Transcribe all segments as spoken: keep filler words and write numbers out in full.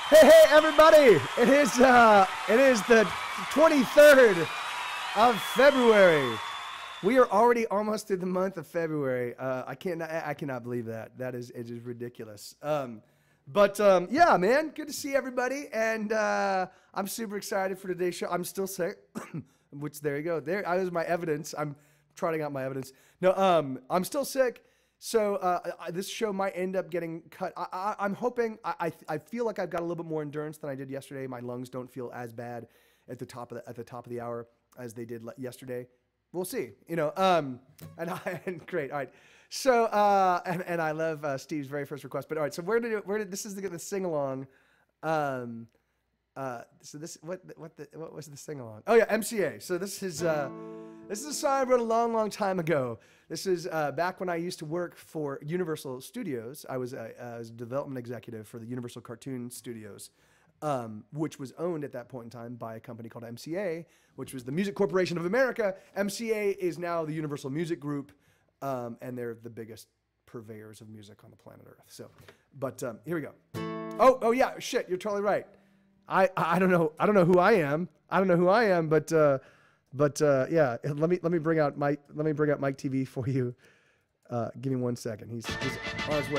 Hey, hey, everybody! It is uh, it is the twenty-third of February. We are already almost through the month of February. Uh, I can't, I cannot believe that. That is, it is ridiculous. Um, but um, yeah, man, good to see everybody, and uh, I'm super excited for today's show. I'm still sick, which there you go. There, I was my evidence. I'm trotting out my evidence. No, um, I'm still sick. So uh, I, this show might end up getting cut. I, I, I'm hoping. I, I I feel like I've got a little bit more endurance than I did yesterday. My lungs don't feel as bad at the top of the, at the top of the hour as they did yesterday. We'll see. You know. Um. And I and great. All right. So uh. And, and I love uh, Steve's very first request. But all right. So where did it, where did this is the, the sing along. Um. Uh. So this what what the what was the sing along? Oh yeah, M C A. So this is uh. This is a song I wrote a long, long time ago. This is uh, back when I used to work for Universal Studios. I was a, I was a development executive for the Universal Cartoon Studios, um, which was owned at that point in time by a company called M C A, which was the Music Corporation of America. M C A is now the Universal Music Group, um, and they're the biggest purveyors of music on the planet Earth. So, but um, here we go. Oh, oh yeah, shit, you're totally right. I, I don't know, I don't know who I am. I don't know who I am, but. Uh, But uh, yeah, let me let me bring out Mike. Let me bring out Mike T V for you. Uh, give me one second. He's, he's on his way.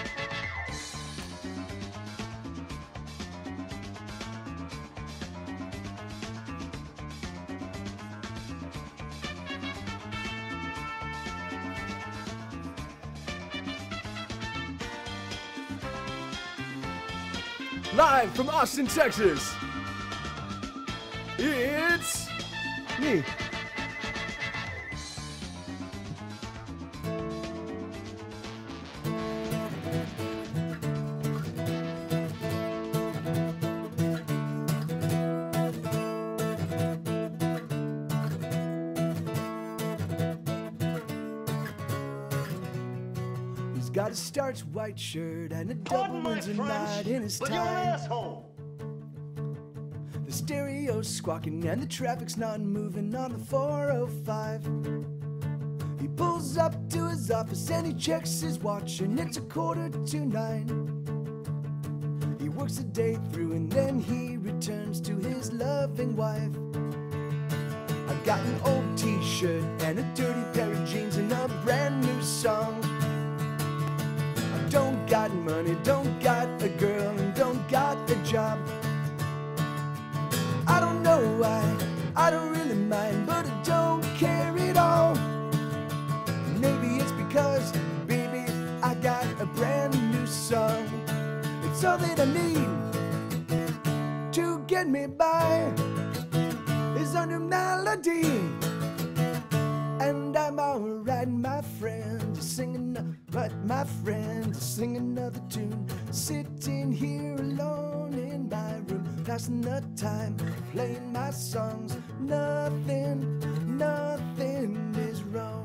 Live from Austin, Texas. It's me. He's got a starched white shirt and a double Windsor knot in his tie. The stereo's squawking and the traffic's not moving on the four oh five. He pulls up to his office and he checks his watch and it's a quarter to nine. He works the day through and then he returns to his loving wife. I've got an old t-shirt and a dirty pair of jeans and a brand new song. I don't got money, don't got a girl and don't got a job. I don't know why, I don't really mind, but I don't care at all. Maybe it's because, baby, I got a brand new song. It's all that I need to get me by is a new melody. And I'm alright, my friend, singing, but my friend, sing another tune, sitting here alone in my room, passing the time, playing my songs. Nothing, nothing is wrong.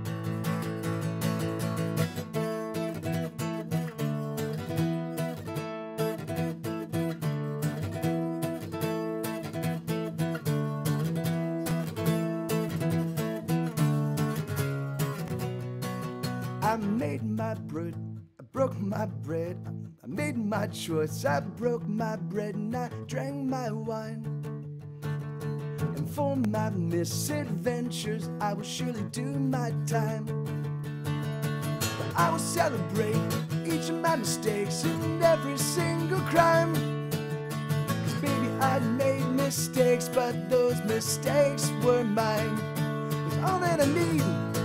I made my bread, I broke my bread, I made my choice, I broke my bread and I drank my wine. And for my misadventures, I will surely do my time. But I will celebrate each of my mistakes and every single crime. Cause baby, I made mistakes, but those mistakes were mine. It's all that I need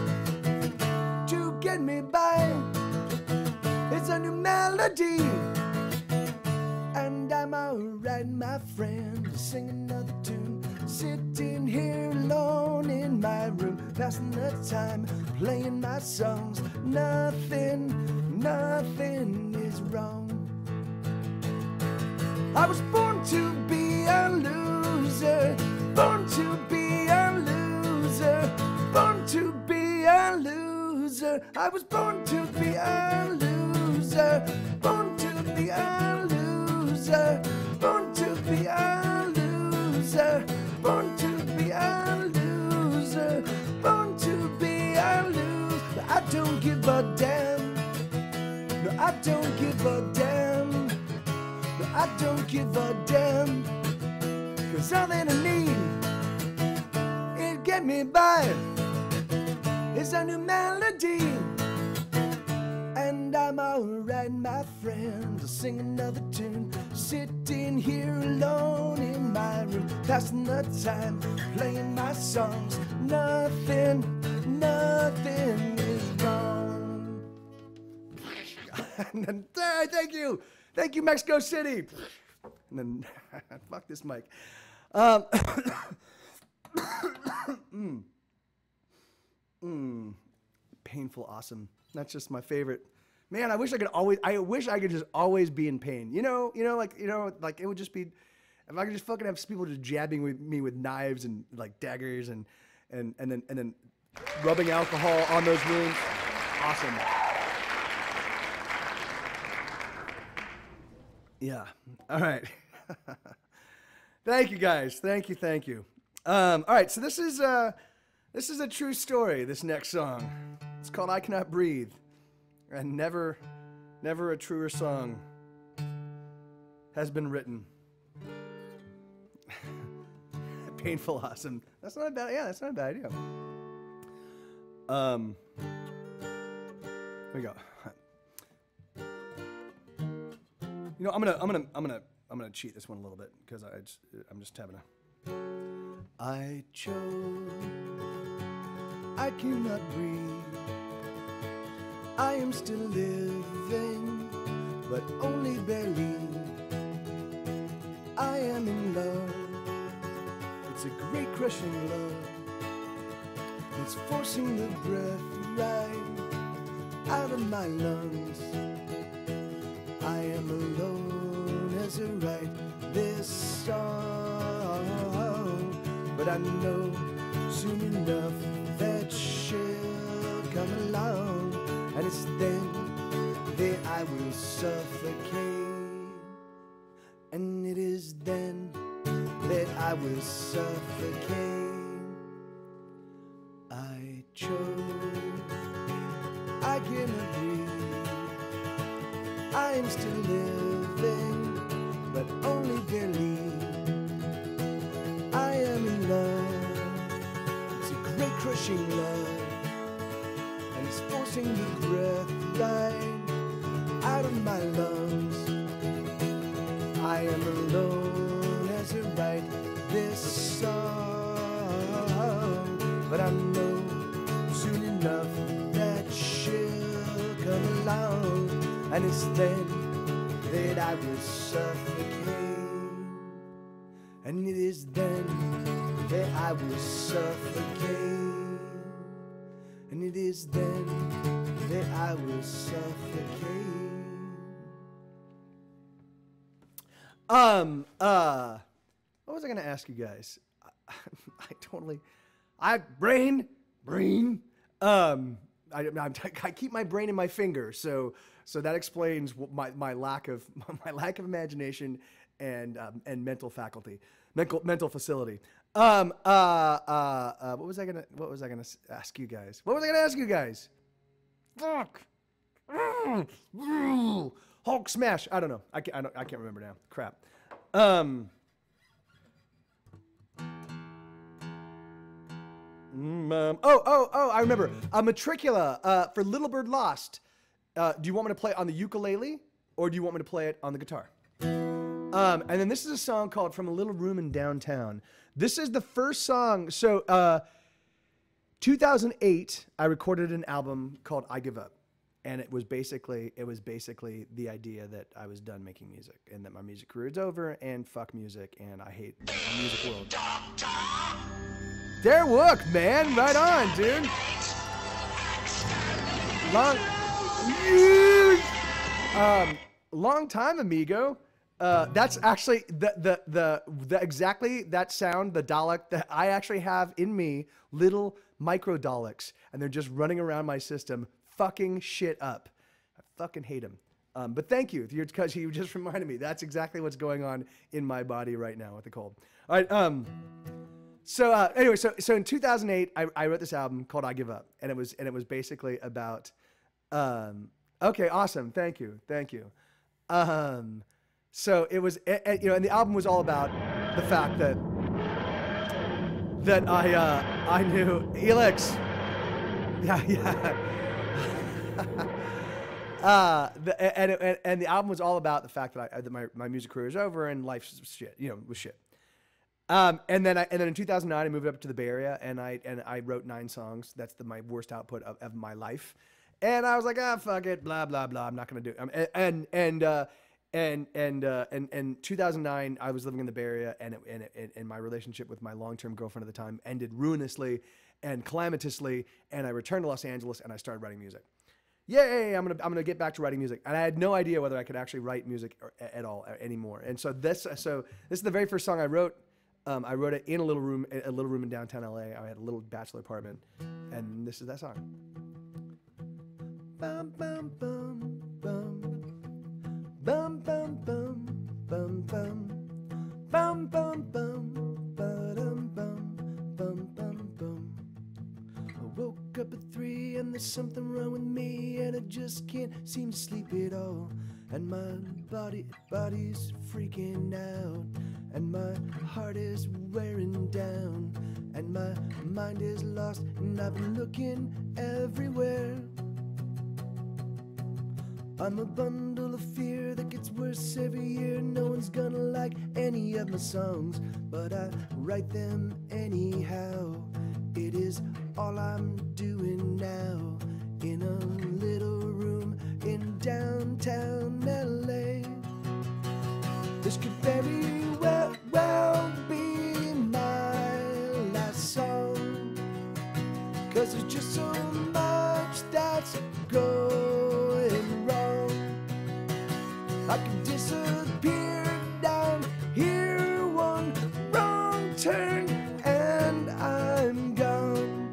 to get me by. It's a new melody. And I'm alright, my friend, to sing another tune, sitting here alone in my room, passing the time, playing my songs. Nothing, nothing is wrong. I was born to be a loser, born to be a loser, born to be a loser. I was born to be a loser, born to be a loser, born to be a loser, born to be a loser, born to be a loser. But I don't give a damn. No, I don't give a damn. No, I I don't give a damn, 'cause all that I need, it get me by, is a new melody. And I'm alright, my friend, to sing another tune, sitting here alone in my room, passing the time, playing my songs. Nothing, nothing is wrong. And then, ah, thank you, thank you, Mexico City. And then, fuck this mic. Um, mm. Mm. Painful, awesome. That's just my favorite. Man, I wish I could always, I wish I could just always be in pain. You know, you know, like, you know, like it would just be, if I could just fucking have people just jabbing with me with knives and like daggers and, and, and then, and then rubbing alcohol on those wounds. Awesome. Yeah. All right. Thank you guys. Thank you. Thank you. Um, all right. So this is, uh, this is a true story. This next song, it's called I Cannot Breathe. And never, never a truer song has been written. Painful, awesome. That's not a bad, yeah, that's not a bad idea. Um, here we go. You know, I'm gonna, I'm gonna, I'm gonna, I'm gonna cheat this one a little bit because I, just, I'm just having a. I chose, I cannot breathe. I am still living, but only barely. I am in love. It's a great crushing love. It's forcing the breath right out of my lungs. I am alone as I write this song, but I know soon enough that she'll come along. And it's then that I will suffocate. And it is then that I will suffocate. I chose, I cannot breathe. I am still living, but only barely. I am in love. It's a great crushing love. It's forcing the breath right out of my lungs. I am alone as I write this song, but I know soon enough that she'll come along, and it's then that I will suffocate, and it is then that I will suffocate. And it is then that I will suffocate. Um, uh, what was I going to ask you guys? I, I totally, I, brain, brain, um, I, I'm t- I keep my brain in my finger, so, so that explains my, my lack of, my lack of imagination and, um, and mental faculty, mental, mental facility. Um, uh, uh, uh, what was I gonna, what was I gonna ask you guys? What was I gonna ask you guys? Fuck. Hulk smash. I don't know. I can't, I, don't, I can't remember now. Crap. Um, mm, um, oh, oh, oh, I remember. A matricula, uh, for Little Bird Lost. Uh, do you want me to play it on the ukulele or do you want me to play it on the guitar? Um, and then this is a song called From a Little Room in Downtown. This is the first song. So, uh, two thousand eight, I recorded an album called I Give Up. And it was basically, it was basically the idea that I was done making music and that my music career is over and fuck music and I hate the music world. There, look, man. Right on, dude. Long, um, long time, amigo. Uh, that's actually the, the, the, the, exactly that sound, the Dalek that I actually have in me, little micro Daleks, and they're just running around my system, fucking shit up. I fucking hate them. Um, but thank you, because you just reminded me. That's exactly what's going on in my body right now with the cold. All right. Um, so uh, anyway, so so in two thousand eight, I, I wrote this album called I Give Up, and it was and it was basically about. Um, okay, awesome. Thank you, thank you. Um, so it was, it, it, you know, and the album was all about the fact that that I uh, I knew Elix. Yeah, yeah. uh, the, and, and and the album was all about the fact that I that my, my music career is over and life's shit, you know, was shit. Um, and then I and then in two thousand nine I moved up to the Bay Area and I and I wrote nine songs. That's the my worst output of, of my life. And I was like, ah, fuck it, blah blah blah. I'm not gonna do it. Um, and and and uh, and and uh, and and two thousand nine I was living in the Bay Area and it, and it, and my relationship with my long-term girlfriend at the time ended ruinously and calamitously. And I returned to Los Angeles and I started writing music. Yay! I'm gonna I'm gonna get back to writing music, and I had no idea whether I could actually write music or, at all anymore. And so this so this is the very first song I wrote. Um, I wrote it in a little room, a little room in downtown L A. I had a little bachelor apartment, and this is that song. Bum bum bum bum bum bum bum bum bum bum bum bum bum bum bum bum. I woke up at three and there's something wrong with me and I just can't seem to sleep at all. And my body, body's freaking out. And my heart is wearing down. And my mind is lost and I've been looking everywhere. I'm a bundle of fear that gets worse every year. No one's gonna like any of my songs, but I write them anyhow. It is all I'm doing now in a little room in downtown L A. This could very well, well be my last song, 'cause there's just so much that's going wrong. I could disappear down here, one wrong turn and I'm gone.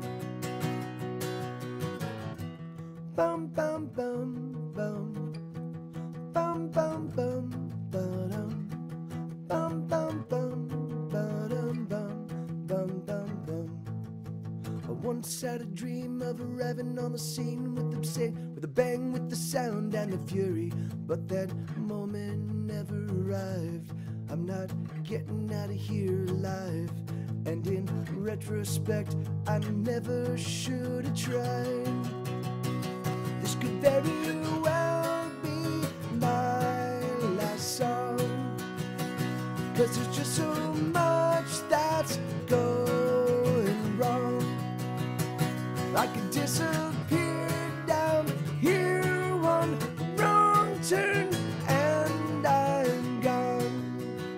Bum bum bum bum bum bum bum bum bum bum bum bum bum bum bum. I once had a dream of arriving on the scene with the say, with a bang, with the sound and the fury, but that moment never arrived. I'm not getting out of here alive, and in retrospect, I never should have tried. This could very well be my last song, 'cause there's just so much that's going wrong. I could disappear down here, one wrong turn and I'm gone.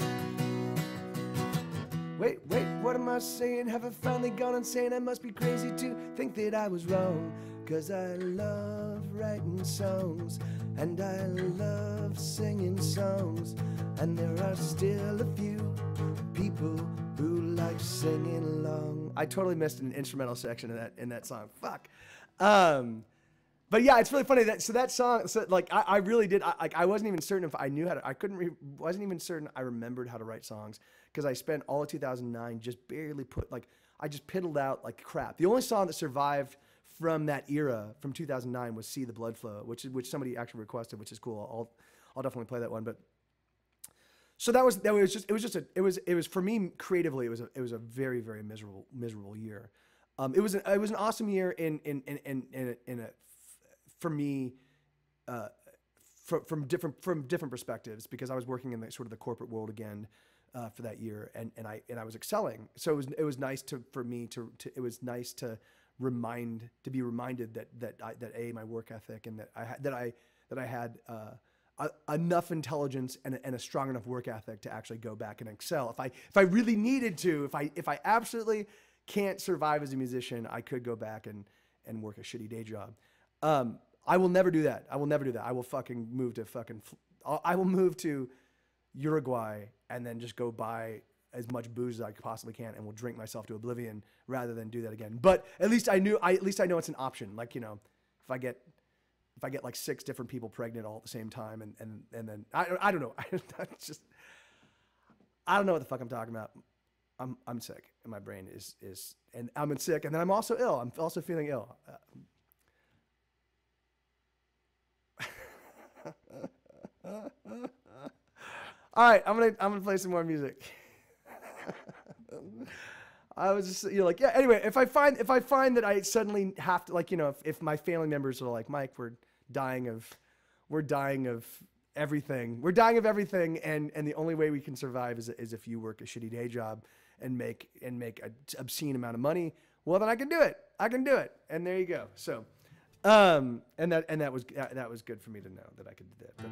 Wait, wait, what am I saying? Have I finally gone insane? I must be crazy to think that I was wrong, 'cause I love writing songs and I love singing songs, and there are still a few people who like singing along. I totally missed an instrumental section in that in that song. Fuck. Um, but yeah, it's really funny that so that song. So like I, I really did. I, like I wasn't even certain if I knew how to. I couldn't. Re, wasn't even certain I remembered how to write songs, because I spent all of two thousand nine just barely put like I just piddled out like crap. The only song that survived from that era, from two thousand nine, was "See the Blood Flow," which which somebody actually requested, which is cool. I'll I'll definitely play that one. But so that was that was just it was just a it was it was for me creatively it was a it was a very very miserable miserable year. Um, it was an, it was an awesome year in in in in in a, in a for me, uh, from from different from different perspectives, because I was working in the sort of the corporate world again uh, for that year, and and I and I was excelling. So it was it was nice to for me to, to it was nice to remind to be reminded that that I, that a my work ethic and that I had that I that I had. Uh, A, enough intelligence and a, and a strong enough work ethic to actually go back and excel. If I if I really needed to, if I if I absolutely can't survive as a musician, I could go back and and work a shitty day job. Um, I will never do that. I will never do that. I will fucking move to fucking. I will move to Uruguay and then just go buy as much booze as I possibly can and will drink myself to oblivion rather than do that again. But at least I knew. I at least I know it's an option. Like, you know, if I get. If I get like six different people pregnant all at the same time, and and and then I I don't know, I just I don't know what the fuck I'm talking about. I'm I'm sick, and my brain is is and I'm sick, and then I'm also ill. I'm also feeling ill. All right, I'm gonna I'm gonna play some more music. I was just, you know, like, yeah. Anyway, if I find if I find that I suddenly have to, like, you know, if, if my family members are like, Mike, we're dying of, we're dying of everything, we're dying of everything, and and the only way we can survive is is if you work a shitty day job and make and make an obscene amount of money. Well, then I can do it. I can do it, and there you go. So, um, and that and that was that was good for me to know that I could do that.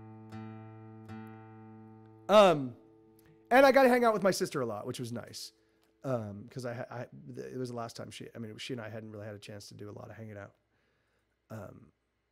But, um, and I got to hang out with my sister a lot, which was nice. Um, because I, I, it was the last time she, I mean, she and I hadn't really had a chance to do a lot of hanging out. Um,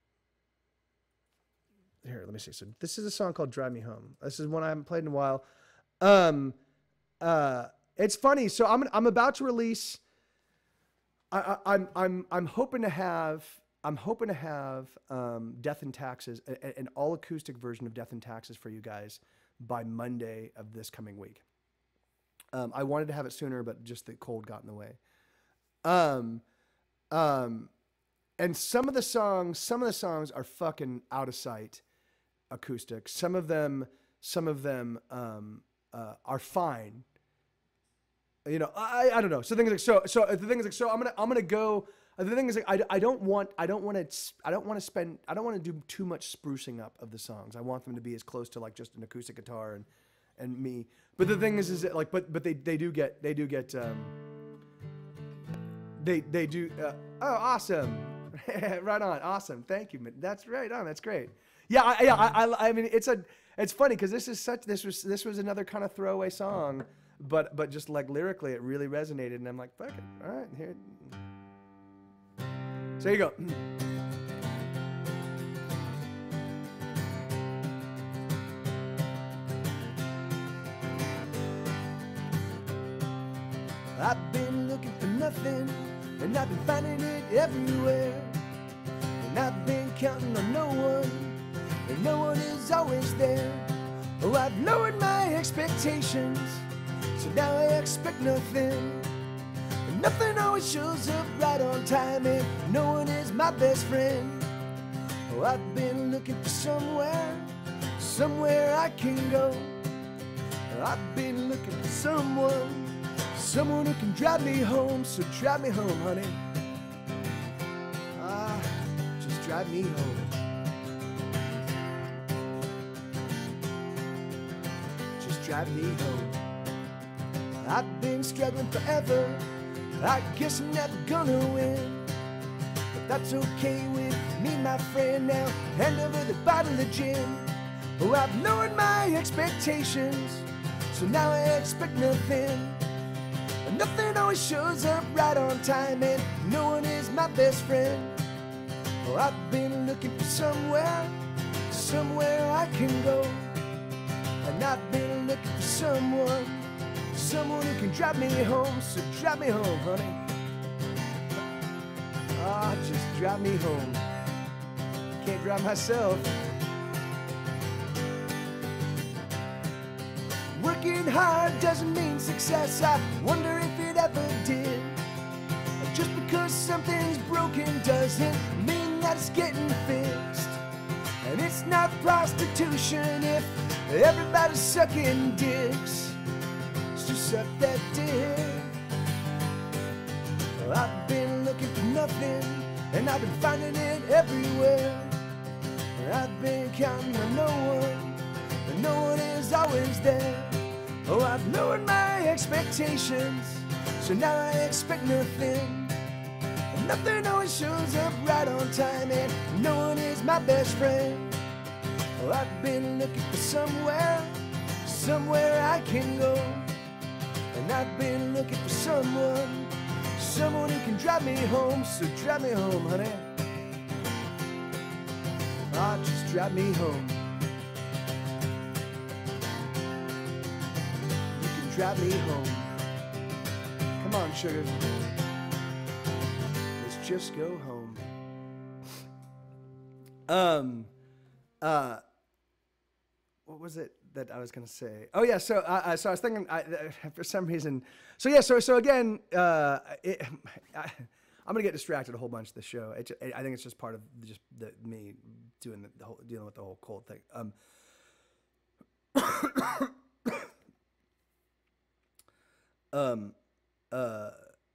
here, let me see. So this is a song called "Drive Me Home." This is one I haven't played in a while. Um, uh, it's funny. So I'm, I'm about to release. I, I, I'm, I'm, I'm hoping to have, I'm hoping to have um, "Death and Taxes," a, an all acoustic version of "Death and Taxes" for you guys by Monday of this coming week. Um, I wanted to have it sooner, but just the cold got in the way. Um, um, and some of the songs, some of the songs are fucking out of sight acoustic. Some of them, some of them um, uh, are fine. You know, I I don't know. So things like so so the thing is like so I'm gonna I'm gonna go. The thing is like I, I don't want I don't want to I don't want to spend I don't want to do too much sprucing up of the songs. I want them to be as close to like just an acoustic guitar and. and me. But the thing is, is that like, but, but they, they do get, they do get, um, they, they do, uh, oh, awesome. Right on. Awesome. Thank you. That's right on. That's great. Yeah. I, yeah. I, I, I mean, it's a, it's funny cause this is such, this was, this was another kind of throwaway song, but, but just like lyrically, it really resonated. And I'm like, fuck it. All right, here. So here you go. I've been looking for nothing, and I've been finding it everywhere. And I've been counting on no one, and no one is always there. Oh, I've lowered my expectations, so now I expect nothing. And nothing always shows up right on time, and no one is my best friend. Oh, I've been looking for somewhere, somewhere I can go. I've been looking for someone, someone who can drive me home, so drive me home, honey. Ah, just drive me home. Just drive me home. I've been struggling forever, I guess I'm never gonna win. But that's okay with me, my friend, now hand over the bottle of gin. Oh, I've lowered my expectations, so now I expect nothing. Nothing always shows up right on time, and no one is my best friend. Oh, I've been looking for somewhere, somewhere I can go. And I've been looking for someone, someone who can drive me home, so drive me home, honey. Ah, just drive me home. Can't drive myself. Working hard doesn't mean success, I wonder if it ever did. Just because something's broken doesn't mean that it's getting fixed. And it's not prostitution if everybody's sucking dicks. So suck that dick. Well, I've been looking for nothing, and I've been finding it everywhere. I've been counting on no one, but no one is always there. Oh, I've lowered my expectations, so now I expect nothing. And nothing always shows up right on time, and no one is my best friend. Oh, I've been looking for somewhere, somewhere I can go. And I've been looking for someone, someone who can drive me home, so drive me home, honey. Ah, just drive me home. Drive me home. Come on, sugar. Let's just go home. Um, uh, what was it that I was gonna say? Oh yeah, so uh, so I was thinking I, uh, for some reason. So yeah, so so again, uh, it, I, I'm gonna get distracted a whole bunch this show. It, I think it's just part of just the, me doing the, the whole dealing with the whole cold thing. Um, um, uh,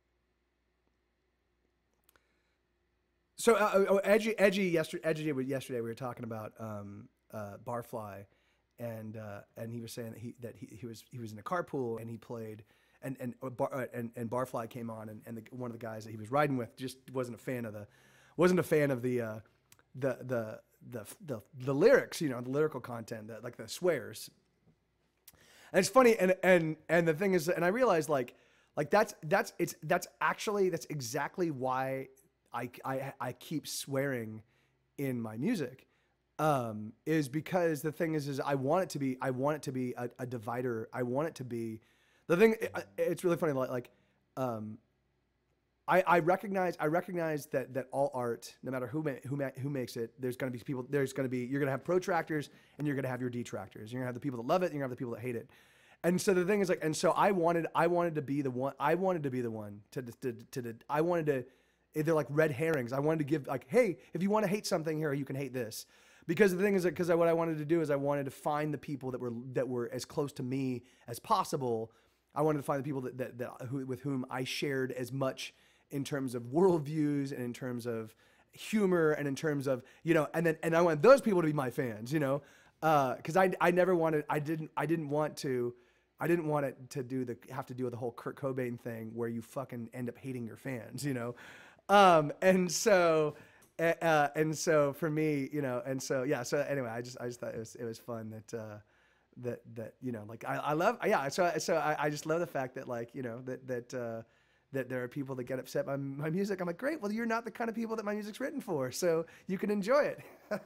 so uh, oh, oh, edgy, edgy yesterday, edgy yesterday we were talking about um, uh, Barfly, and uh, and he was saying that he that he, he was he was in a carpool and he played. And and uh, bar, uh, and and Barfly came on, and, and the, one of the guys that he was riding with just wasn't a fan of the, wasn't a fan of the, uh, the, the the the the lyrics, you know, the lyrical content, the, like the swears. And it's funny, and and and the thing is, and I realized like like that's that's it's that's actually that's exactly why I I I keep swearing in my music, um, is because the thing is is I want it to be I want it to be a, a divider. I want it to be. The thing, it's really funny. Like, um, I, I recognize, I recognize that that all art, no matter who ma who ma who makes it, there's going to be people. There's going to be you're going to have protractors and you're going to have your detractors. You're going to have the people that love it and you're going to have the people that hate it. And so the thing is like, and so I wanted, I wanted to be the one. I wanted to be the one to to to. to I wanted to. They're like red herrings. I wanted to give like, hey, if you want to hate something here, you can hate this. Because the thing is that because what I wanted to do is I wanted to find the people that were that were as close to me as possible. I wanted to find the people that, that, that who, with whom I shared as much in terms of worldviews and in terms of humor and in terms of, you know, and then, and I wanted those people to be my fans, you know, uh, cause I, I never wanted, I didn't, I didn't want to, I didn't want it to do the, have to do with the whole Kurt Cobain thing where you fucking end up hating your fans, you know? Um, and so, uh, and so for me, you know, and so, yeah, so anyway, I just, I just thought it was, it was fun that, uh, that that you know like I, I love yeah so so I, I just love the fact that like you know that that uh that there are people that get upset by my music. I'm like, great, well you're not the kind of people that my music's written for, so you can enjoy it.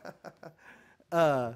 uh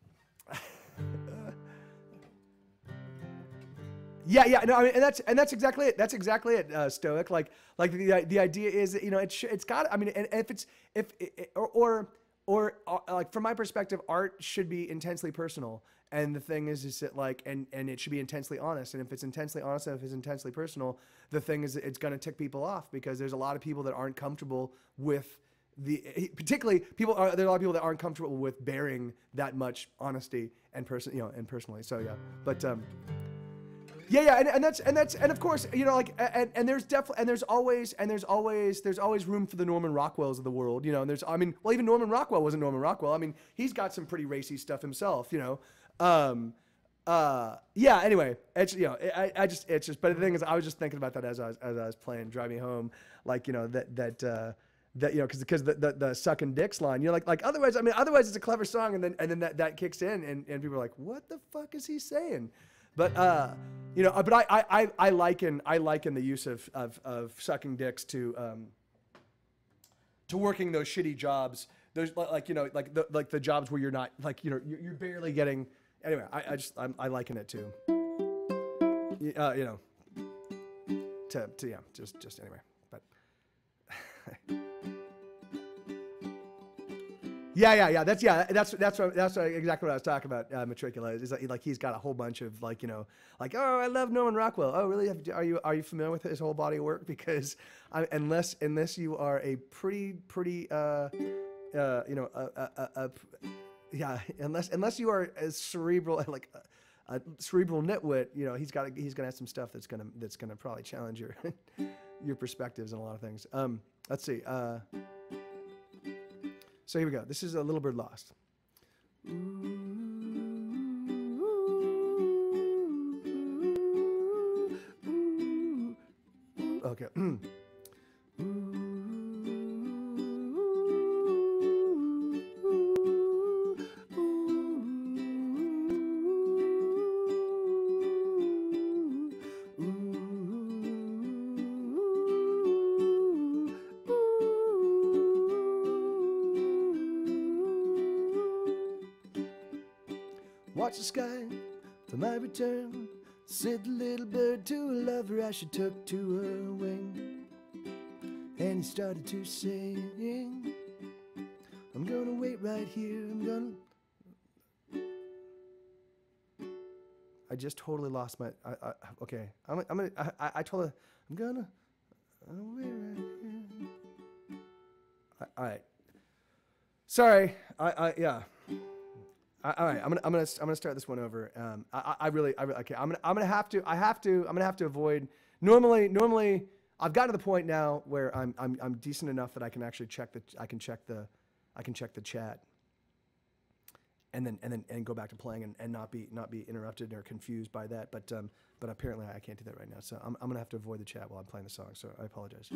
yeah yeah no I mean and that's and that's exactly it that's exactly it uh Stoic, like like the the idea is that, you know, it's it's got I mean and if it's if it, or or or uh, like from my perspective, art should be intensely personal. And the thing is, is that like, and, and it should be intensely honest. And if it's intensely honest and if it's intensely personal, the thing is, it's going to tick people off because there's a lot of people that aren't comfortable with the, particularly people are, there are a lot of people that aren't comfortable with bearing that much honesty and person, you know, and personally. So yeah, but, um, yeah, yeah, and, and that's and that's and of course, you know, like and, and there's definitely and there's always and there's always there's always room for the Norman Rockwells of the world, you know. And there's I mean, well, even Norman Rockwell wasn't Norman Rockwell. I mean, he's got some pretty racy stuff himself, you know. Um, uh, yeah. Anyway, it's you know, I, I just it's just. But the thing is, I was just thinking about that as I was as I was playing, driving home, like you know that that. Uh, That you know, because because the, the the sucking dicks line, you know, like like otherwise, I mean, otherwise it's a clever song, and then and then that, that kicks in, and, and people are like, what the fuck is he saying? But uh, you know, but I I I liken I liken the use of of of sucking dicks to um to working those shitty jobs, those like you know like the like the jobs where you're not like you know you're, you're barely getting. Anyway, I I just I'm, I liken it to uh, you know to to yeah just just anyway, but. Yeah, yeah, yeah. That's yeah. That's that's what, that's what, exactly what I was talking about. Uh, Matricula is like, like he's got a whole bunch of like you know like oh I love Norman Rockwell. Oh really? Are you are you familiar with his whole body of work? Because I, unless unless you are a pretty pretty uh, uh, you know a, a, a, a, yeah unless unless you are as cerebral like a, a cerebral nitwit, you know he's got he's gonna have some stuff that's gonna that's gonna probably challenge your your perspectives on a lot of things. Um, let's see. Uh, So here we go. This is A Little Bird Lost. Okay. Watch the sky for my return. Said the little bird to a lover I should took to her wing. And he started to sing. I'm gonna wait right here. I'm gonna. I just totally lost my. I, I, okay, I'm. I'm gonna. I, I told her I'm gonna. I'm gonna wait right here. All right. Sorry. I. I. Yeah. I, all right, I'm gonna I'm gonna I'm gonna start this one over. Um, I, I really I really, okay. I'm gonna I'm gonna have to I have to I'm gonna have to avoid. Normally normally I've gotten to the point now where I'm I'm I'm decent enough that I can actually check the I can check the I can check the chat. And then and then and go back to playing and, and not be not be interrupted or confused by that. But um, but apparently I can't do that right now. So I'm I'm gonna have to avoid the chat while I'm playing the song. So I apologize.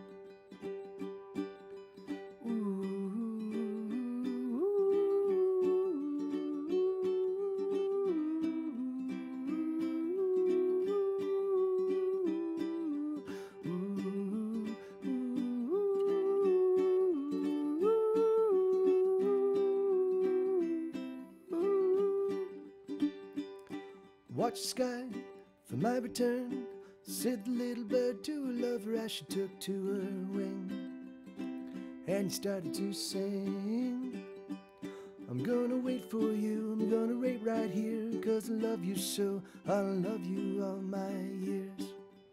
Watch the sky for my return, said the little bird to her lover as she took to her wing. And he started to sing, I'm gonna wait for you, I'm gonna wait right here, 'cause I love you so, I'll love you all my years.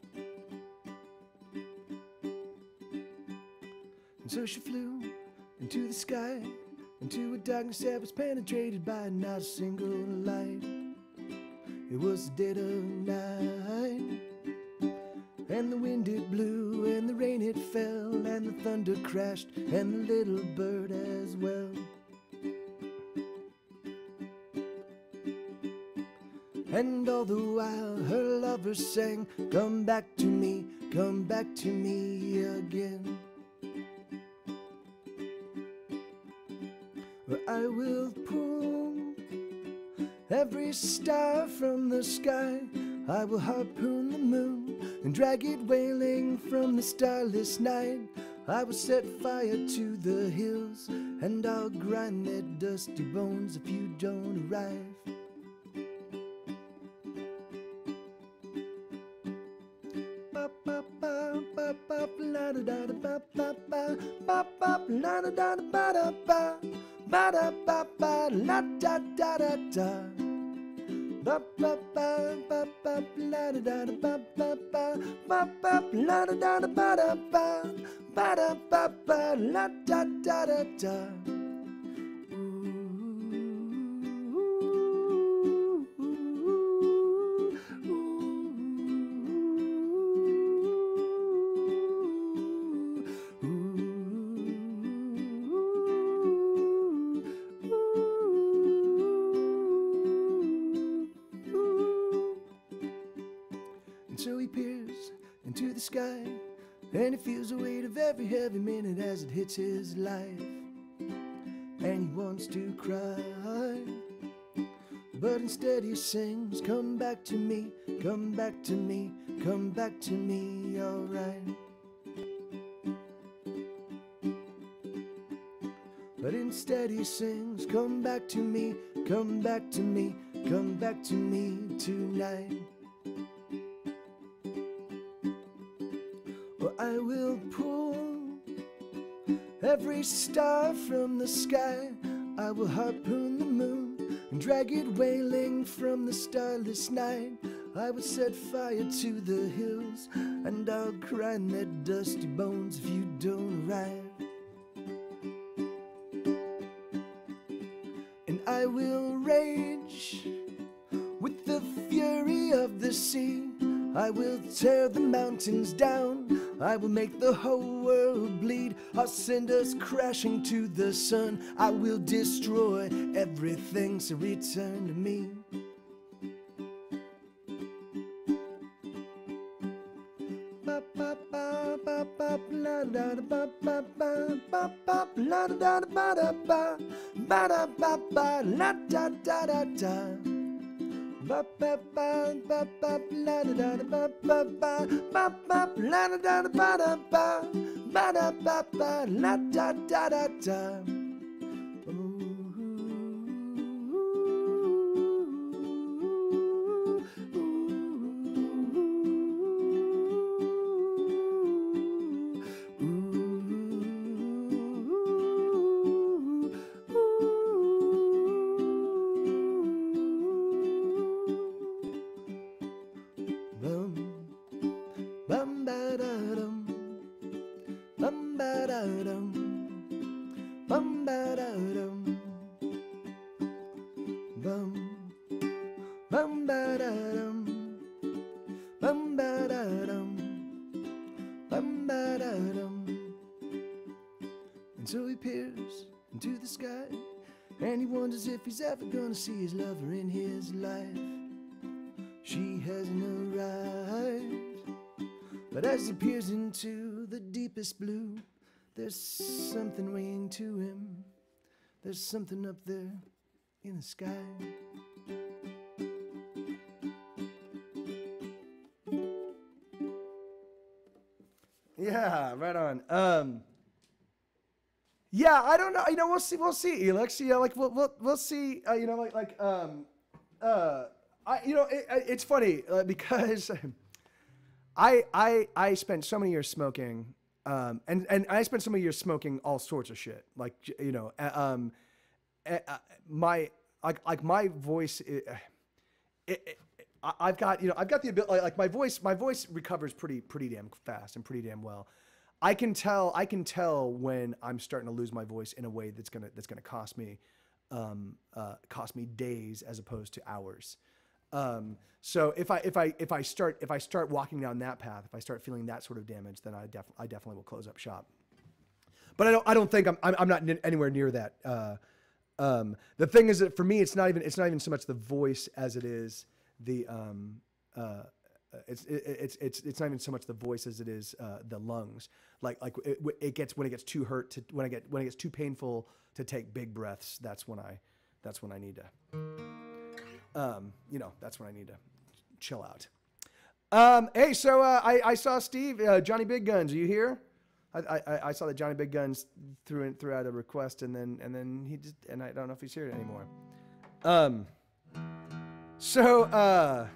And so she flew into the sky, into a darkness that was penetrated by not a single light. It was the dead of night, and the wind it blew, and the rain it fell, and the thunder crashed, and the little bird as well. And all the while her lover sang, come back to me, come back to me again. Or I will pull every star from the sky, I will harpoon the moon and drag it wailing from the starless night. I will set fire to the hills, and I'll grind their dusty bones if you don't arrive. Ba ba ba ba ba la da da da ba ba ba ba ba la da da da ba da ba ba da ba ba la da da da da. Ba ba ba ba ba la da da da ba ba ba ba ba la da da da ba da ba ba da ba ba la da da da da. So he peers into the sky, and he feels the weight of every heavy minute as it hits his life. And he wants to cry, but instead he sings, come back to me, come back to me, come back to me, alright. But instead he sings, come back to me, come back to me, come back to me tonight. Or I will pull every star from the sky, I will harpoon the moon and drag it wailing from the starless night. I will set fire to the hills, and I'll grind their dusty bones if you don't arrive. And I will rage with the fury of the sea, I will tear the mountains down, I will make the whole world bleed. I'll send us crashing to the sun, I will destroy everything, so return to me. Ba ba ba ba ba la da da ba ba ba ba ba la da da ba da ba ba da ba ba la da da da da. Ba ba ba ba ba la da da da ba ba ba ba ba la da da da ba da ba ba da ba ba la da da da da. Bum ba da dum, bum ba da dum, bum ba da dum. And so he peers into the sky, and he wonders if he's ever gonna see his lover in his life. She hasn't arrived, but as he peers into the deepest blue, there's something waiting to him. There's something up there in the sky. Yeah, right on. Um, yeah, I don't know. You know, we'll see. We'll see, Elix. You know, like we'll we'll we'll see. Uh, you know, like like um, uh, I you know, it, it's funny uh, because I I I spent so many years smoking, um, and and I spent so many years smoking all sorts of shit. Like you know, uh, um, uh, my like like my voice. It, it, it, I've got, you know, I've got the ability, like my voice, my voice recovers pretty, pretty damn fast and pretty damn well. I can tell, I can tell when I'm starting to lose my voice in a way that's gonna, that's gonna cost me, um, uh, cost me days as opposed to hours. Um, so if I, if I, if I start, if I start walking down that path, if I start feeling that sort of damage, then I def, I definitely will close up shop. But I don't, I don't think I'm, I'm, I'm not anywhere near that. Uh, um, the thing is that for me, it's not even, it's not even so much the voice as it is the um uh it's it, it's it's it's not even so much the voice as it is uh the lungs. Like like it, it gets when it gets too hurt to when I get when it gets too painful to take big breaths, that's when I that's when I need to um you know that's when I need to chill out. Um hey, so uh I I saw Steve uh, Johnny Big Guns, are you here? I, I I saw that Johnny Big Guns threw in threw out a request, and then and then he just and I don't know if he's here anymore. Um So, uh,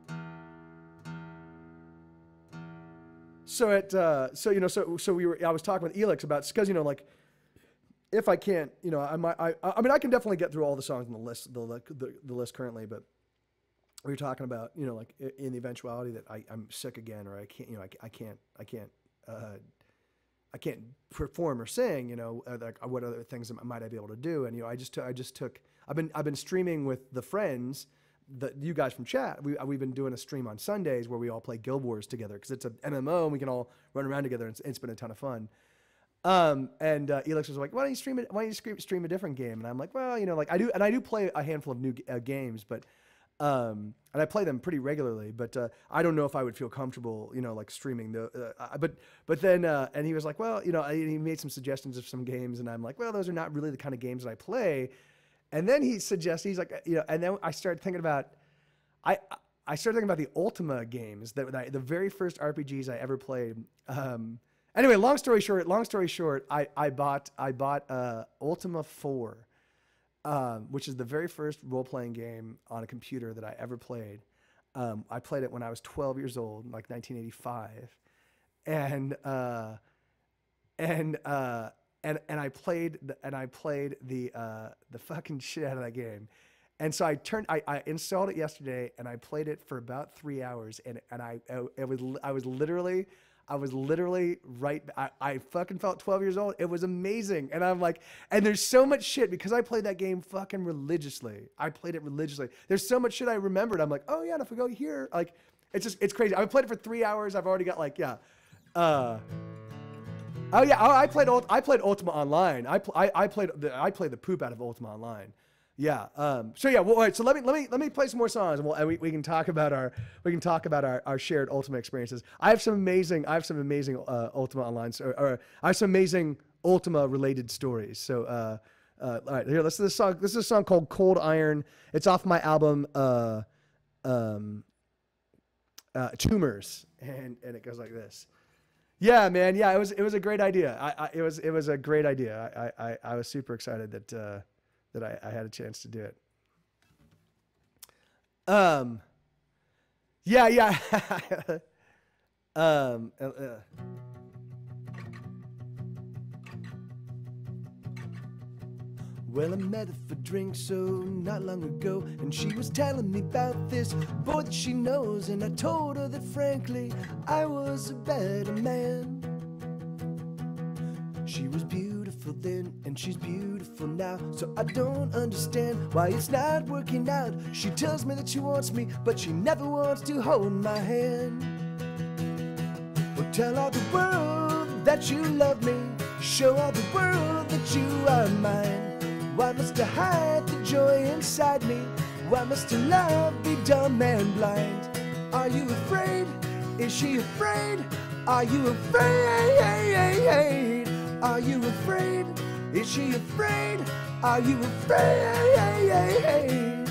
so it, uh, so, you know, so, so we were, I was talking with Elix about, cause you know, like if I can't, you know, I might, I, I mean, I can definitely get through all the songs on the list, the, the, the list currently, but we were talking about, you know, like in the eventuality that I, I'm sick again, or I can't, you know, I, I can't, I can't, uh, I can't perform or sing, you know, uh, like what other things might I be able to do? And, you know, I just, took, I just took, I've been, I've been streaming with the friends, the, you guys from chat. We, we've been doing a stream on Sundays where we all play Guild Wars together because it's an M M O and we can all run around together, and it's, it's been a ton of fun. Um, and uh, Elix was like, why don't you stream it? Why don't you stream, stream a different game? And I'm like, well, you know, like I do, and I do play a handful of new uh, games, but, um, and I play them pretty regularly, but, uh, I don't know if I would feel comfortable, you know, like streaming the, uh, but, but then, uh, and he was like, well, you know, he made some suggestions of some games, and I'm like, well, those are not really the kind of games that I play. And then he suggested, he's like, you know, and then I started thinking about, I, I started thinking about the Ultima games, that, that the very first R P Gs I ever played. Um, anyway, long story short, long story short, I, I bought, I bought, uh, Ultima four, um, which is the very first role-playing game on a computer that I ever played. Um, I played it when I was twelve years old, like nineteen eighty-five. And, uh, and, uh, And and I played the, and I played the uh, the fucking shit out of that game, and so I turned I, I installed it yesterday, and I played it for about three hours, and and I it was I was literally I was literally right I, I fucking felt twelve years old. It was amazing, and I'm like, and there's so much shit because I played that game fucking religiously. I played it religiously. There's so much shit I remembered. I'm like, oh yeah, and if we go here, like, it's just it's crazy. I played it for three hours. I've already got like yeah. Uh, Oh yeah, I played I played Ultima Online. I pl I, I played the, I played the poop out of Ultima Online. Yeah. Um, so yeah. Well, all right. So let me let me let me play some more songs, and, we'll, and we, we can talk about our we can talk about our, our shared Ultima experiences. I have some amazing I have some amazing uh, Ultima Online or, or I have some amazing Ultima related stories. So uh, uh, all right, here. Let's this song. This is a song called Cold Iron. It's off my album uh, um, uh, Tumors, and and it goes like this. Yeah, man. Yeah, it was it was a great idea. I, I it was it was a great idea. I I, I was super excited that uh, that I, I had a chance to do it. Um. Yeah, yeah. um. Uh, uh. Well, I met her for drinks so not long ago, and she was telling me about this boy that she knows, and I told her that frankly I was a better man. She was beautiful then, and she's beautiful now, so I don't understand why it's not working out. She tells me that she wants me, but she never wants to hold my hand. Well, tell all the world that you love me, Show all the world that you are mine. Why must I hide the joy inside me? Why must your love be dumb and blind? Are you afraid? Is she afraid? Are you afraid? Are you afraid? Is she afraid? Are you afraid?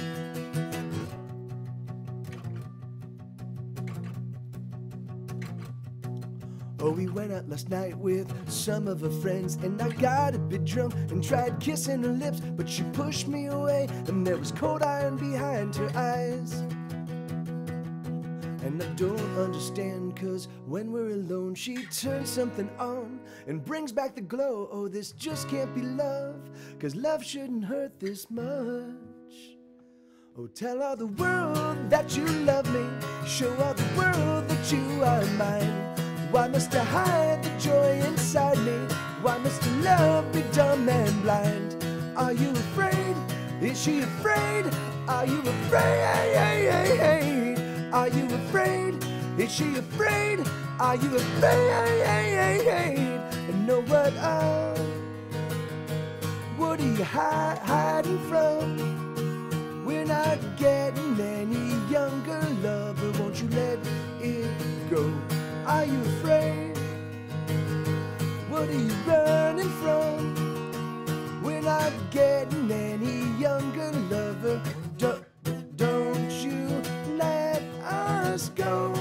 Oh, we went out last night with some of her friends, and I got a bit drunk and tried kissing her lips, but she pushed me away, and there was cold iron behind her eyes. And I don't understand, cause when we're alone she turns something on and brings back the glow. Oh, this just can't be love, cause love shouldn't hurt this much. Oh, tell all the world that you love me. Show all the world that you are mine. Why must I hide the joy inside me? Why must your love be dumb and blind? Are you afraid? Is she afraid? Are you afraid? Are you afraid? Is she afraid? Are you afraid? And know what? Uh, what are you hi hiding from? We're not getting any younger, lover. Won't you let it go? Are you afraid? What are you running from? We're not getting any younger, lover. Don't, don't you let us go.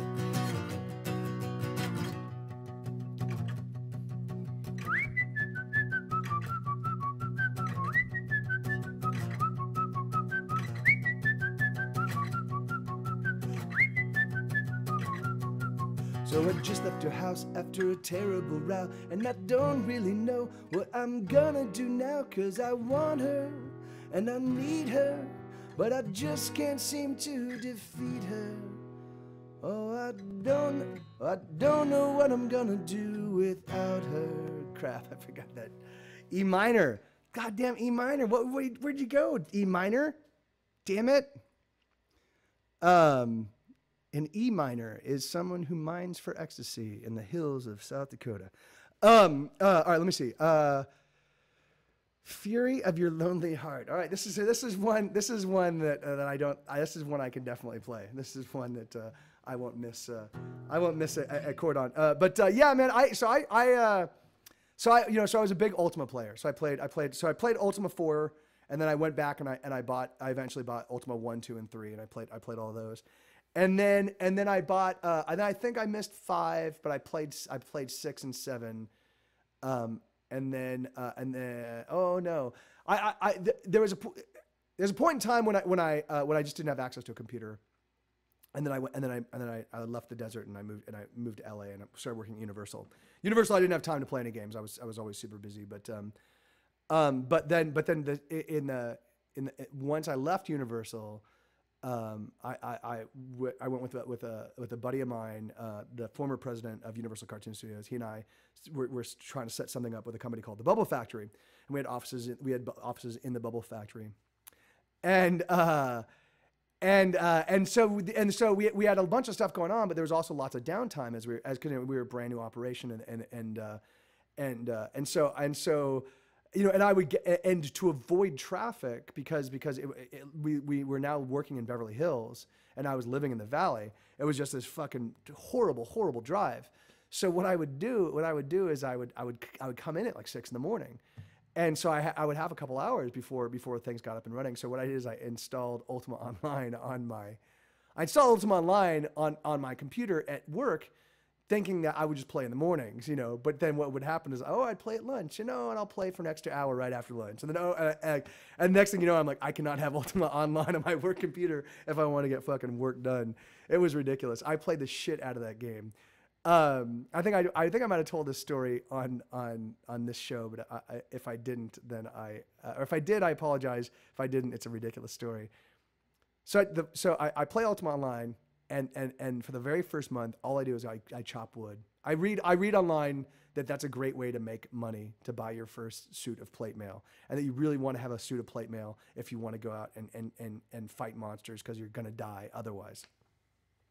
So I just left her house after a terrible row, and I don't really know what I'm gonna do now, cause I want her and I need her, but I just can't seem to defeat her. Oh, I don't, I don't know what I'm gonna do without her. Crap, I forgot that. E minor. Goddamn E minor. What, where, where'd you go? E minor? Damn it. Um... An E minor is someone who mines for ecstasy in the hills of South Dakota. Um, uh, all right, let me see. Uh, Fury of your lonely heart. All right, this is this is one this is one that uh, that I don't. I, this is one I can definitely play. This is one that uh, I won't miss. Uh, I won't miss a, a chord on. Uh, but uh, yeah, man. I so I I uh, so I you know so I was a big Ultima player. So I played I played so I played Ultima four, and then I went back and I and I bought I eventually bought Ultima one, two, and three, and I played I played all of those. And then, and then I bought. Uh, and I think I missed five, but I played. I played six and seven. Um, and then, uh, and then. Oh no! I, I, I th there was a. There's a point in time when I, when I, uh, when I just didn't have access to a computer. And then I went. And then I, and then I, I left the desert and I moved. And I moved to L A and I started working at Universal. Universal, I didn't have time to play any games. I was, I was always super busy. But, um, um, but then, but then the in the in the, once I left Universal. Um, I, I, I, w I went with a, with a with a buddy of mine, uh, the former president of Universal Cartoon Studios. He and I were, were trying to set something up with a company called the Bubble Factory, and we had offices. In, we had offices in the Bubble Factory, and uh, and uh, and so and so we we had a bunch of stuff going on, but there was also lots of downtime as we were, as cause, you know, we were a brand new operation, and and and uh, and uh, and so and so. You know, and I would get, and to avoid traffic because because it, it, we we were now working in Beverly Hills and I was living in the Valley. It was just this fucking horrible, horrible drive. So what I would do, what I would do is I would I would I would come in at like six in the morning, and so I ha I would have a couple hours before before things got up and running. So what I did is I installed Ultima Online on my, I installed Ultima Online on on my computer at work, thinking that I would just play in the mornings, you know, but then what would happen is, oh, I'd play at lunch, you know, and I'll play for an extra hour right after lunch. And then, oh, uh, uh, and next thing you know, I'm like, I cannot have Ultima Online on my work computer if I want to get fucking work done. It was ridiculous. I played the shit out of that game. Um, I think I, I think I might have told this story on, on, on this show, but I, I, if I didn't, then I, uh, or if I did, I apologize. If I didn't, it's a ridiculous story. So, the, so I, I play Ultima Online. And, and, and for the very first month, all I do is I, I chop wood. I read, I read online that that's a great way to make money to buy your first suit of plate mail. And that you really want to have a suit of plate mail if you want to go out and, and, and, and fight monsters because you're going to die otherwise.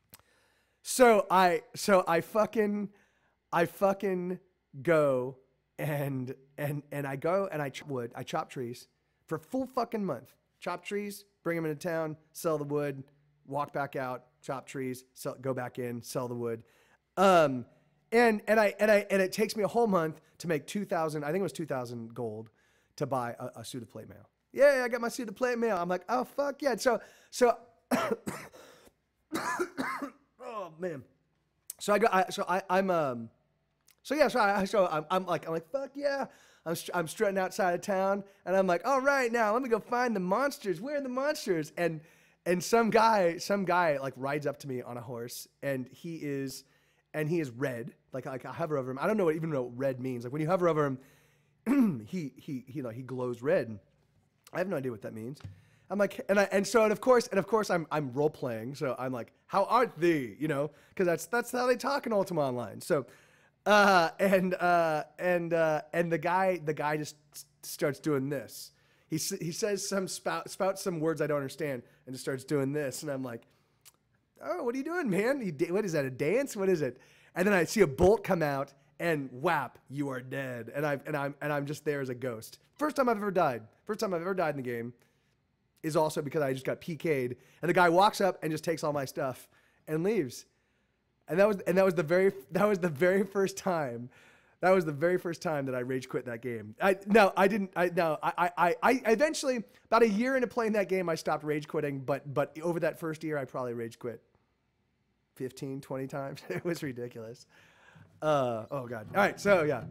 So I, so I fucking, I fucking go and and and I go and I chop wood. I chop trees for a full fucking month. Chop trees, bring them into town, sell the wood, walk back out, chop trees, sell, go back in, sell the wood. Um, and and I and I and it takes me a whole month to make two thousand. I think it was two thousand gold to buy a, a suit of plate mail. Yeah, I got my suit of plate mail. I'm like, oh fuck yeah. So so. Oh man. So I go. I, so I I'm um. So yeah. So I so I'm, I'm like I'm like fuck yeah. I'm, I'm strutting outside of town, and I'm like, all right, now let me go find the monsters. Where are the monsters? And and some guy, some guy like rides up to me on a horse, and he is, and he is red. Like, like I hover over him. I don't know what even know what red means. Like when you hover over him, he he he you know he glows red. I have no idea what that means. I'm like, and I and so and of course and of course I'm I'm role playing. So I'm like, how art thee? You know, because that's that's how they talk in Ultima Online. So. Uh, and, uh, and, uh, and the guy, the guy just starts doing this. He, he says some spout, spouts some words I don't understand and just starts doing this. And I'm like, oh, what are you doing, man? You, what is that? A dance? What is it? And then I see a bolt come out and whap, you are dead. And I, and I'm, and I'm just there as a ghost. First time I've ever died. First time I've ever died in the game is also because I just got P K'd and the guy walks up and just takes all my stuff and leaves. And that was and that was the very that was the very first time, that was the very first time that I rage quit that game. I no I didn't I no I I I eventually about a year into playing that game I stopped rage quitting, but but over that first year I probably rage quit fifteen, twenty times. It was ridiculous. Uh oh god. All right, so yeah.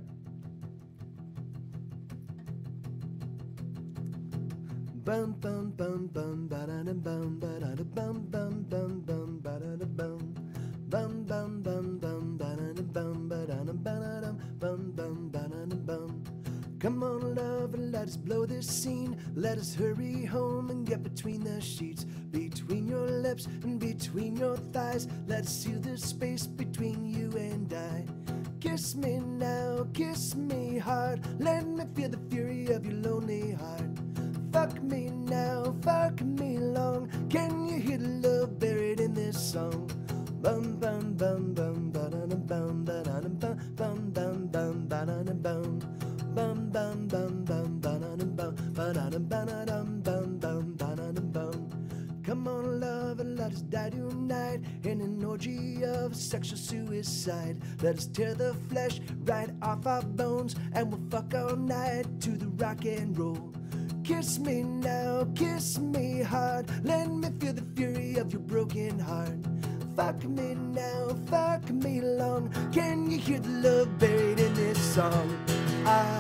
Bum bum bum bum ba da bum ba da bum bum bum bum ba da bum. Bum bum bum bum ba da bum ba da bum bum bum ba da bum. Come on, love, and let us blow this scene. Let us hurry home and get between the sheets, between your lips and between your thighs. Let us seal the space between you and I. Kiss me now, kiss me hard. Let me feel the fury of your lonely heart. Fuck me now, fuck me long. Can you hear the love buried in this song? Bum bum bum bum ba da bum ba da bum bum bum bum ba da bum bum bum bum bum ba da bum ba da ba da bum bum ba da bum. Come on, love, and let us die tonight in an orgy of sexual suicide. Let us tear the flesh right off our bones, and we'll fuck all night to the rock and roll. Kiss me now, kiss me hard. Let me feel the fury of your broken heart. Fuck me now, fuck me long. Can you hear the love buried in this song? I,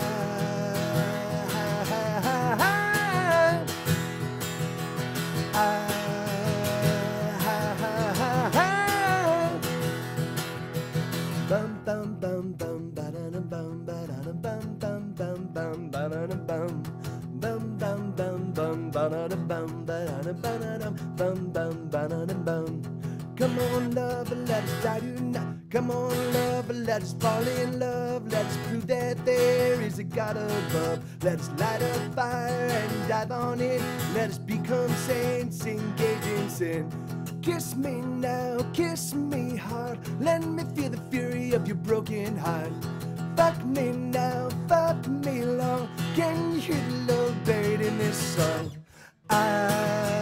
I, I, I, bum bum bum bum ba da bum ba da bum bum bum bum ba da bum bum bum bum bum ba da bum ba da bum bum ba da bum. Come on, love, let us die tonight. Come on, love, let us fall in love. Let us prove that there is a God above. Let us light a fire and dive on it. Let us become saints, engage in sin. Kiss me now, kiss me hard. Let me feel the fury of your broken heart. Fuck me now, fuck me long. Can you hear the love buried in this song? I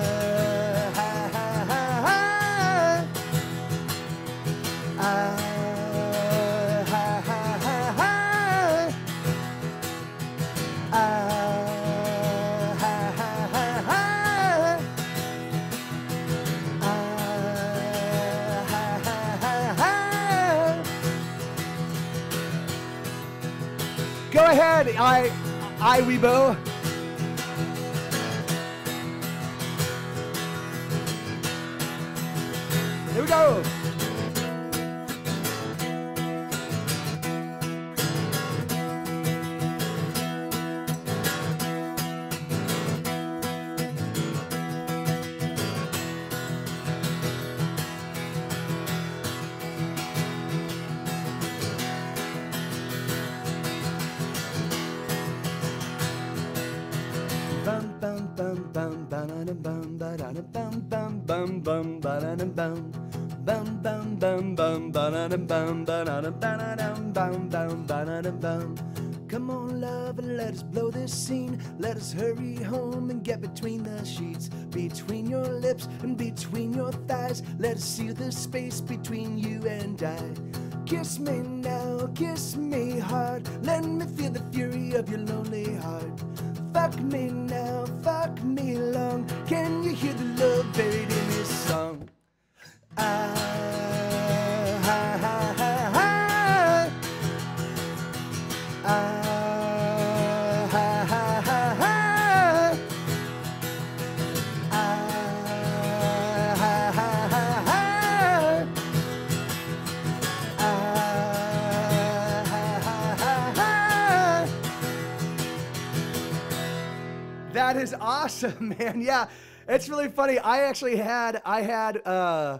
Go ahead, I, I, Weebo. Here we go. Come love and let us blow this scene. Let us hurry home and get between the sheets, between your lips and between your thighs. Let us seal the space between you and I. Kiss me now, kiss me hard. Let me feel the fury of your lonely heart. Fuck me now, fuck me long. Can you hear the love buried in this song? Ah, ha, ha, ha, ha. Ah, ha, ha, ha, ha. Ah, ha, ha, ha, ha. Ah, ha, ha, ha, ha. That is awesome, man. Yeah, it's really funny. I actually had, I had, uh,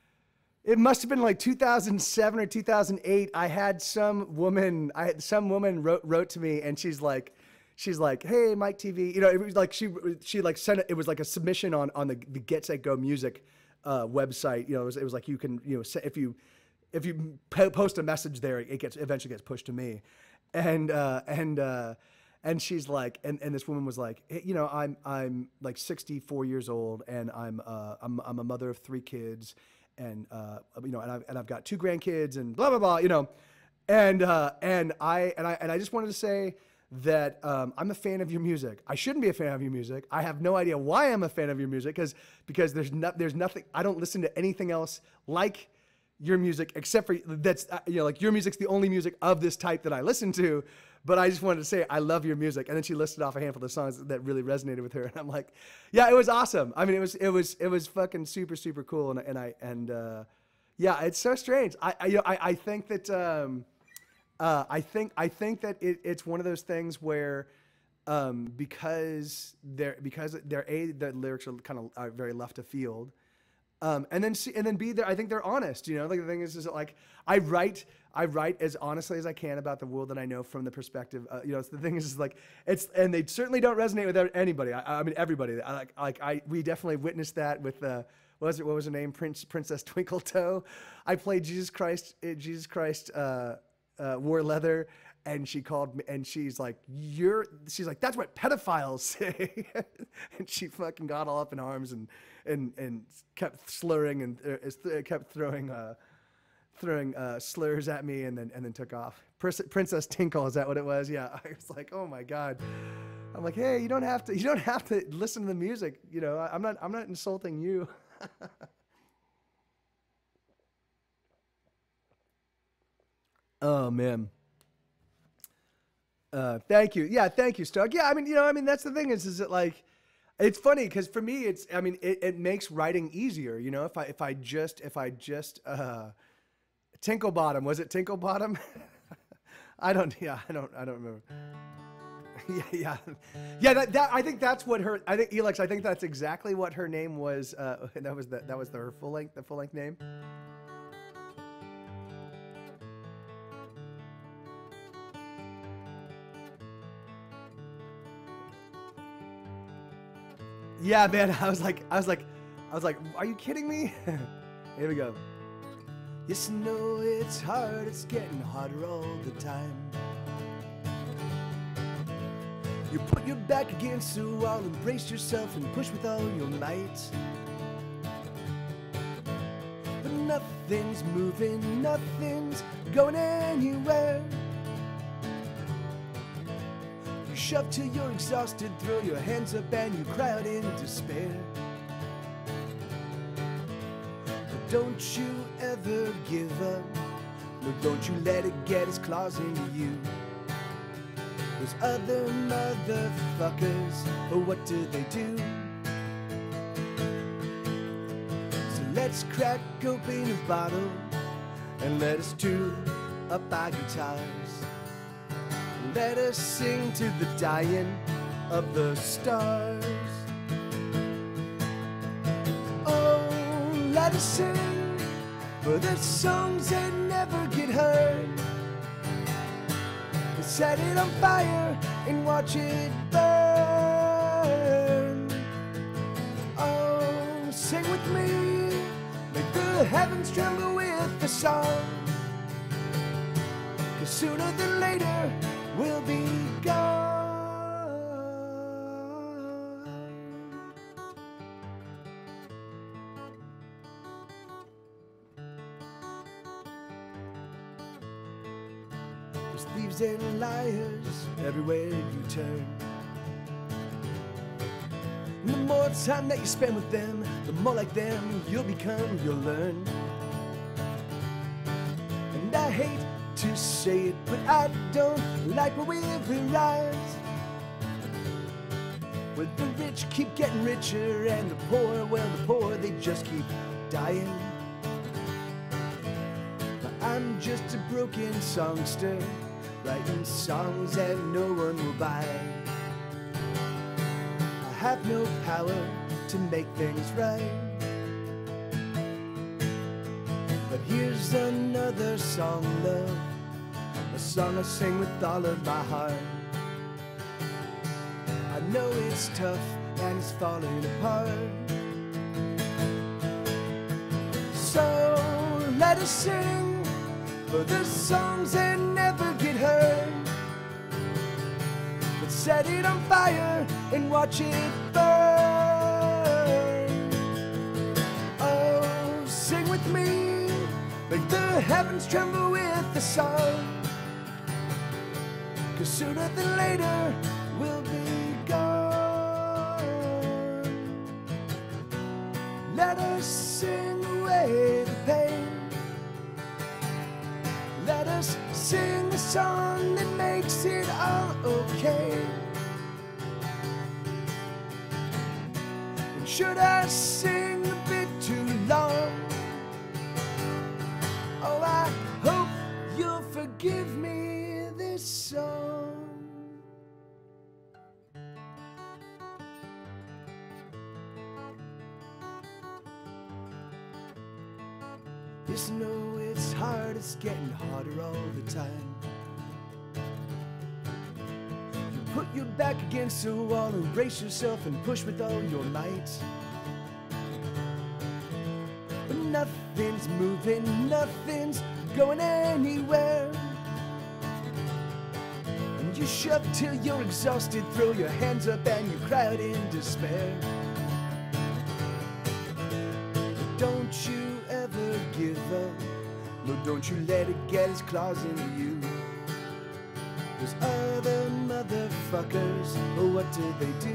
it must have been like two thousand seven or two thousand eight. I had some woman, I had some woman wrote wrote to me, and she's like, she's like, hey, Mike T V. You know, it was like she she like sent it. It was like a submission on on the, the Get Set Go Music uh, website. You know, it was, it was like you can, you know, if you if you po post a message there, it gets eventually gets pushed to me, and uh, and. Uh, And she's like, and, and this woman was like, hey, you know, I'm I'm like sixty-four years old, and I'm uh I'm I'm a mother of three kids, and uh you know, and I've and I've got two grandkids, and blah blah blah, you know, and uh and I and I and I just wanted to say that um, I'm a fan of your music. I shouldn't be a fan of your music. I have no idea why I'm a fan of your music, because because there's not there's nothing. I don't listen to anything else like your music except for that's uh, you know, like your music's the only music of this type that I listen to. But I just wanted to say I love your music. And then she listed off a handful of songs that really resonated with her, and I'm like, yeah, it was awesome. I mean, it was it was it was fucking super super cool, and and I and uh, yeah, it's so strange. I, I you know I I think that um, uh, I think I think that it, it's one of those things where um, because they're because they're a the lyrics are kind of are very left of field. Um, and then see, and then B, I think they're honest, you know, like the thing is, is that, like, I write, I write as honestly as I can about the world that I know from the perspective, uh, you know, it's, the thing is, is like, it's, and they certainly don't resonate with anybody. I, I mean, everybody, I, like, like I, we definitely witnessed that with, uh, what was it, what was her name? Prince, Princess Twinkletoe. I played Jesus Christ, uh, Jesus Christ, uh, uh, wore leather. And she called me, and she's like, "You're," she's like, "That's what pedophiles say," and she fucking got all up in arms and and and kept slurring and uh, kept throwing uh, throwing uh, slurs at me, and then and then took off. Princess Tinkle, is that what it was? Yeah, I was like, "Oh my god." I'm like, "Hey, you don't have to, you don't have to listen to the music. You know, I, I'm not, I'm not insulting you." Oh man. Uh, thank you. Yeah, thank you, Stoke. Yeah, I mean, you know, I mean, that's the thing is, is it like, it's funny because for me, it's, I mean, it, it makes writing easier. You know, if I, if I just, if I just, uh, Tinkle Bottom, was it Tinkle Bottom? I don't, yeah, I don't, I don't remember. yeah, yeah, yeah. That, that, I think that's what her. I think Elix. I think that's exactly what her name was. Uh, that was the, that was the, her full length, the full length name. Yeah, man, I was like, I was like, I was like, are you kidding me? Here we go. Yes, I know it's hard, it's getting harder all the time. You put your back against the wall, embrace yourself and push with all your might. But nothing's moving, nothing's going anywhere. You shove till you're exhausted, throw your hands up and you cry out in despair. But don't you ever give up, no, don't you let it get its claws into you. Those other motherfuckers, oh, what do they do? So let's crack open a bottle and let us tune up our guitars. Let us sing to the dying of the stars. Oh, let us sing for the songs that never get heard. Set it on fire and watch it burn. Oh, sing with me, make the heavens tremble with the song. 'Cause sooner than later, will be gone. There's thieves and liars everywhere you turn. And the more time that you spend with them, the more like them you'll become, you'll learn. And I hate to say it, but I don't like where we've arrived, where the rich keep getting richer and the poor, well, the poor, they just keep dying. But I'm just a broken songster, writing songs that no one will buy. I have no power to make things right, but here's another song, love, a song I sing with all of my heart. I know it's tough and it's falling apart, so let us sing for the songs that never get heard. Let's set it on fire and watch it burn. Oh, sing with me, make the heavens tremble with the song, 'cause sooner than later we'll be gone. Let us sing away the pain. Let us sing a song that makes it all okay. And should I sing a bit too long, oh, I hope you'll forgive me this song. Yes, no, it's hard, it's getting harder all the time. You put your back against the wall and brace yourself and push with all your might, but nothing's moving, nothing's going anywhere. And you shove till you're exhausted, throw your hands up and you cry out in despair. But don't you ever give up, no, don't you let it get its claws into you. Those other motherfuckers, oh, what did they do?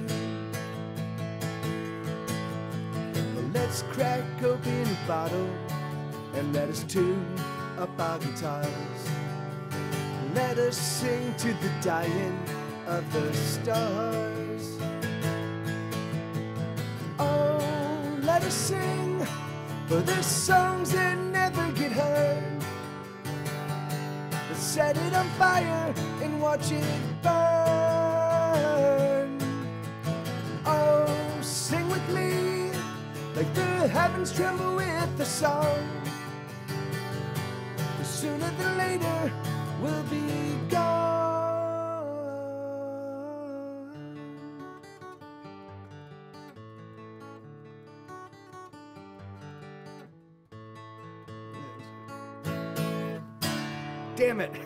Well, let's crack open a bottle and let us tune up our guitars. Let us sing to the dying of the stars. Oh, let us sing for the songs that never get heard. Let's set it on fire and watch it burn. Oh, sing with me, like the heavens tremble with the song. Sooner than later, we'll be gone. Damn it.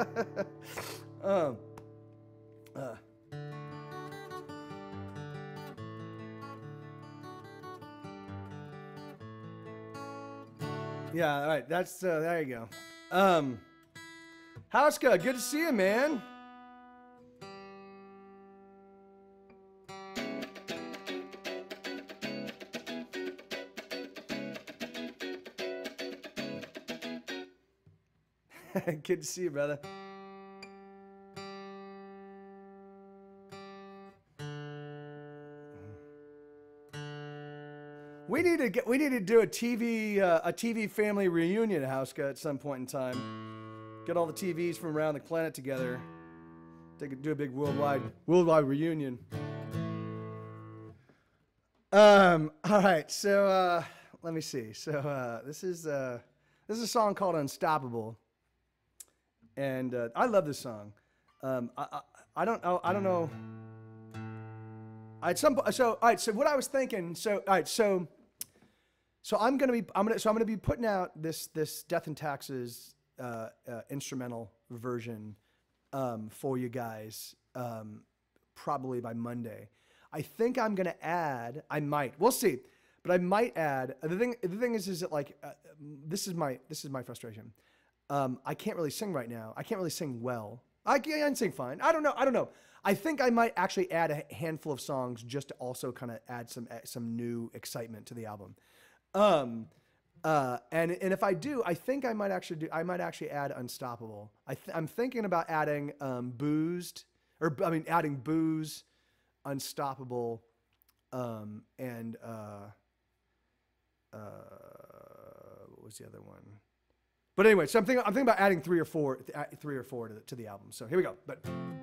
um, uh. Yeah, all right. That's uh, there you go. Um, Hauska, good to see you, man. Good to see you, brother. We need to get. We need to do a T V uh, a T V family reunion, Hauska, at some point in time. Get all the T Vs from around the planet together. Take a, do a big worldwide worldwide reunion. Um. All right. So uh, let me see. So uh, this is uh, this is a song called "Unstoppable," and uh, I love this song. Um, I, I I don't know. I don't know. At some po- so all right. So what I was thinking. So all right. So. So I'm gonna be I'm gonna so I'm gonna be putting out this this Death and Taxes uh, uh, instrumental version um, for you guys um, probably by Monday. I think I'm gonna add. I might. We'll see. But I might add. The thing. The thing is, is that like uh, this is my this is my frustration. Um, I can't really sing right now. I can't really sing well. I can, I can sing fine. I don't know. I don't know. I think I might actually add a handful of songs just to also kind of add some some new excitement to the album. Um, uh, and and if I do, I think I might actually do. I might actually add Unstoppable. I th- I'm thinking about adding um, Boozed, or I mean adding Booze, Unstoppable, um, and uh, uh, what was the other one? But anyway, so I'm thinking, I'm thinking about adding three or four, three or four to the, to the album. So here we go. But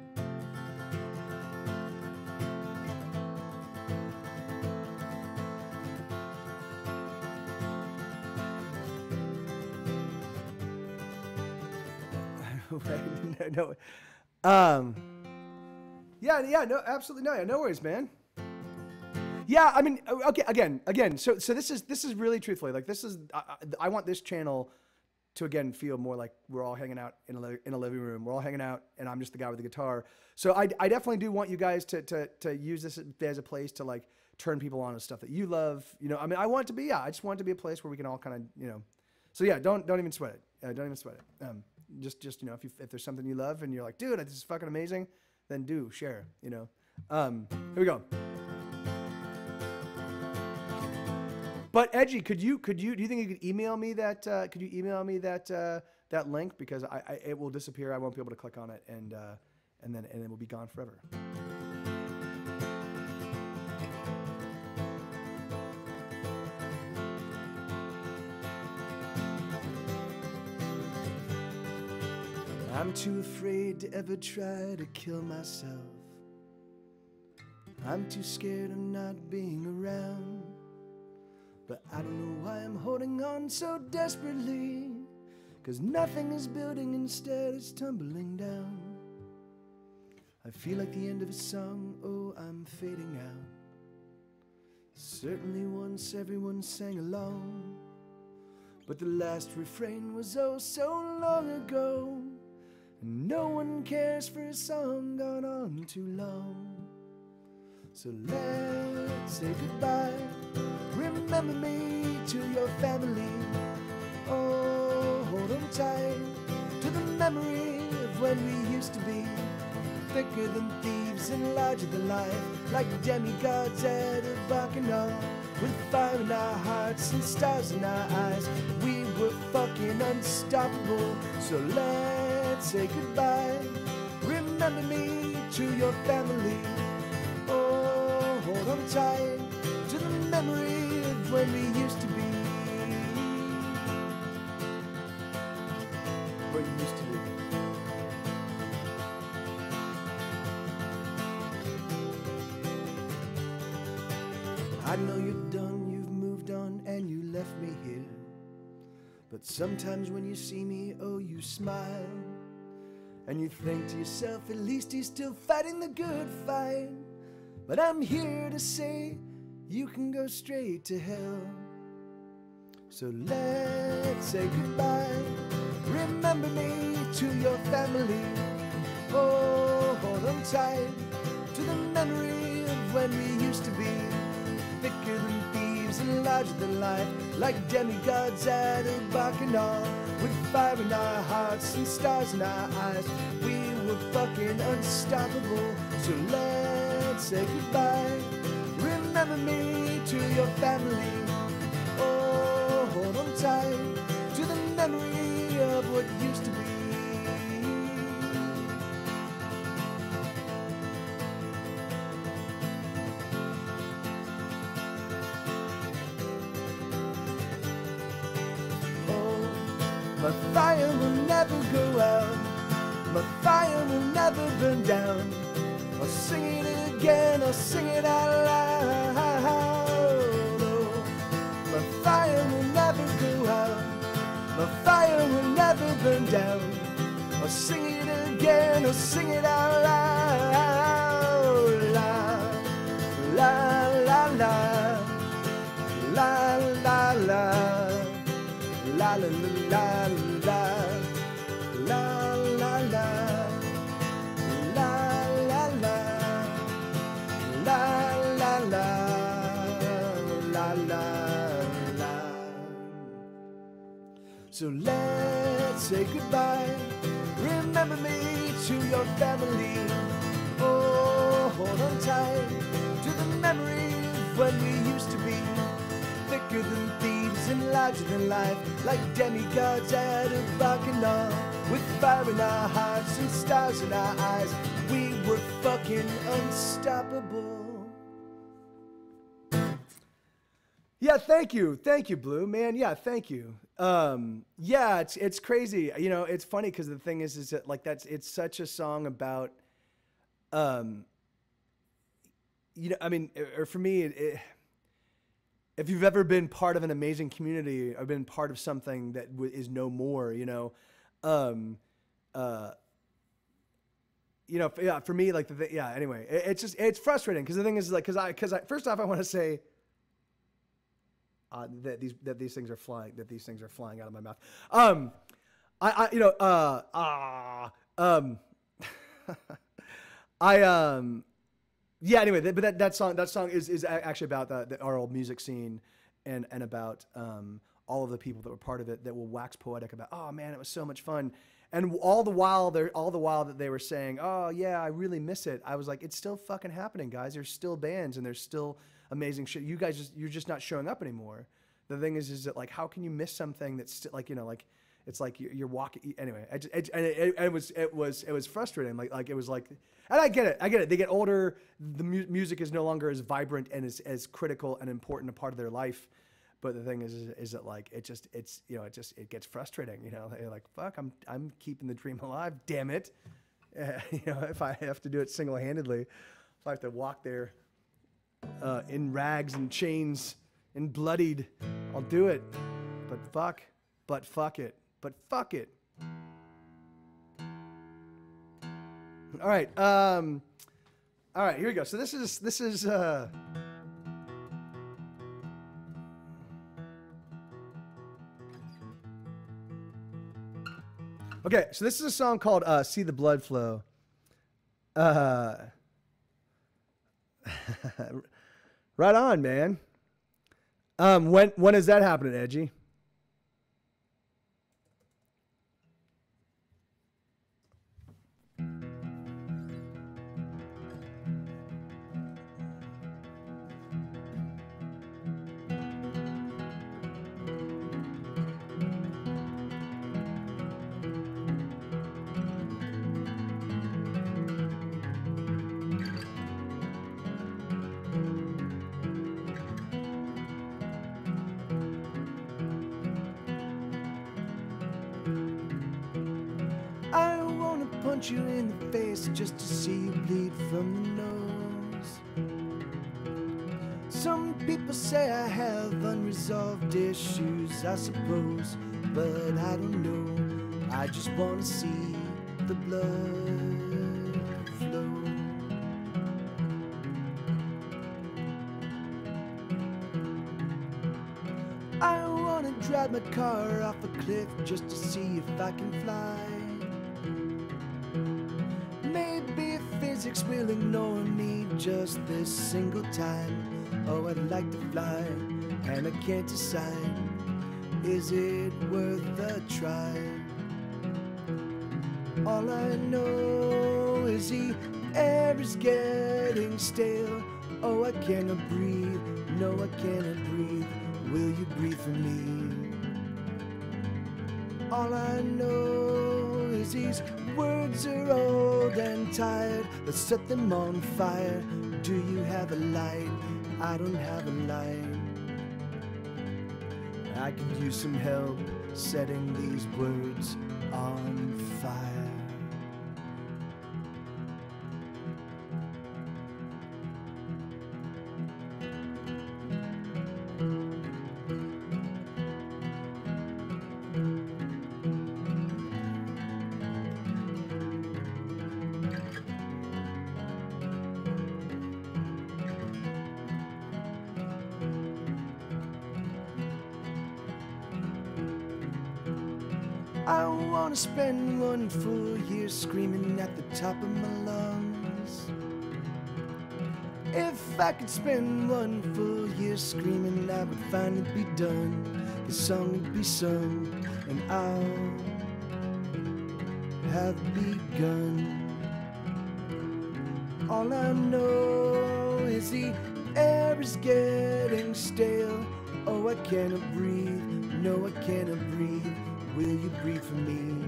no, no, um, yeah, yeah, no, absolutely, no, yeah, no worries, man. Yeah, I mean, okay, again, again. So, so this is this is really truthfully like this is. I, I want this channel to again feel more like we're all hanging out in a, in a living room. We're all hanging out, and I'm just the guy with the guitar. So I, I definitely do want you guys to, to, to use this as a place to like turn people on to stuff that you love. You know, I mean, I want it to be, yeah, I just want it to be a place where we can all kind of, you know, so yeah, don't, don't even sweat it. Uh, don't even sweat it. Um, just, just, you know, if you, if there's something you love and you're like, dude, this is fucking amazing, then do share, you know? Um, here we go. But Edgy, could you could you do you think you could email me that? Uh, could you email me that uh, that link because I, I it will disappear. I won't be able to click on it, and uh, and then and it will be gone forever. I'm too afraid to ever try to kill myself. I'm too scared of not being around. But I don't know why I'm holding on so desperately, 'cause nothing is building, instead it's tumbling down. I feel like the end of a song, oh, I'm fading out. Certainly once everyone sang along, but the last refrain was oh so long ago, and no one cares for a song gone on too long. So let's say goodbye. Remember me to your family. Oh, hold on tight to the memory of when we used to be thicker than thieves and larger than life, like demigods at a bacchanal, with fire in our hearts and stars in our eyes. We were fucking unstoppable. So let's say goodbye. Remember me to your family. Oh, hold on tight to the memory of when we used to be. When we used to be. I know you're done, you've moved on, and you left me here. But sometimes when you see me, oh, you smile, and you think to yourself, at least he's still fighting the good fight. But I'm here to say you can go straight to hell. So let's say goodbye. Remember me to your family. Oh, hold on tight to the memory of when we used to be thicker than thieves and larger than life, like demigods at a bacchanal, with fire in our hearts and stars in our eyes. We were fucking unstoppable. So let's say goodbye. Remember me to your family. Oh, hold on tight to the memory of what used to be. Oh, my fire will never go out. My fire will never burn down. I'll sing it again, I'll sing it out loud. Oh, my fire will never go out. My fire will never burn down. I'll sing it again, I'll sing it out loud. La, la, la, la. La, la, la. La, la, la, la, la. La, la, la. So let's say goodbye. Remember me to your family. Oh, hold on tight to the memory of when we used to be thicker than thieves and larger than life, like demigods out of Bacchanal, with fire in our hearts and stars in our eyes. We were fucking unstoppable. Yeah, thank you, thank you, Blue, man. Yeah, thank you. Um, yeah, it's it's crazy. You know, it's funny because the thing is, is that like that's it's such a song about, um, you know, I mean, or for me, it, it, if you've ever been part of an amazing community or been part of something that w is no more, you know, um, uh, you know, yeah, for me, like the th yeah. Anyway, it, it's just it's frustrating because the thing is, like, because I because I first off, I want to say. Uh, that these that these things are flying that these things are flying out of my mouth. Um, I, I you know uh ah um, I um yeah. Anyway, but that that song that song is is actually about the, the our old music scene, and and about um all of the people that were part of it that will wax poetic about. Oh man, it was so much fun. And all the while they're all the while that they were saying, oh yeah, I really miss it. I was like, it's still fucking happening, guys. There's still bands and there's still amazing shit. You guys just you're just not showing up anymore. The thing is, is that like, how can you miss something that's still like, you know, like it's like you're, you're walking anyway. I just, it, and it, it was it was it was frustrating. Like like it was like, and I get it, I get it. They get older. The mu music is no longer as vibrant and as as critical and important a part of their life. But the thing is, is, is that like it just it's you know it just it gets frustrating. You know, you're like, fuck, I'm I'm keeping the dream alive. Damn it. Uh, you know, if I have to do it single handedly, if I have to walk there. Uh, in rags and chains and bloodied, I'll do it. But fuck, but fuck it, but fuck it. All right, um, all right, here we go. So this is this is. Uh, okay, so this is a song called uh, "See the Blood Flow." Uh. Right on, man. Um, when when is that happening, Edgy? Punch you in the face just to see you bleed from the nose. Some people say I have unresolved issues, I suppose, but I don't know. I just want to see the blood flow. I want to drive my car off a cliff just to see if I can fly. Maybe physics will ignore me just this single time. Oh, I'd like to fly, and I can't decide. Is it worth a try? All I know is the air is getting stale. Oh, I cannot breathe, no, I cannot breathe. Will you breathe for me? All I know is these words are old and tired. Let's set them on fire. Do you have a light? I don't have a light. I could use some help setting these words on fire. I wanna spend one full year screaming at the top of my lungs. If I could spend one full year screaming, I would finally be done. The song would be sung and I'll have begun. All I know is the air is getting stale. Oh, I cannot breathe, no, I cannot breathe. Will you breathe for me?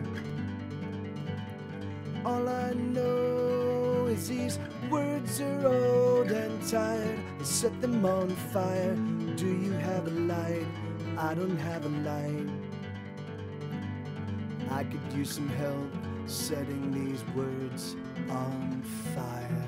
All I know is these words are old and tired. I set them on fire. Do you have a light? I don't have a light. I could use some help setting these words on fire.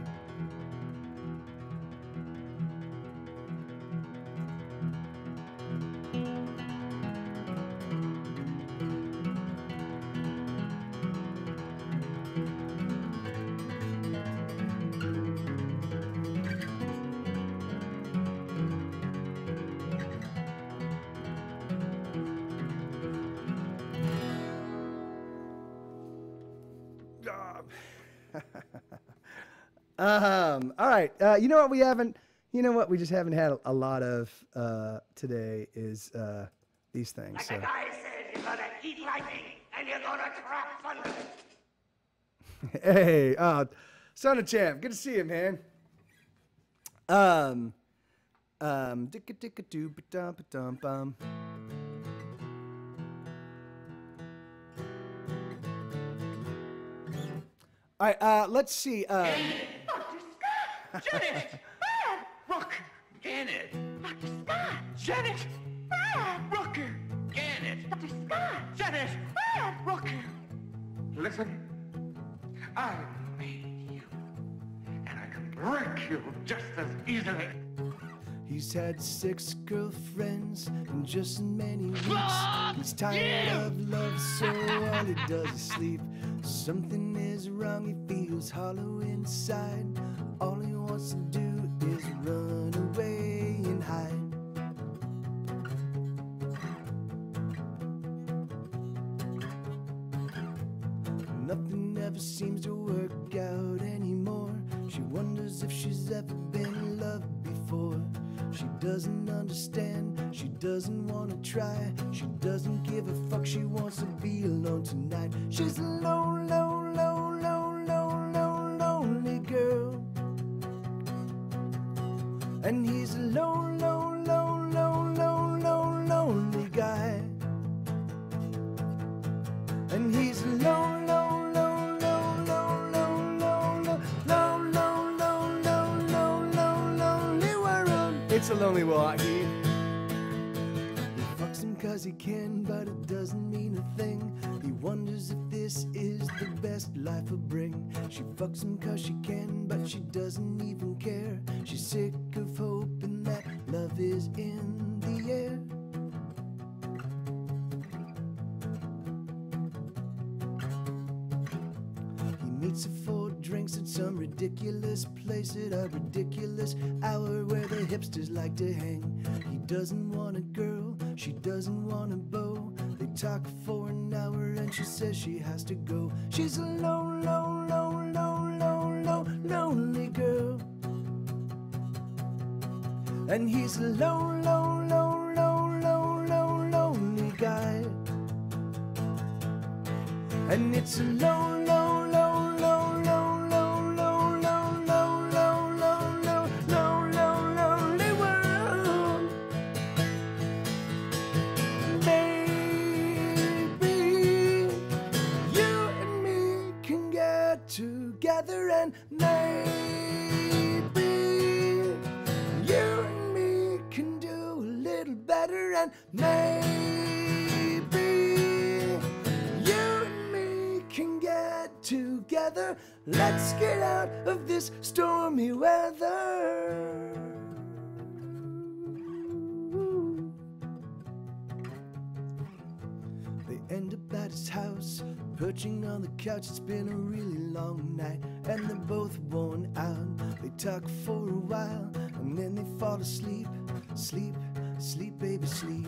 um, all right. Uh, you know what we haven't, you know what we just haven't had a, a lot of uh, today is uh, these things. Like So. the guy said, you're gonna eat lightning and you're gonna trap thunder. Hey, uh, Son of Champ, good to see you, man. Um, um, dicka dicka doo ba dum ba dum bum. All right, uh, let's see. Um, Doctor Scott! Janet! Brad! Rook! Janet! Doctor Scott! Janet! Brad! Rooker! Janet! Doctor Scott! Janet! Brad! Rooker! Listen, I made you, and I can break you just as easily. He's had six girlfriends in just many weeks. Fuck He's tired you! of love, so all he does is sleep. Something is wrong, he feels hollow inside. All he wants to do is run away and hide. Nothing ever seems to work out anymore. She wonders if she's ever been in love before. She doesn't understand, she doesn't want to try. She doesn't give a fuck, she wants to be alone tonight. She's a lone, lone, lone, lone, lone, lone, lonely girl. And he's a lone, lone, lone, lone, lone, lone, lonely guy. And he's a lone, lone, lone, lone, lone, lone, lone, lone, lone, lone, lone, lone, lone, lonely world. It's a lonely walk. He, he fucks him cause he can, but it doesn't mean a thing. He wonders if this is the best life will bring. She fucks him cause she can, but she doesn't even care. She's sick of hoping that love is in the air. Meets her for drinks at some ridiculous place at a ridiculous hour where the hipsters like to hang. He doesn't want a girl, she doesn't want a beau. They talk for an hour and she says she has to go. She's a lone, lone, lone, lone, lone, lone, lonely girl. And he's a lone, lone, lone, lone, lone, lone, lonely guy. And it's a lone, lone, lone, lone, lone, lone, lone, lone, lone, lone, lone, lone, lone, lone, lonely world. Maybe you and me can get together, and maybe you and me can do a little better, and maybe together, let's get out of this stormy weather. They end up at his house, perching on the couch. It's been a really long night, and they're both worn out. They talk for a while, and then they fall asleep. Sleep, sleep, baby, sleep.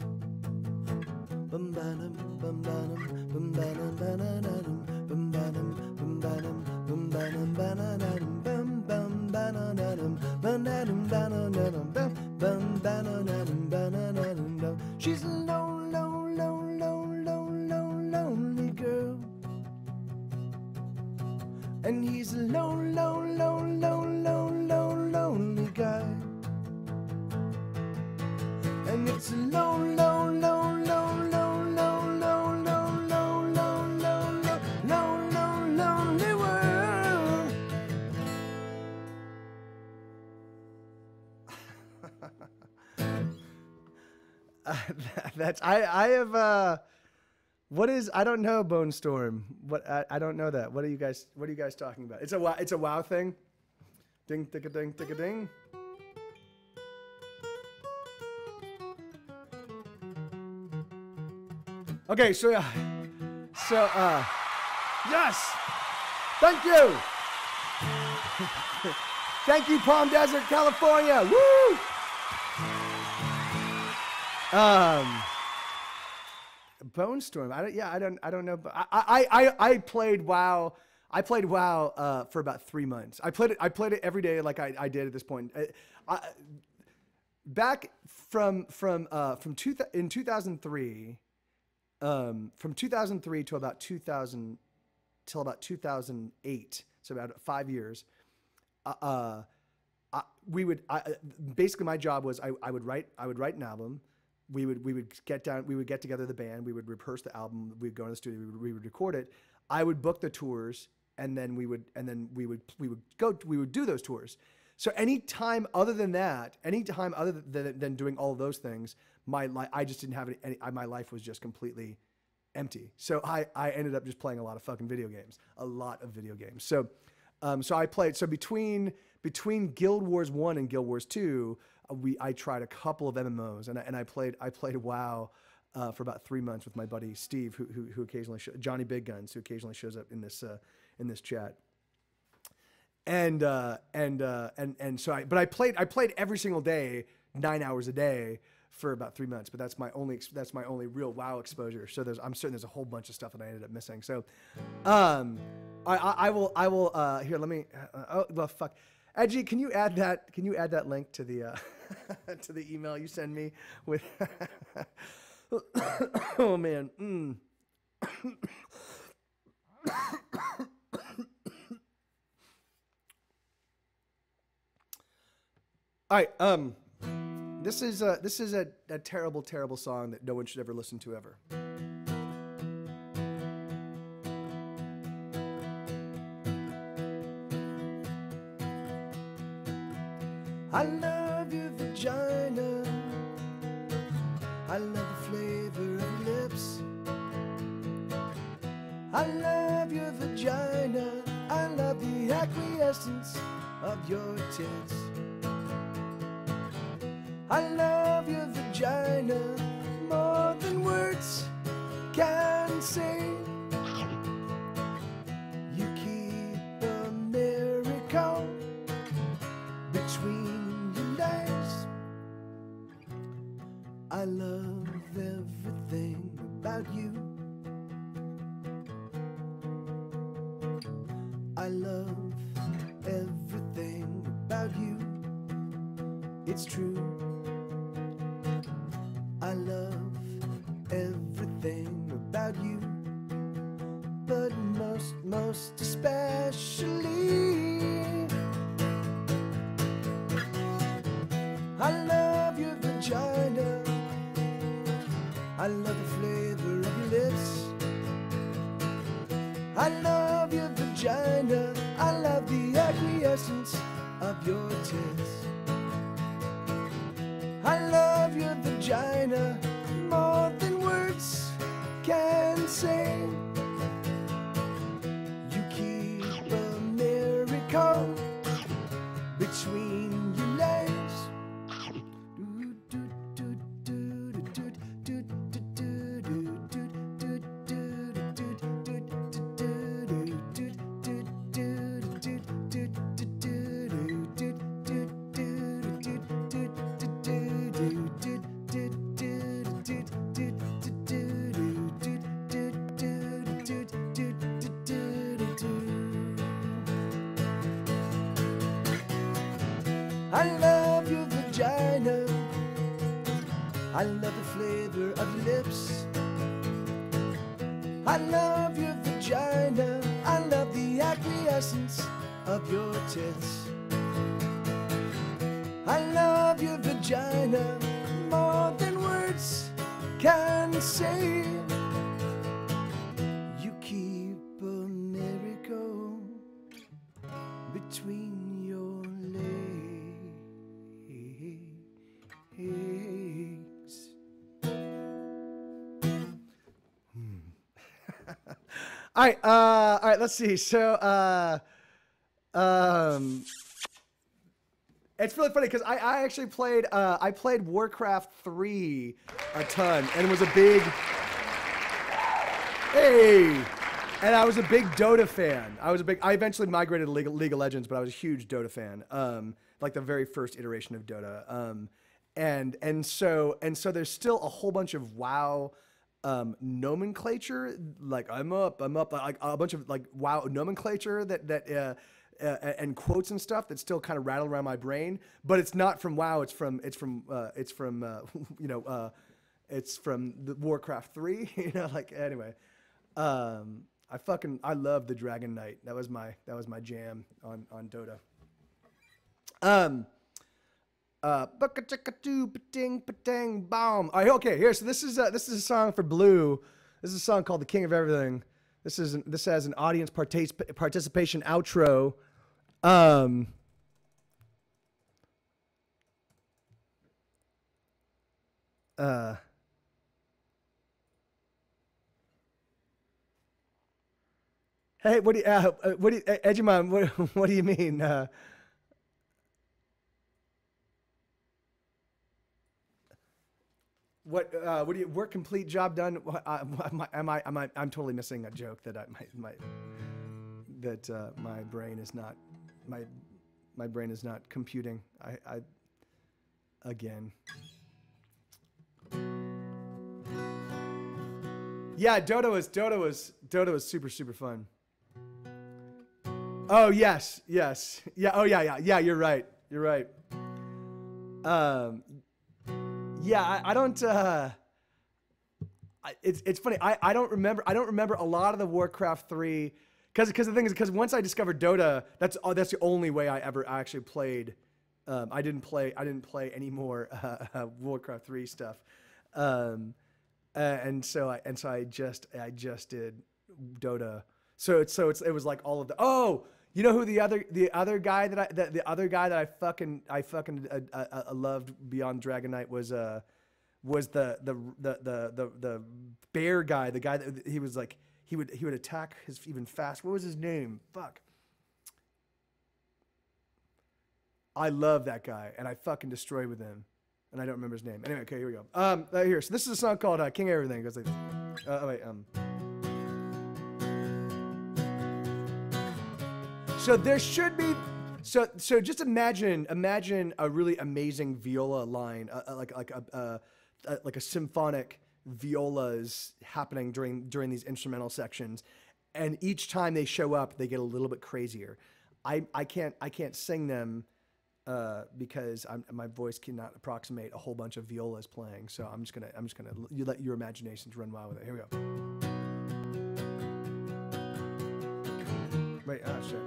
Bum ba-dum, bum ba-dum, bum ba-dum, ba-da-da-dum. Bum ba-dum, bum ba-dum, bum ba-dum, ba-da-da-dum, bum bum ba-da-da-dum, ba-da-dum, ba-da-da-dum, bum bum ba-da-da-dum, ba-da-da-dum, bum. She's a lone, lone, lone, lone, Uh, that's I I have uh what is I don't know Bone Storm. What I, I don't know that. What are you guys what are you guys talking about? It's a wow, it's a wow thing. Ding tick a ding tick a ding. Okay, so yeah. So uh yes. Thank you. Thank you, Palm Desert, California. Woo! Um, Bone Storm. I don't. Yeah, I don't. I don't know. But I. I. I. I played WoW. I played WoW uh, for about three months. I played it. I played it every day, like I, I did at this point. I, I, back from from uh, from two in two thousand three, um, from two thousand three to about two thousand till about two thousand eight. So about five years. Uh, uh, we would I, basically my job was I, I would write I would write an album. We would we would get down we would get together the band. We would rehearse the album. We'd go in the studio. We would, we would record it. I would book the tours, and then we would and then we would we would go we would do those tours. So any time other than that, any time other than, than doing all of those things, my life I just didn't have any, any. My life was just completely empty. So I I ended up just playing a lot of fucking video games, a lot of video games. So. Um, so I played. So between between Guild Wars One and Guild Wars Two, uh, we I tried a couple of M M Os, and I, and I played I played WoW uh, for about three months with my buddy Steve, who who, who occasionally sh- Johnny Big Guns, who occasionally shows up in this uh, in this chat. And uh, and uh, and and so I but I played I played every single day, nine hours a day for about three months. But that's my only that's my only real WoW exposure. So there's I'm certain there's a whole bunch of stuff that I ended up missing. So. Um, I, I, I will, I will, uh, here, let me, uh, oh, well, fuck. Edgy, can you add that, can you add that link to the, uh, to the email you send me with, oh man, mm. All right, um, this is, uh, this is a, a terrible, terrible song that no one should ever listen to ever. I love your vagina. I love the flavor of your lips. I love your vagina. I love the acquiescence of your tits. I love your vagina more than words can say. You keep a miracle between I love everything about you. I love everything about you. It's true. I love everything about you. But most, most especially, I love your vagina. I love the flavor of your lips. I love your vagina. I love the acquiescence of your tits. I love your vagina more than words can say. You keep a miracle between your legs. I love your vagina. I love the flavor of your lips. I love your vagina. I love the acquiescence of your tits. I love your vagina more than words can say. You keep a miracle between your legs. All right, uh, all right. Let's see. So, uh, um, it's really funny because I, I actually played uh, I played Warcraft three a ton and was a big hey, and I was a big Dota fan. I was a big. I eventually migrated to League, League of Legends, but I was a huge Dota fan. Um, like the very first iteration of Dota. Um, and and so and so there's still a whole bunch of WoW um, nomenclature. Like I'm up, I'm up. Like a bunch of like WoW nomenclature that that. Uh, Uh, and quotes and stuff that still kind of rattle around my brain, but it's not from WoW. It's from it's from uh, it's from uh, you know uh, it's from the Warcraft three. You know, like anyway, um, I fucking I love the Dragon Knight. That was my that was my jam on on Dota. Um. Uh. Ding ding bomb. All right. Okay. Here. So this is uh, this is a song for Blue. This is a song called "The King of Everything." This is an, this has an audience partic- participation outro. Um, uh, hey, what do you, uh, what do you, uh, Edgemon, what, what do you mean? Uh, what, uh, what do you, work complete, job done? Uh, am I, am I, am I, I'm totally missing a joke that I might, might that uh, my brain is not, my, my brain is not computing. I, I again. Yeah, Dota was Dota was Dota was super super fun. Oh yes, yes, yeah. Oh yeah, yeah, yeah. You're right. You're right. Um, yeah, I, I don't. Uh, I, it's it's funny. I I don't remember. I don't remember a lot of the Warcraft three. Because because the thing is, because once I discovered Dota, that's oh, that's the only way I ever actually played. Um, I didn't play I didn't play any more uh, uh, Warcraft three stuff, um, uh, and so I and so I just I just did Dota. So it's so it's it was like all of the oh you know who the other the other guy that I the, the other guy that I fucking I fucking uh, uh, uh, loved beyond Dragon Knight was uh was the the the the the, the bear guy, the guy that he was like. He would he would attack his even fast. What was his name? Fuck. I love that guy, and I fucking destroyed with him, and I don't remember his name. Anyway, okay, here we go. Um, uh, here. So this is a song called uh, "King of Everything." It goes like, uh, oh wait, um. So there should be, so so just imagine imagine a really amazing viola line, uh, uh, like like a uh, uh, like a symphonic. Violas happening during during these instrumental sections, and each time they show up they get a little bit crazier. I I can't I can't sing them uh, because I'm, my voice cannot approximate a whole bunch of violas playing. So I'm just gonna I'm just gonna you let your imaginations run wild with it. Here we go. Wait, ah shit.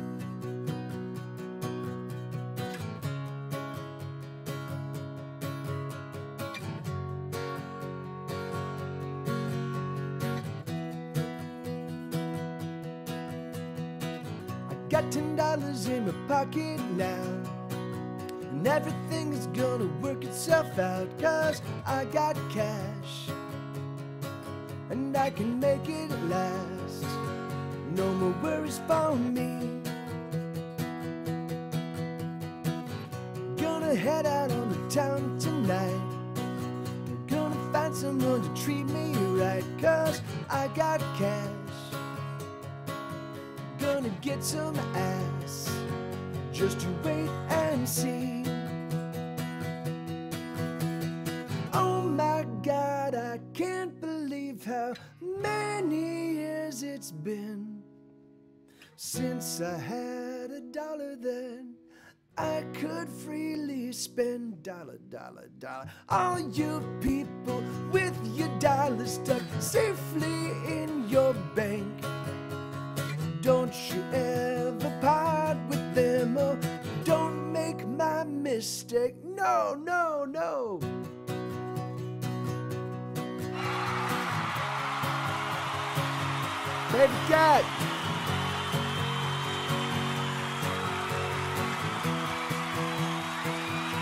Got ten dollars in my pocket now, and everything is gonna work itself out, cause I got cash, and I can make it last. No more worries for me. Gonna head out on the town tonight. Gonna find someone to treat me right, cause I got cash. Gonna get some ass, just you wait and see. Oh my God, I can't believe how many years it's been since I had a dollar then I could freely spend. Dollar, dollar, dollar. All you people with your dollars stuck safely in your bank, don't you ever part with them, or don't make my mistake. No, no, no. Baby cat.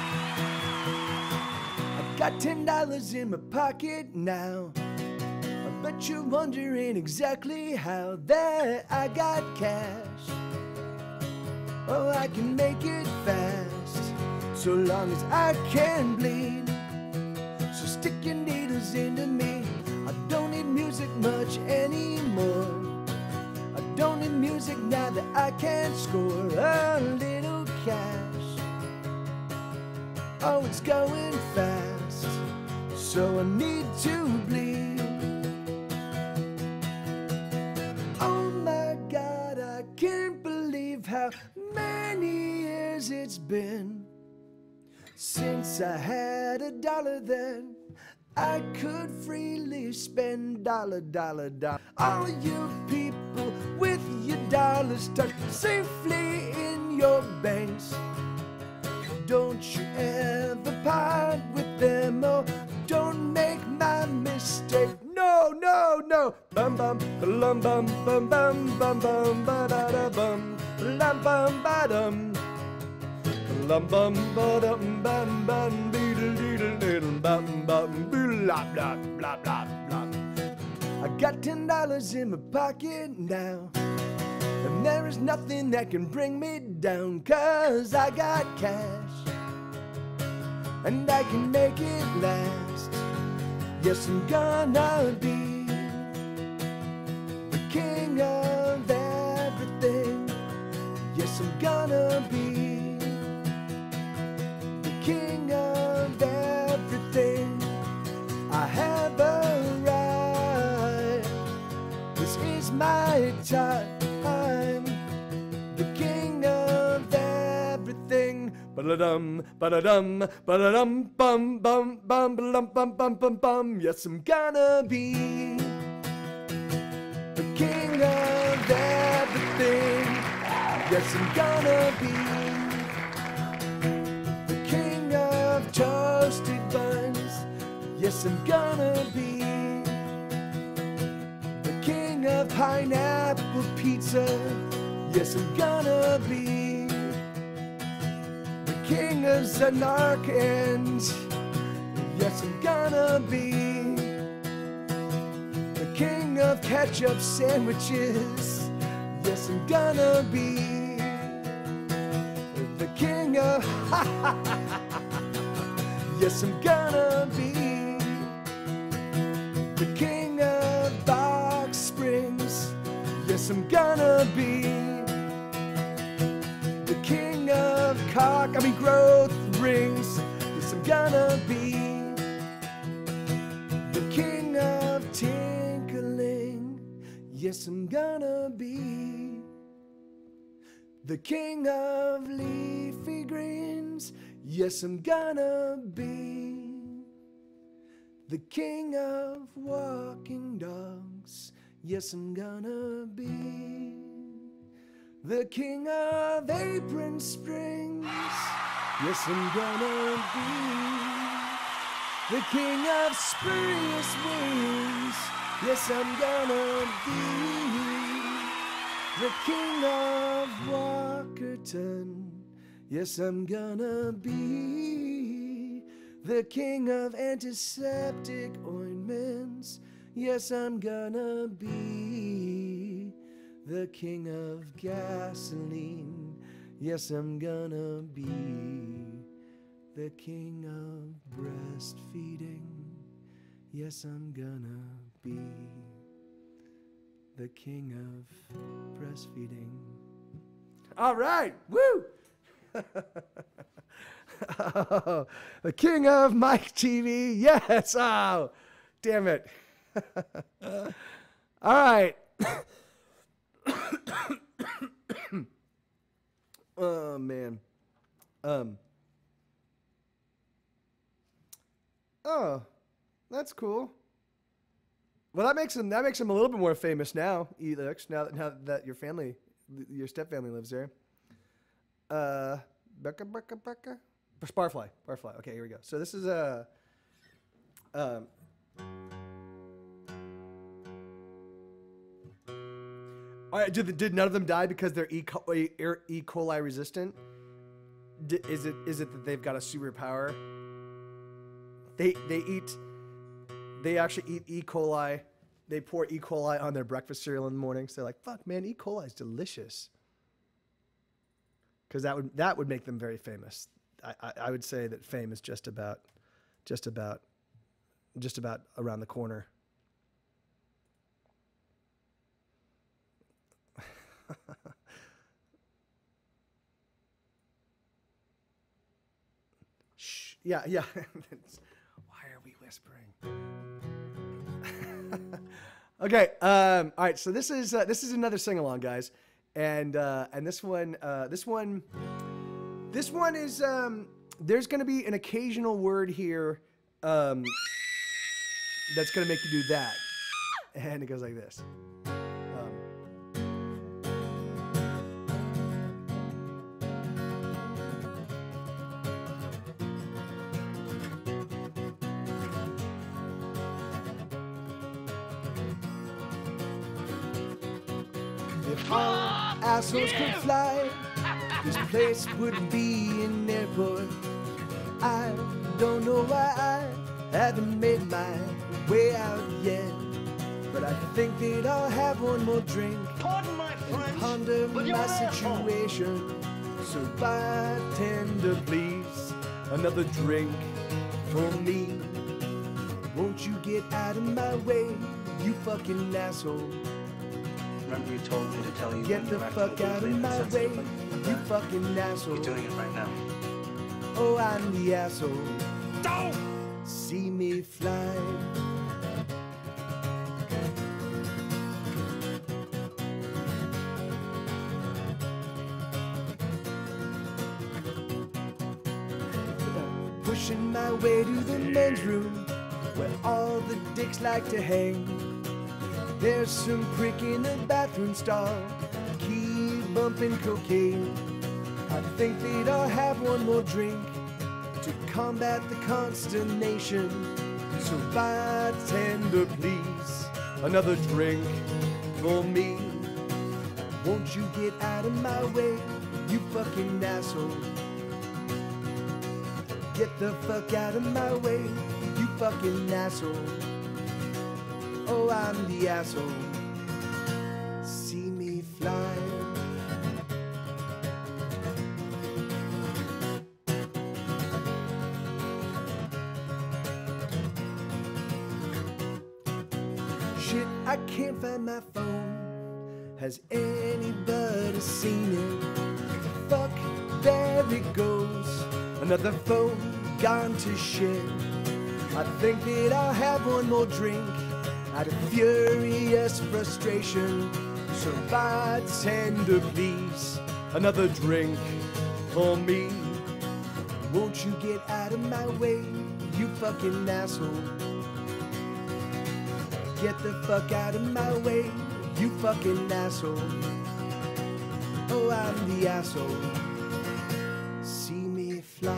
I've got ten dollars in my pocket now. but you're wondering exactly how that I got cash. Oh, I can make it fast, so long as I can bleed. So stick your needles into me. I don't need music much anymore. I don't need music now that I can score a little cash. Oh, it's going fast, so I need to bleed. Oh my God, I can't believe how many years it's been since I had a dollar then I could freely spend. Dollar, dollar, dollar. All you people with your dollars tucked safely in your banks, don't you ever part with them, or don't make my mistake. No, no, no. Bum bum, bum bum, bum bum, bum bum, ba da da bum, bum bum ba dum, bum bum ba dum, bum bum, beedle deedle diddle, bum bum, blah blah blah blah blah. I got ten dollars in my pocket now, and there is nothing that can bring me down, 'cause I got cash, and I can make it last. Yes, I'm gonna be the king of everything. Yes, I'm gonna be the king of everything. I have arrived. This is my time. The king of everything. Ba-da-dum, ba-da-dum, ba-da-dum, bum, bum, bum, ba-dum, bum, bum, bum, bum. Yes, I'm gonna be the king of everything. Yes, I'm gonna be the king of toasted buns. Yes, I'm gonna be the king of pineapple pizza. Yes, I'm gonna be the king of Zanarkand. Yes, I'm gonna be the king of ketchup sandwiches. Yes, I'm gonna be the king of yes, I'm gonna be the king of box springs. Yes, I'm gonna be the king of cock, I mean growth rings. Yes, I'm gonna be the king of tinkling. Yes, I'm gonna be the king of leafy greens. Yes, I'm gonna be the king of walking dogs. Yes, I'm gonna be the king of apron springs. Yes, I'm gonna be the king of spurious wings. Yes, I'm gonna be the king of Walkerton. Yes, I'm gonna be the king of antiseptic ointments. Yes, I'm gonna be the king of gasoline. Yes, I'm gonna be the king of breastfeeding. Yes, I'm gonna be the king of breastfeeding. All right, woo! Oh, the king of Mike T V. Yes. Oh, damn it. All right. Oh man. Um. Oh, that's cool. Well, that makes him that makes him a little bit more famous now, Elix. Now that now that your family, your stepfamily lives there. Uh, Becca, Becca, Becca. Barfly, Barfly. Okay, here we go. So this is a. Um, all right, did, did none of them die because they're E. coli, E. coli resistant? D- is it is it that they've got a superpower? They they eat. They actually eat E. coli they pour E. coli on their breakfast cereal in the morning. So they're like, fuck, man, E. coli is delicious. Because that would that would make them very famous. I, I, I would say that fame is just about, just about, just about around the corner. Shh. Yeah, yeah. Why are we whispering? Okay. Um, all right. So this is uh, this is another sing along, guys, and uh, and this one uh, this one this one is um, there's going to be an occasional word here um, that's going to make you do that, and it goes like this. If all assholes could fly, this place wouldn't be an airport. I don't know why I haven't made my way out yet, but I think that I'll have one more drink. Pardon my French, and ponder but you're my an asshole. situation. So bartender, please, another drink for me. Won't you get out of my way, you fucking asshole? Remember you told me to tell you Get when the you're fuck acting out of loosely and my way, sensitively. you fucking asshole. You're doing it right now. Oh, I'm the asshole. Don't! See me fly. Pushing my way to the men's room where all the dicks like to hang. There's some prick in the bathroom stall, keep bumping cocaine. I think that I'll have one more drink to combat the consternation. So bartender, please, another drink for me. Won't you get out of my way, you fucking asshole? Get the fuck out of my way, you fucking asshole. Oh, I'm the asshole. See me fly. Shit, I can't find my phone. Has anybody seen it? Fuck, there it goes. Another phone gone to shit. I think that I'll have one more drink out of furious frustration. So bartender, please, another drink for me. Won't you get out of my way, you fucking asshole? Get the fuck out of my way, you fucking asshole. Oh, I'm the asshole. See me fly.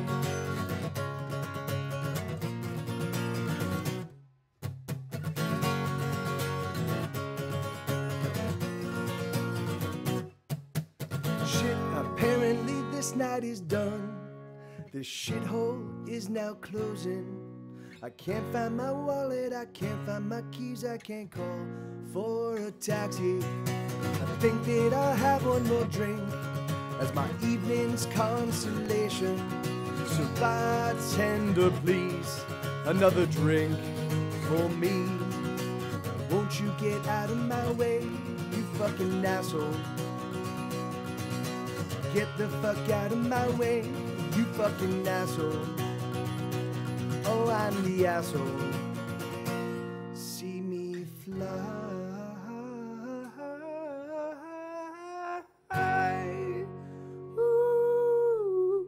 Shit, apparently this night is done. This shithole is now closing. I can't find my wallet, I can't find my keys, I can't call for a taxi. I think that I'll have one more drink as my evening's consolation. So bartender, please, another drink for me. Won't you get out of my way, you fucking asshole? Get the fuck out of my way, you fucking asshole. Oh, I'm the asshole. See me fly. Ooh.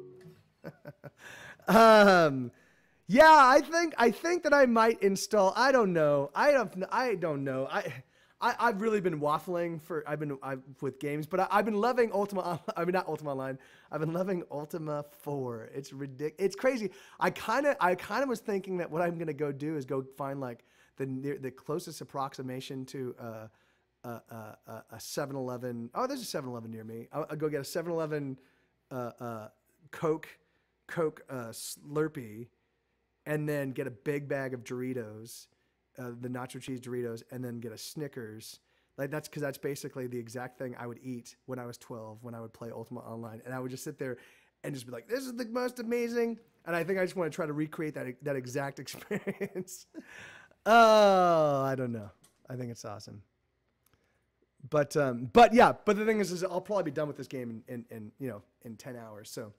um, yeah, I think I think that I might install. I don't know. I don't. I don't know. I. I, I've really been waffling for I've been I've, with games, but I, I've been loving Ultima. I mean, not Ultima Online. I've been loving Ultima four. It's ridiculous. It's crazy. I kind of I kind of was thinking that what I'm gonna go do is go find like the near, the closest approximation to uh, uh, uh, a seven eleven. Oh, there's a seven eleven near me. I'll, I'll go get a seven eleven uh, uh, Coke Coke uh, Slurpee, and then get a big bag of Doritos. uh, the nacho cheese Doritos, and then get a Snickers. Like that's because that's basically the exact thing I would eat when I was twelve, when I would play Ultima Online, and I would just sit there and just be like, "This is the most amazing." And I think I just want to try to recreate that that exact experience. Oh, I don't know. I think it's awesome. But um, but yeah, but the thing is, is I'll probably be done with this game in, in, in you know in ten hours. So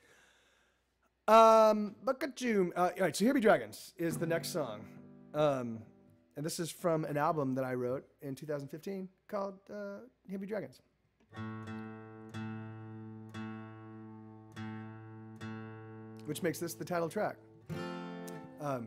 um, but uh, all right. So Here Be Dragons is the next song. Um, And this is from an album that I wrote in two thousand fifteen called uh, Here Be Dragons. Which makes this the title track. Um,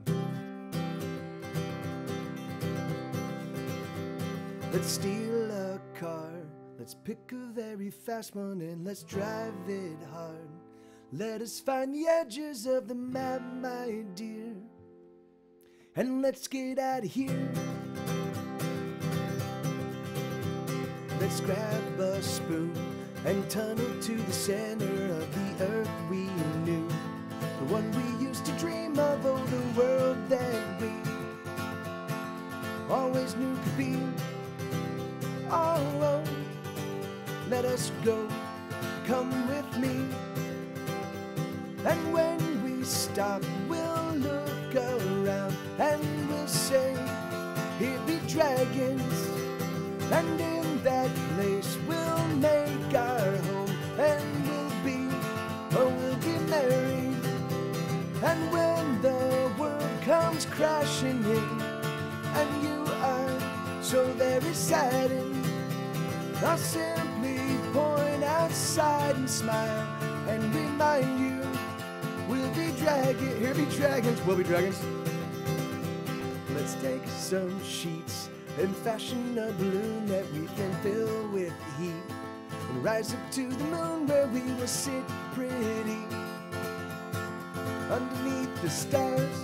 let's steal a car. Let's pick a very fast one and let's drive it hard. Let us find the edges of the map, my dear. And let's get out of here. Let's grab a spoon and tunnel to the center of the earth we knew. The one we used to dream of, oh, the world that we always knew could be. Oh, oh, let us go, come with me. And when we stop, we'll look around and we'll say, here be dragons. And in that place we'll make our home. And we'll be, oh, we'll be married. And when the world comes crashing in, and you are so very saddened, I'll simply point outside and smile and remind you, we'll be dragons, here be dragons, we'll be dragons. Let's take some sheets and fashion a balloon that we can fill with heat, and rise up to the moon where we will sit pretty underneath the stars.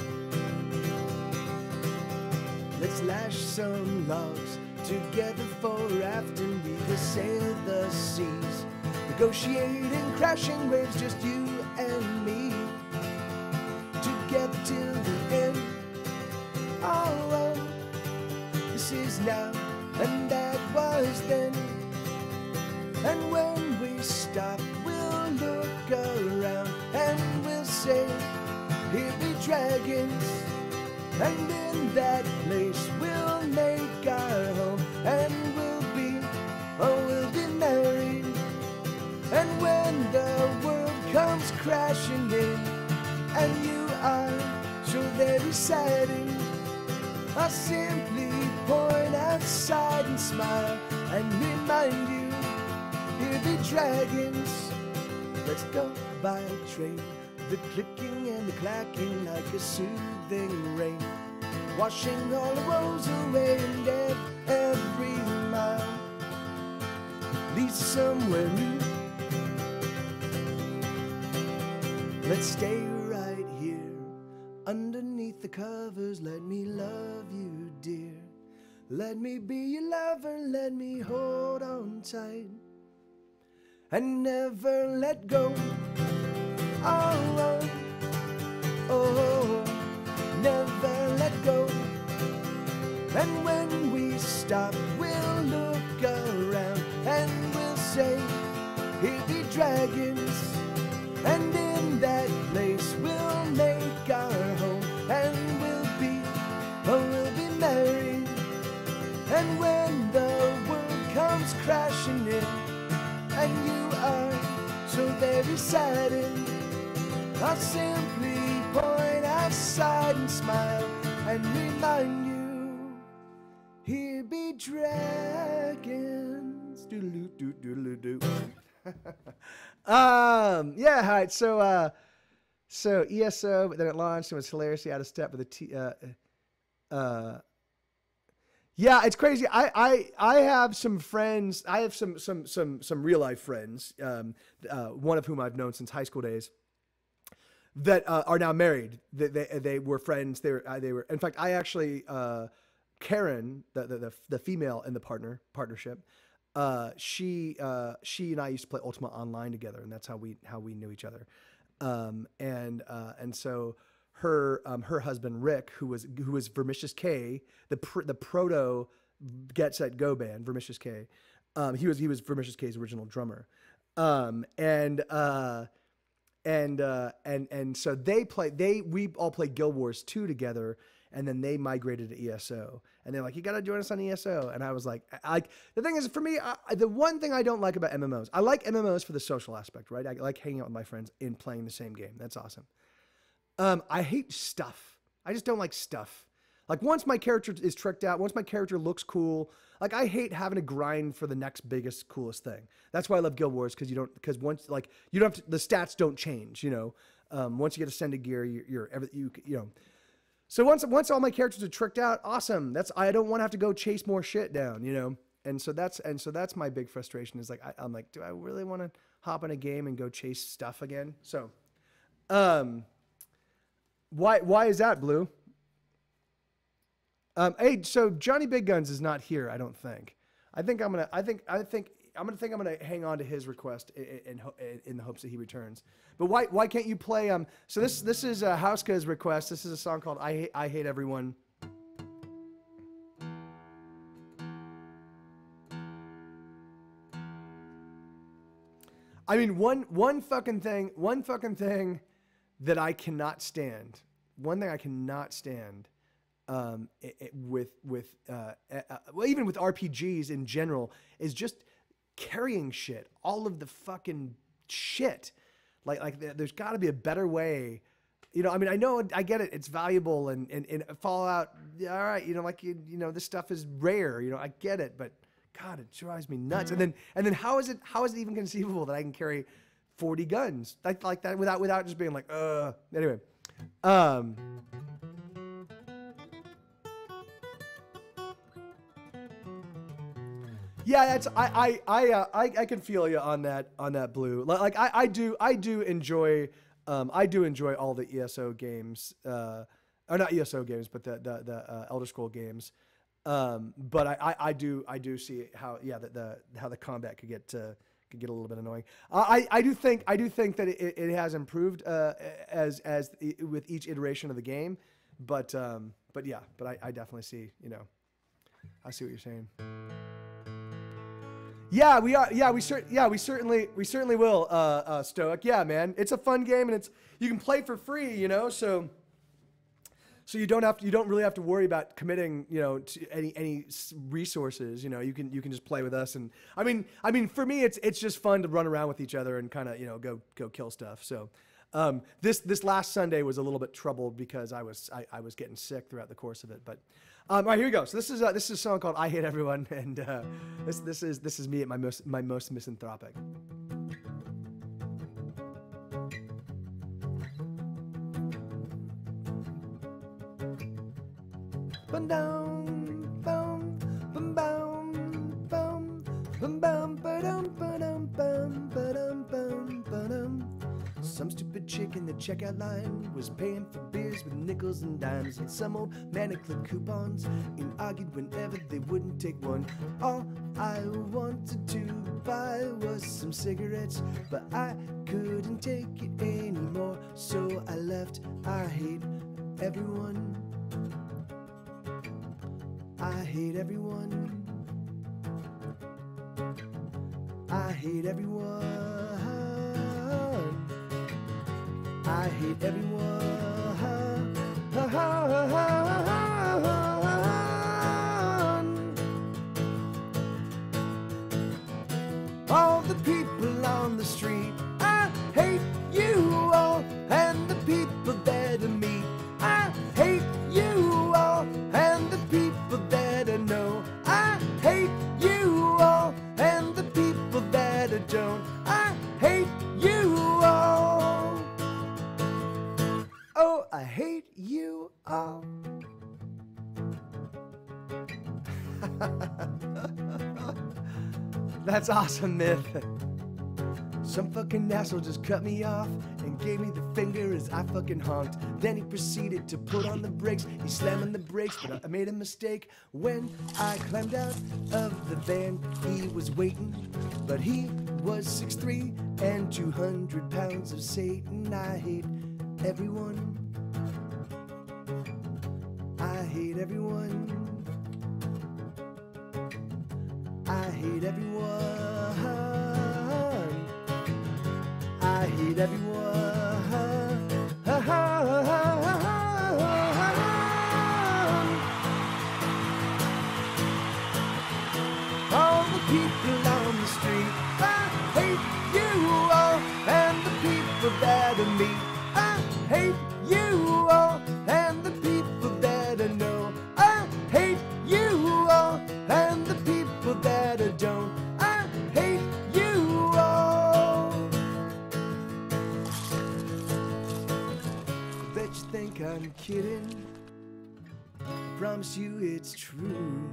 Let's lash some logs together for a raft, and we will sail the seas, negotiating crashing waves, just you and me, together till the end. Oh, oh, this is now and that was then. And when we stop, we'll look around and we'll say, here be dragons. And in that place we'll make our home, and we'll be, oh, we'll be married. And when the world comes crashing in, and you are so very saddened, I'll simply point outside and smile and remind you, here be dragons. Let's go by train, the clicking and the clacking like a soothing rain, washing all the woes away, and every mile leads somewhere new. Let's stay right here underneath the covers. Let me love you, dear. Let me be your lover. Let me hold on tight and never let go. Oh, oh, oh, never let go. And when we stop, we'll look around and we'll say, here be dragons. And in that place we'll make our home, and we'll be, oh, we'll be married. And when the world comes crashing in, and you are so very saddened, I'll simply point outside and smile and remind you, here be dragons. Doodaloo doo doodaloo doo. um, yeah, all right. So, uh, so E S O, but then it launched and was hilariously out of step with the T. Uh, uh, yeah, it's crazy. I, I, I have some friends. I have some, some, some, some real life friends. Um, uh, one of whom I've known since high school days, that uh, are now married. They, they, they were friends. They were, uh, they were. In fact, I actually, uh, Karen, the, the, the, the female in the partner partnership. Uh, she, uh, she and I used to play Ultima Online together, and that's how we, how we knew each other. Um, and, uh, and so her um, her husband Rick, who was who was Vermicious K, the pr- the proto Get Set Go band, Vermicious K. Um, he was he was Vermicious K's original drummer, um, and uh, and uh, and and so they play they we all played Guild Wars two together, and then they migrated to E S O, and they're like, you got to join us on E S O, and I was like, I, like the thing is for me, I, the one thing I don't like about M M Os, I like M M Os for the social aspect, right? I like hanging out with my friends and playing the same game. That's awesome. Um, I hate stuff. I just don't like stuff. Like once my character is tricked out, once my character looks cool, like I hate having to grind for the next biggest, coolest thing. That's why I love Guild Wars, because you don't, because once like you don't have to, the stats don't change. You know, um, once you get ascended gear, you're, you're every, you you know. So once once all my characters are tricked out, awesome. That's I don't want to have to go chase more shit down. You know, and so that's and so that's my big frustration is like I, I'm like, do I really want to hop in a game and go chase stuff again? So, um. Why why is that, Blue? Um, hey, so Johnny Big Guns is not here, I don't think. I think I'm gonna I think I think I'm gonna think I'm gonna hang on to his request in in, in the hopes that he returns. But why why can't you play um so this this is uh, Hauska's request. This is a song called I Hate I Hate Everyone. I mean one one fucking thing, one fucking thing that I cannot stand. One thing I cannot stand um, it, it, with with uh, uh, well, even with R P Gs in general is just carrying shit. All of the fucking shit. Like like there's got to be a better way. You know, I mean, I know, I get it. It's valuable and and, and Fallout. Yeah, all right, you know, like you you know, this stuff is rare. You know, I get it, but God, it drives me nuts. And then and then how is it how is it even conceivable that I can carry forty guns like like that without without just being like uh anyway um yeah that's I I I uh, I, I can feel you on that on that, Blue. Like, like I I do I do enjoy um I do enjoy all the E S O games uh or not E S O games but the the, the uh, Elder Scroll games, um but I, I I do I do see how yeah the, the how the combat could get uh, could get a little bit annoying. Uh, I, I do think I do think that it, it has improved uh, as as with each iteration of the game, but um, but yeah, but I, I definitely see you know, I see what you're saying. Yeah, we are. Yeah, we cer- Yeah, we certainly we certainly will. Uh, uh, Stoic. Yeah, man, it's a fun game and it's you can play for free. You know, so. So you don't have to, you don't really have to worry about committing, you know, to any any resources. You know, you can you can just play with us. And I mean, I mean, for me, it's it's just fun to run around with each other and kind of you know go go kill stuff. So um, this this last Sunday was a little bit troubled because I was I, I was getting sick throughout the course of it. But um, all right, here we go. So this is uh, this is a song called I Hate Everyone, and uh, this this is this is me at my most my most misanthropic. Bum bum bum bum bum bum bum bum ba-dum ba-dum bum ba-dum bum ba-dum. Some stupid chick in the checkout line was paying for beers with nickels and dimes, and some old man had clipped coupons and argued whenever they wouldn't take one. All I wanted to buy was some cigarettes, but I couldn't take it anymore, so I left. I hate everyone. I hate everyone. I hate everyone. I hate everyone. All the people on the street, I hate you all, and the people that I meet, I hate you all, and the people that I know, I hate you all, and the people that I don't, I hate you all. Oh, I hate you all. That's awesome, Myth. Some fucking asshole just cut me off and gave me the finger as I fucking honked. Then he proceeded to put on the brakes. He slammed on the brakes, but I made a mistake. When I climbed out of the van, he was waiting, but he was six three and two hundred pounds of Satan. I hate everyone. hate everyone. I hate everyone. I hate everyone. All the people on the street, I hate you all, and the people that I meet, I hate you all, and the people that I know, I hate you all, and the people that I don't, I hate you all. I bet you think I'm kidding, I promise you it's true.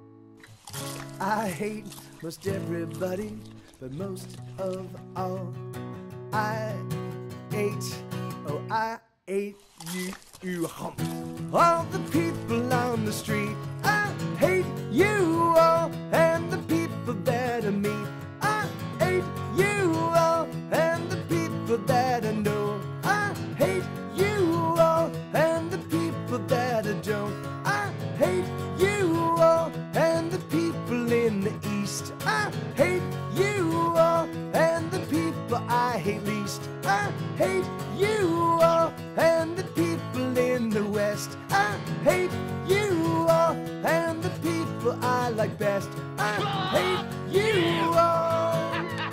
I hate most everybody, but most of all, I ate, oh, I ate you, you hump. All the people on the street, I hate you all, and the people that I meet, I hate you all, and the people that I know, I hate you all, and the people that I don't, I hate you all, and the people in the east, I hate you all, and the people I hate least, I hate you all, and the people in the west, I hate you all, and the people I like best, I hate you all.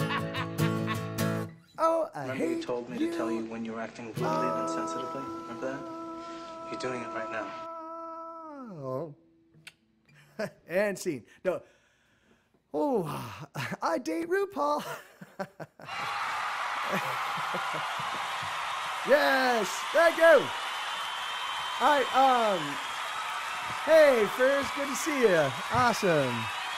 Oh, I Remember hate you told me you to tell you when you were acting rudely and insensitively? Remember that? You're doing it right now. Oh. And scene. No. Oh, I date RuPaul. Yes, thank you. All right, um, hey, Furs, good to see you. Awesome.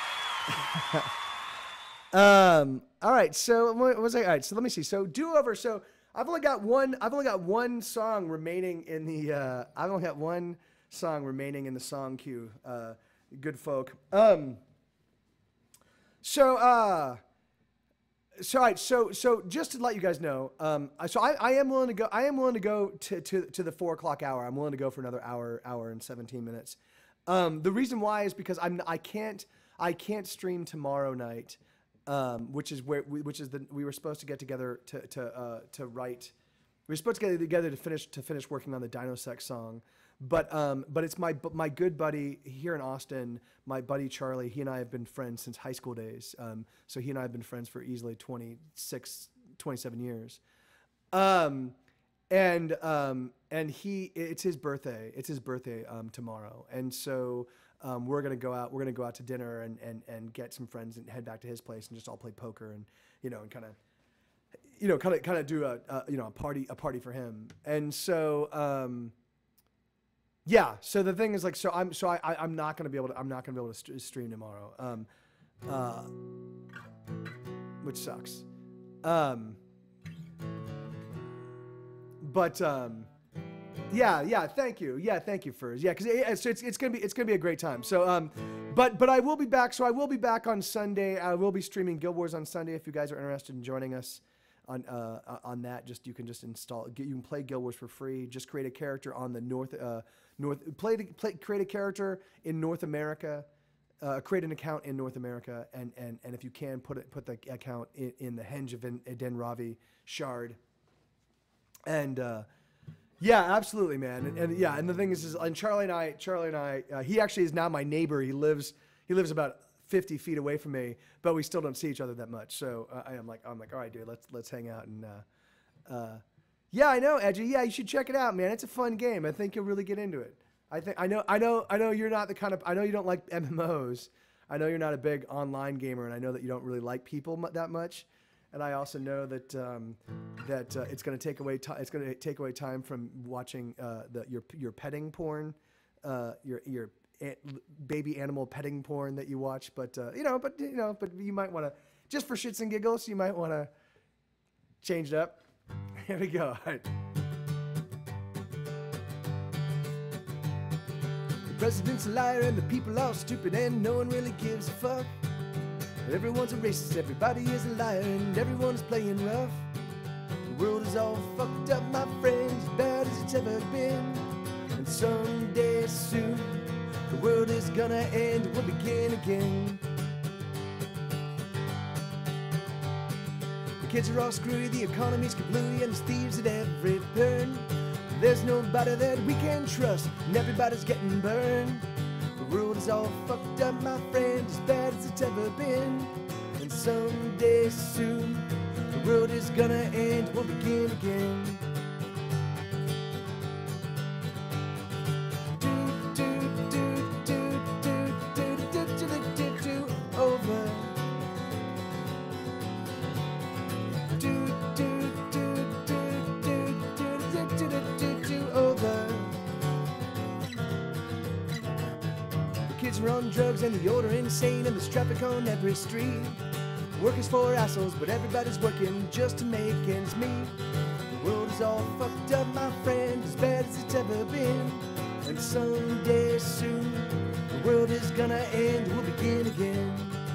um, all right, so what was I? All right, so let me see. So do over. So I've only got one. I've only got one song remaining in the. Uh, I've only got one song remaining in the song queue. Uh, good folk. Um. So, uh, so, all right, so, so just to let you guys know, um, so I, I am willing to go, I am willing to go to, to, to the four o'clock hour. I'm willing to go for another hour, hour and seventeen minutes. Um, the reason why is because I'm, I can't, I can't stream tomorrow night, um, which is where, we, which is the, we were supposed to get together to, to, uh, to write, we were supposed to get together to finish, to finish working on the Dino Sex song. But um, but it's my my good buddy here in Austin, my buddy Charlie. He and I have been friends since high school days. Um, so he and I have been friends for easily twenty-six, twenty-seven years. Um, and um, and he it's his birthday. It's his birthday um, tomorrow, and so um, we're gonna go out. We're gonna go out to dinner and, and and get some friends and head back to his place and just all play poker and you know and kind of you know kind of kind of do a, a you know a party a party for him. And so. Um, Yeah. So the thing is, like, so I'm, so I, I I'm not gonna be able to, I'm not gonna be able to st- stream tomorrow, um, uh, which sucks. Um, but um, yeah, yeah. Thank you. Yeah, thank you, Furs. Yeah, because it, it's, it's it's gonna be it's gonna be a great time. So um, but but I will be back. So I will be back on Sunday. I will be streaming Guild Wars on Sunday. If you guys are interested in joining us. On uh, on that, just you can just install. You can play Guild Wars for free. Just create a character on the North uh, North. Play, play create a character in North America. Uh, create an account in North America, and and and if you can, put it put the account in, in the Henge of Eden Ravi shard. And uh, yeah, absolutely, man. And, and yeah, and the thing is, is and Charlie and I, Charlie and I, uh, he actually is now my neighbor. He lives he lives about fifty feet away from me, but we still don't see each other that much. So uh, I am like, I'm like, all right, dude, let's let's hang out and uh, uh, yeah, I know, Edgy. Yeah, you should check it out, man. It's a fun game. I think you'll really get into it. I think I know, I know, I know you're not the kind of, I know you don't like M M Os. I know you're not a big online gamer, and I know that you don't really like people mu- that much. And I also know that um, that uh, it's going to take away ti it's going to take away time from watching uh, the your your petting porn, uh, your your a- baby animal petting porn that you watch. But uh, you know, but you know, but you might want to, just for shits and giggles, you might want to change it up. Here we go. All right. The president's a liar and the people are stupid and no one really gives a fuck. Everyone's a racist, everybody is a liar, and everyone's playing rough. The world is all fucked up, my friends, as bad as it's ever been. And someday soon gonna end, we'll begin again. The kids are all screwy, the economy's kablooey, and there's thieves at every turn. There's nobody that we can trust, and everybody's getting burned. The world is all fucked up, my friend, as bad as it's ever been. And someday soon, the world is gonna end, we'll begin again. Over. Over. The kids are on drugs and the older insane, and there's traffic on every street. Workers for assholes, but everybody's working just to make ends meet. The world is all fucked up, my friend, as bad as it's ever been. And someday soon, the world is gonna end, we'll begin again.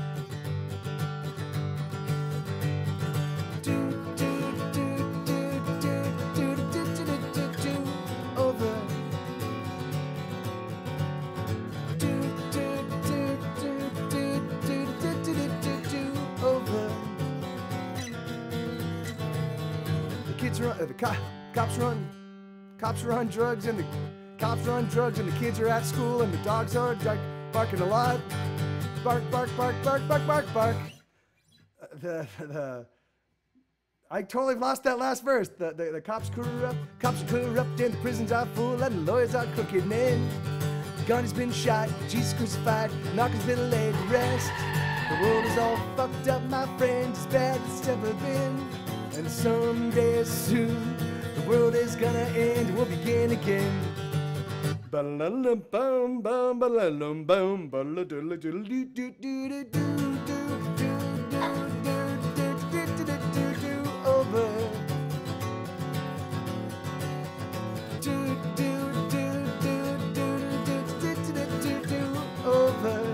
Over. Over. The kids are on, uh, the co cops are on, cops are on drugs, and the cops are on drugs, and the kids are at school, and the dogs are like, barking a lot. Bark, bark, bark, bark, bark, bark, bark. Uh, the the. I totally lost that last verse. The, the, the cops corrupt, cops are corrupt, and the prisons are full, and the lawyers are crooked men. Gandhi's been shot, Jesus crucified, Malcolm's been laid to rest. The world is all fucked up, my friend, as bad as it's ever been. And someday soon, the world is gonna end, we'll begin again. Ba-la-la-bum, bum, ba-la-lum, bum, ba-la-do-la-do-la-do-do-do-do-do-do-do-do-do-do-do-do. Over. Do, do, do, do, do, do, do, do, do, do, over.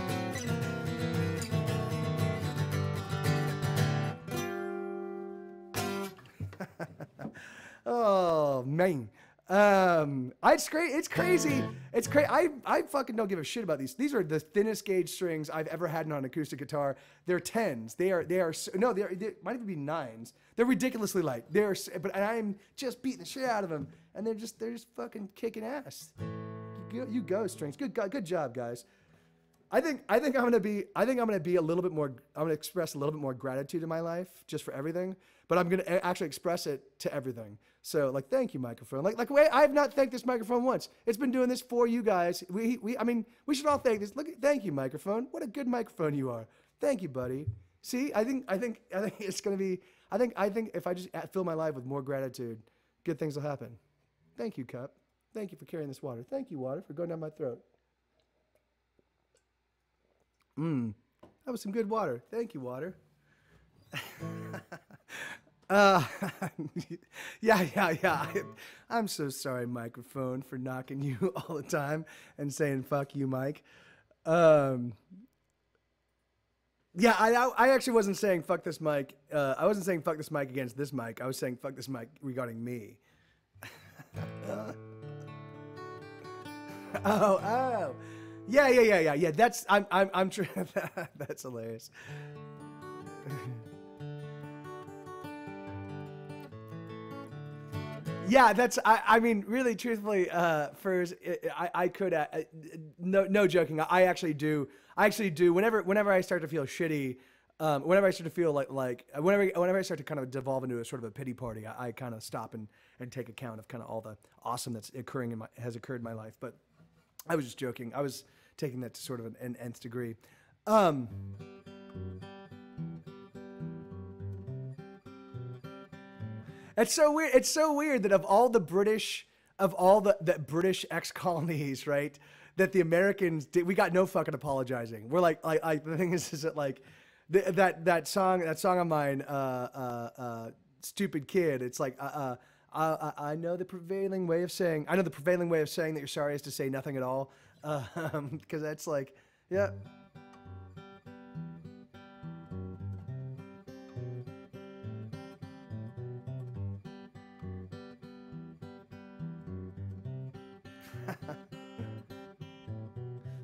Oh man. Um, it's great. It's crazy. It's crazy. I I fucking don't give a shit about these. These are the thinnest gauge strings I've ever had on an acoustic guitar. They're tens. They are. They are. No, they are. They might even be nines. They're ridiculously light. They're. But I'm just beating the shit out of them, and they're just. They're just fucking kicking ass. You go, you go strings. Good. Good job, guys. I think. I think I'm gonna be. I think I'm gonna be a little bit more. I'm gonna express a little bit more gratitude in my life just for everything. But I'm gonna actually express it to everything. So like, thank you, microphone. Like, like, wait, I have not thanked this microphone once. It's been doing this for you guys. We, we, I mean, we should all thank this. Look, thank you, microphone. What a good microphone you are. Thank you, buddy. See, I think, I think, I think it's gonna be. I think, I think if I just fill my life with more gratitude, good things will happen. Thank you, cup. Thank you for carrying this water. Thank you, water, for going down my throat. Mmm, that was some good water. Thank you, water. Uh, yeah, yeah, yeah. I, I'm so sorry, microphone, for knocking you all the time and saying "fuck you, Mike." Um, yeah, I, I, I actually wasn't saying "fuck this mic." Uh, I wasn't saying "fuck this mic" against this mic. I was saying "fuck this mic" regarding me. uh, oh, oh, yeah, yeah, yeah, yeah, yeah. That's I'm, I'm, I'm. Tr That's hilarious. Yeah, that's. I, I mean, really, truthfully, uh, Furs, I, I could. Uh, no, no joking. I actually do. I actually do. Whenever, whenever I start to feel shitty, um, whenever I start to feel like, like, whenever, whenever I start to kind of devolve into a sort of a pity party, I, I kind of stop and and take account of kind of all the awesome that's occurring in my has occurred in my life. But I was just joking. I was taking that to sort of an, an nth degree. Um, It's so weird. It's so weird that of all the British, of all the, the British ex-colonies, right, that the Americans did, we got no fucking apologizing. We're like, like, like the thing is, is that like, the, that that song, that song of mine, uh, uh, uh, "Stupid Kid." It's like, uh, uh, I, I know the prevailing way of saying, I know the prevailing way of saying that you're sorry is to say nothing at all, um, because that's like, yeah.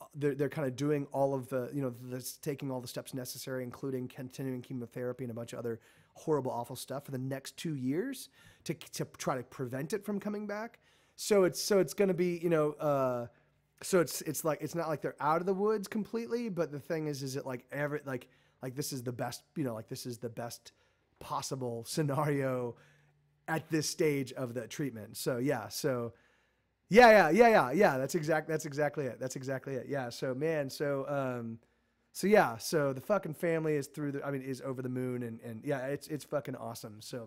they're, they're kind of doing all of the, you know, this, taking all the steps necessary, including continuing chemotherapy and a bunch of other horrible, awful stuff for the next two years to, to try to prevent it from coming back. So it's, so it's going to be, you know, uh, so it's, it's like, it's not like they're out of the woods completely, but the thing is, is it like every, like, like this is the best, you know, like this is the best possible scenario at this stage of the treatment. So yeah, so yeah, yeah, yeah, yeah, yeah. That's exact. That's exactly it. That's exactly it. Yeah. So man, so um, so yeah, so the fucking family is through the. I mean, is over the moon, and and yeah, it's it's fucking awesome. So,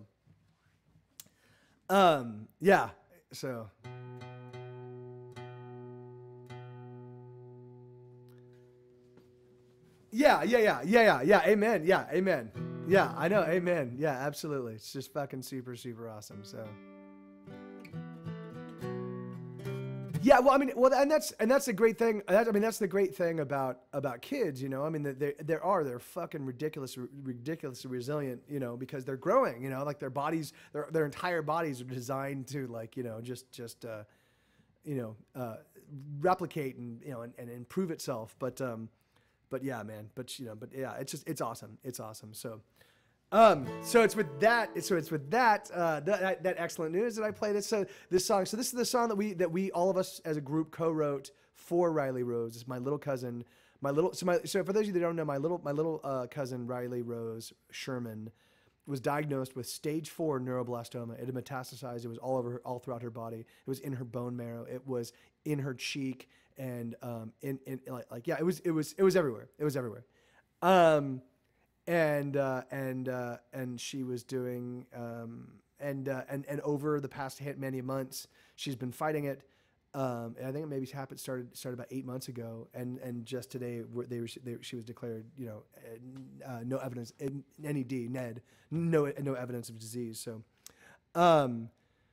um, yeah. So. Yeah, yeah, yeah, yeah, yeah, yeah. Amen. Yeah, amen. Yeah, I know. Amen. Yeah, absolutely. It's just fucking super, super awesome. So. Yeah, well, I mean, well, and that's and that's the great thing. That, I mean, that's the great thing about about kids, you know. I mean, there there are they're fucking ridiculous, ridiculously resilient, you know, because they're growing, you know, like their bodies, their their entire bodies are designed to like, you know, just just uh, you know, uh, replicate and you know and, and improve itself. But um, but yeah, man. But you know, but yeah, it's just it's awesome. It's awesome. So. Um, so it's with that, so it's with that, uh, that, that excellent news that I played this, so this song. So this is the song that we, that we, all of us as a group co-wrote for Riley Rose. It's my little cousin, my little, so my, so for those of you that don't know, my little, my little, uh, cousin Riley Rose Sherman was diagnosed with stage four neuroblastoma. It had metastasized. It was all over, her, all throughout her body. It was in her bone marrow. It was in her cheek and, um, in, in like, like, yeah, it was, it was, it was everywhere. It was everywhere. Um, And uh, and uh, and she was doing um, and uh, and and over the past many months, she's been fighting it. Um, and I think it maybe happened started started about eight months ago, and and just today they were they, she was declared, you know, uh, no evidence, N E D, N E D, no no evidence of disease. So, um,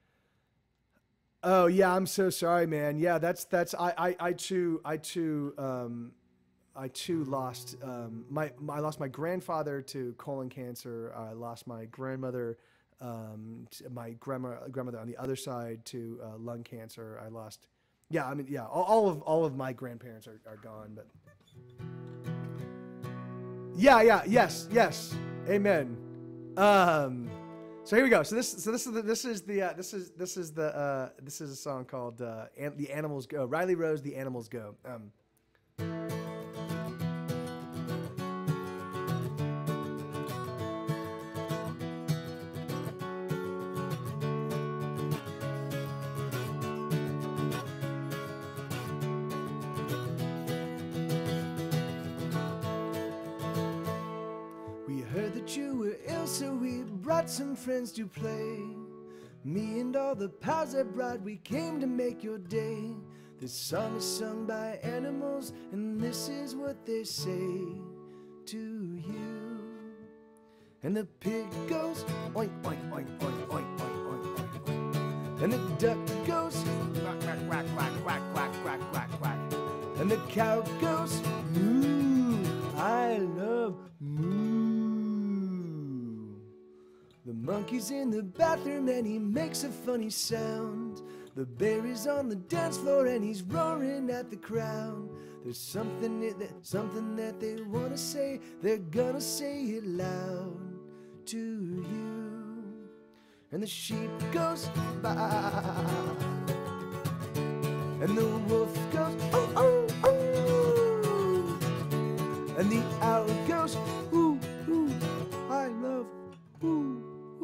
oh yeah, I'm so sorry, man. Yeah, that's that's I I, I too I too. Um, I too lost um, my, my I lost my grandfather to colon cancer. I lost my grandmother, um, to my grandma grandmother on the other side to uh, lung cancer. I lost, yeah, I mean, yeah, all, all of all of my grandparents are, are gone. But yeah, yeah, yes, yes, amen. Um, so here we go. So this so this is the, this is the uh, this is this is the uh, this is a song called uh, An "The Animals Go." Riley Rose, "The Animals Go." Um, You were ill, so we brought some friends to play. Me and all the pals I brought, we came to make your day. This song is sung by animals, and this is what they say to you. And the pig goes oink, oink, oink, oink, oink, oink, oink, oink, oink. And the duck goes quack, quack, quack, quack, quack, quack, quack, quack, quack. And the cow goes moo, I love moo. The monkey's in the bathroom and he makes a funny sound. The bear is on the dance floor and he's roaring at the crowd. There's something that, something that they want to say, they're gonna say it loud to you. And the sheep goes baa, and the wolf goes oh, oh, oh. And the owl goes ooh, ooh, I love ooh.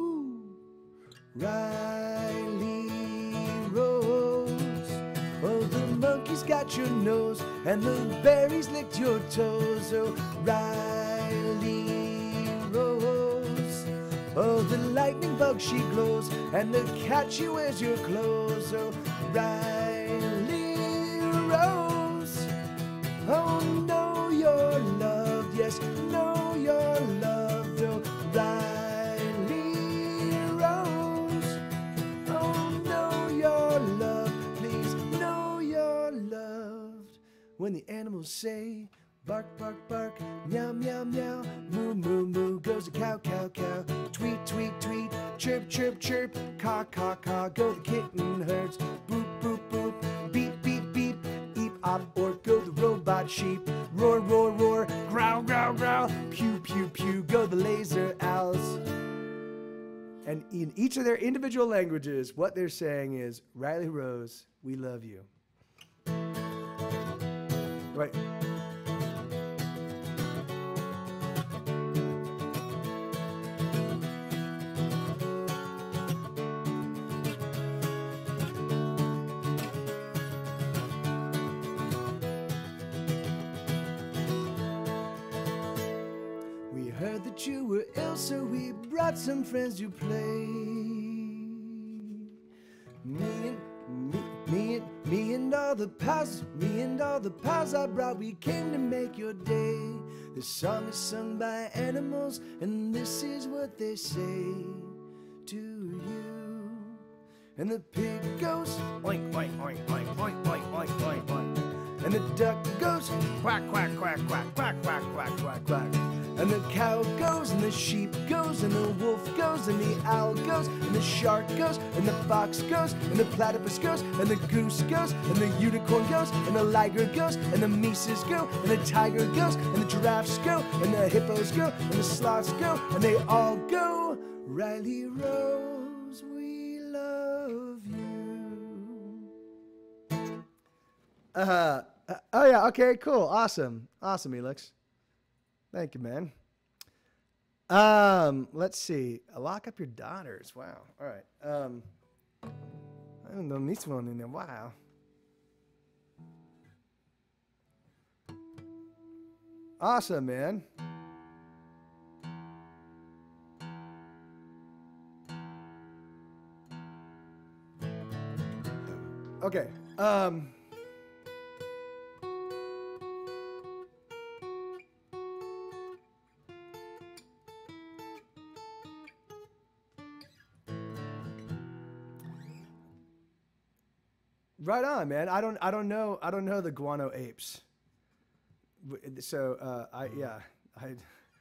Riley Rose, oh, the monkey's got your nose and the berries licked your toes. Oh, Riley Rose, oh, the lightning bug she glows and the cat she wears your clothes. Oh, Riley Rose, oh, know you're loved, yes, know you're loved. Oh, Riley. When the animals say, bark, bark, bark, meow, meow, meow, moo, moo, moo, goes the cow, cow, cow, tweet, tweet, tweet, chirp, chirp, chirp, caw, caw, caw, go the kitten herds, boop, boop, boop, beep, beep, beep, eep, op, or go the robot mad sheep. Roar, roar, roar, growl, growl, growl. Pew, pew, pew, go the laser owls. And in each of their individual languages, what they're saying is, Riley Rose, we love you. Right. We heard that you were ill, so we brought some friends to play. Me and me, me and me and all the pals, me and all the pals I brought, we came to make your day. This song is sung by animals, and this is what they say to you. And the pig goes oink oink oink oink oink oink oink oink oink. And the duck goes quack quack quack quack quack quack quack quack quack. And the cow goes, and the sheep goes, and the wolf goes, and the owl goes, and the shark goes, and the fox goes, and the platypus goes, and the goose goes, and the unicorn goes, and the liger goes, and the mises go, and the tiger goes, and the giraffes go, and the hippos go, and the sloths go, and they all go. Riley Rose, we love you. Uh, uh oh yeah, okay, cool, awesome, awesome, Elix. Thank you, man. Um, let's see. Lock up your daughters. Wow. All right. Um, I haven't done this one in a while. Awesome, man. Okay. Um. Right on, man. I don't, I don't know, I don't know the guano apes. So, uh, I, yeah, I.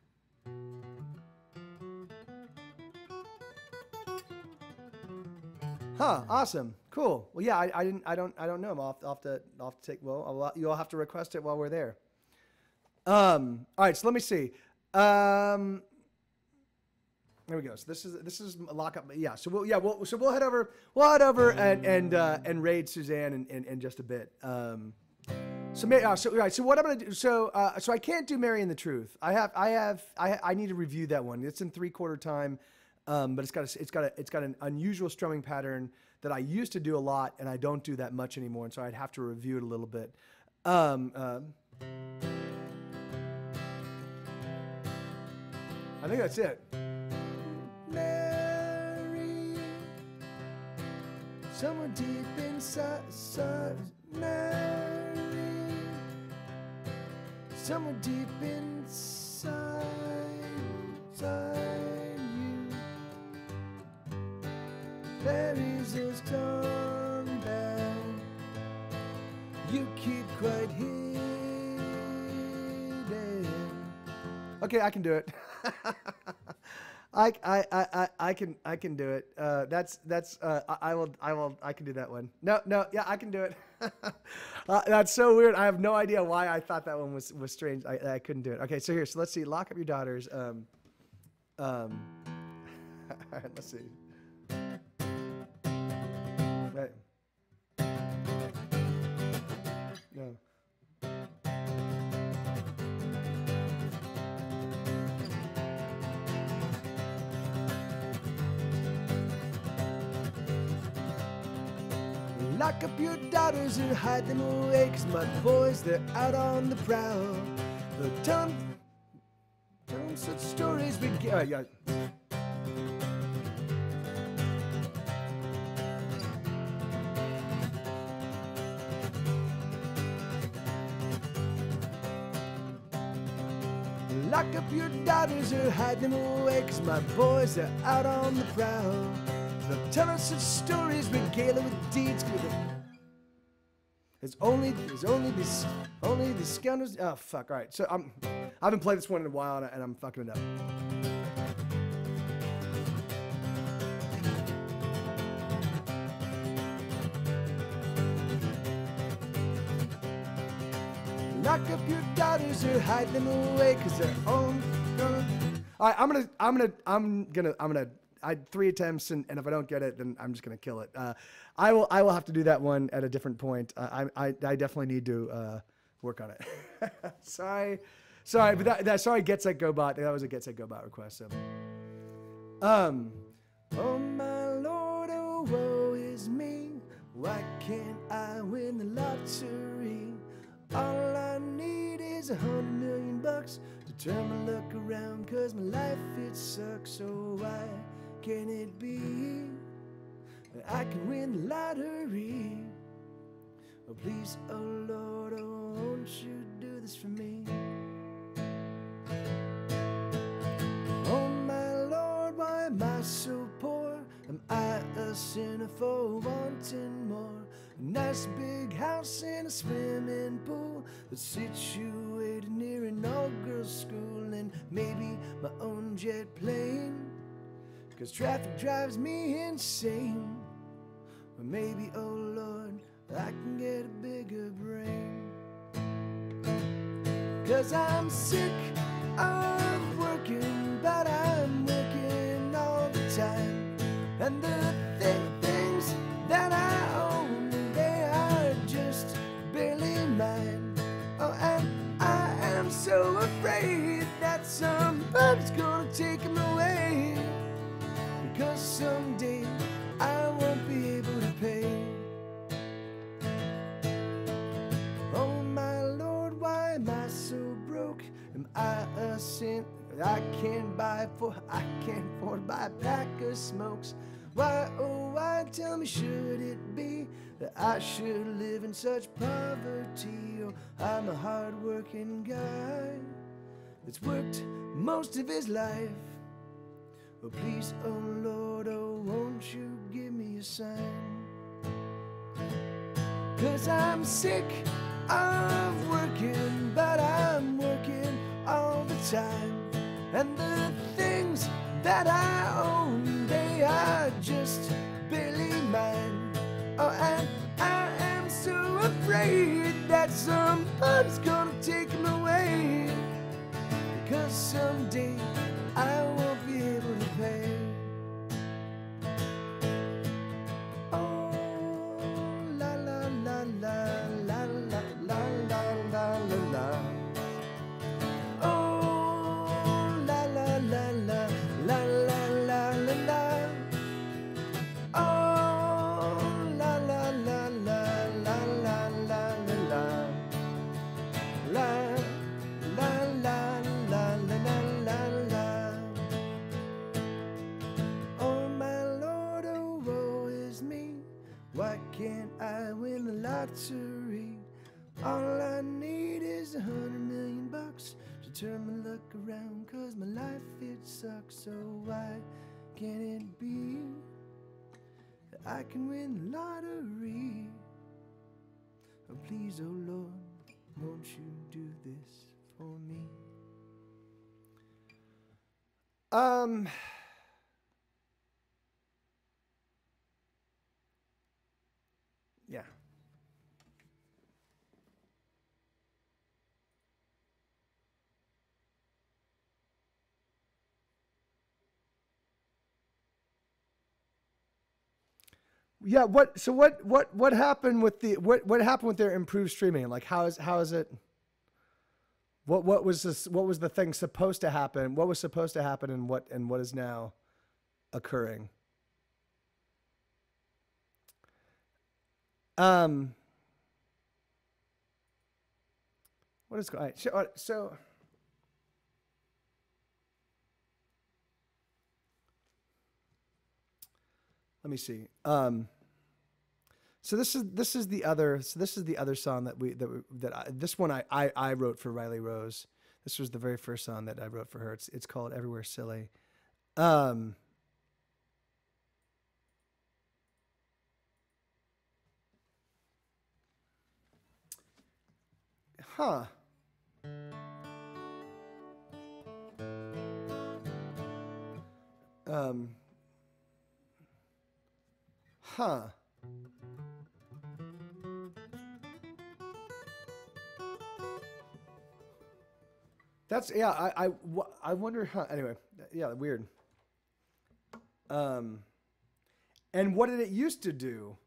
Huh? Awesome. Cool. Well, yeah, I, I didn't, I don't, I don't know. I'm off, off to, off to take. Well, I'll, you all have to request it while we're there. Um. All right. So let me see. Um. There we go. So this is this is lock up. Yeah. So we'll yeah. We'll, so we'll head over. We'll head over and and uh, and raid Suzanne in, in, in just a bit. Um, so uh, so right. So what I'm gonna do? So uh, so I can't do Mary and the Truth. I have I have I I need to review that one. It's in three quarter time, um, but it's got a, it's got a, it's got an unusual strumming pattern that I used to do a lot, and I don't do that much anymore. And so I'd have to review it a little bit. Um, uh, I think that's it. Mary, somewhere deep inside, Mary, somewhere deep inside, inside you, fairies is gone down. You keep quite hidden. Okay, I can do it. I, I, I, I can I can do it. Uh, that's that's uh, I, I will I will I can do that one. No no yeah I can do it. uh, that's so weird. I have no idea why I thought that one was was strange. I, I couldn't do it. Okay, so here, so let's see. Lock up your daughters. Um, um, all right, let's see. Right. No. Lock up your daughters or hide them away, 'cause my boys, they're out on the prowl. They'll tell them, tell them such stories begin. Uh, yeah. Lock up your daughters or hide them away, 'cause my boys are out on the prowl. They'll tell us such stories, regale with deeds. There's only, there's only this, only these scoundrels. Oh fuck! All right, so I'm, I haven't played this one in a while, and, I, and I'm fucking it up. Knock up your daughters or hide them away, cause they're own. All right, I'm gonna, I'm gonna, I'm gonna, I'm gonna. I three attempts, and, and if I don't get it, then I'm just gonna kill it. Uh, I will, I will have to do that one at a different point. Uh, I, I, I definitely need to uh, work on it. sorry, sorry, but that, that, sorry, Get Set Go Bot. That was a Get Set Go Bot request. So, um, oh my Lord, oh woe is me. Why can't I win the lottery? All I need is a hundred million bucks to turn my luck around, cause my life it sucks. So why can it be that I can win the lottery? Oh please, oh Lord, oh won't you do this for me? Oh my Lord, why am I so poor? Am I a sinner for wanting more? A nice big house and a swimming pool that's situated near an all-girls school, and maybe my own jet plane, cause traffic drives me insane. Or maybe, oh Lord, I can get a bigger brain, cause I'm sick of working, but I'm working all the time, and the th things that I own, they are just barely mine. Oh, and I am so afraid that somebody's gonna take them away, because someday I won't be able to pay. Oh my Lord, why am I so broke? Am I a sin? I can't buy for, I can't afford to buy a pack of smokes. Why, oh why, tell me, should it be that I should live in such poverty? Oh, I'm a hard-working guy that's worked most of his life. Oh please, oh Lord, oh won't you give me a sign? Cause I'm sick of working, but I'm working all the time, and the things that I own, they are just barely mine. Oh, and I am so afraid that somebody's gonna take them away, because someday I won't be able to pay. Oh, la la la la la la la la la la la. Oh, la la la la la la la la la. Oh, la la la la la la la la la. La la la la la la la. Oh my Lord, oh woe is me. Why can't I win the lottery? All I need is a hundred million bucks to turn my luck around, cause my life it sucks. So why can't it be that I can win the lottery? Oh please, oh Lord, won't you do this for me? Um... Yeah. Yeah, what so what what what happened with the what what happened with their improved streaming? Like how is how is it what what was this what was the thing supposed to happen? What was supposed to happen, and what and what is now occurring? Um what is going so, so let me see. Um So this is this is the other so this is the other song that we that we, that I, this one I, I I wrote for Riley Rose. This was the very first song that I wrote for her. It's it's called Everywhere Silly. Um, huh. Um, huh. That's yeah. I I, w- I wonder. Huh, anyway, yeah, weird. Um, and what did it used to do?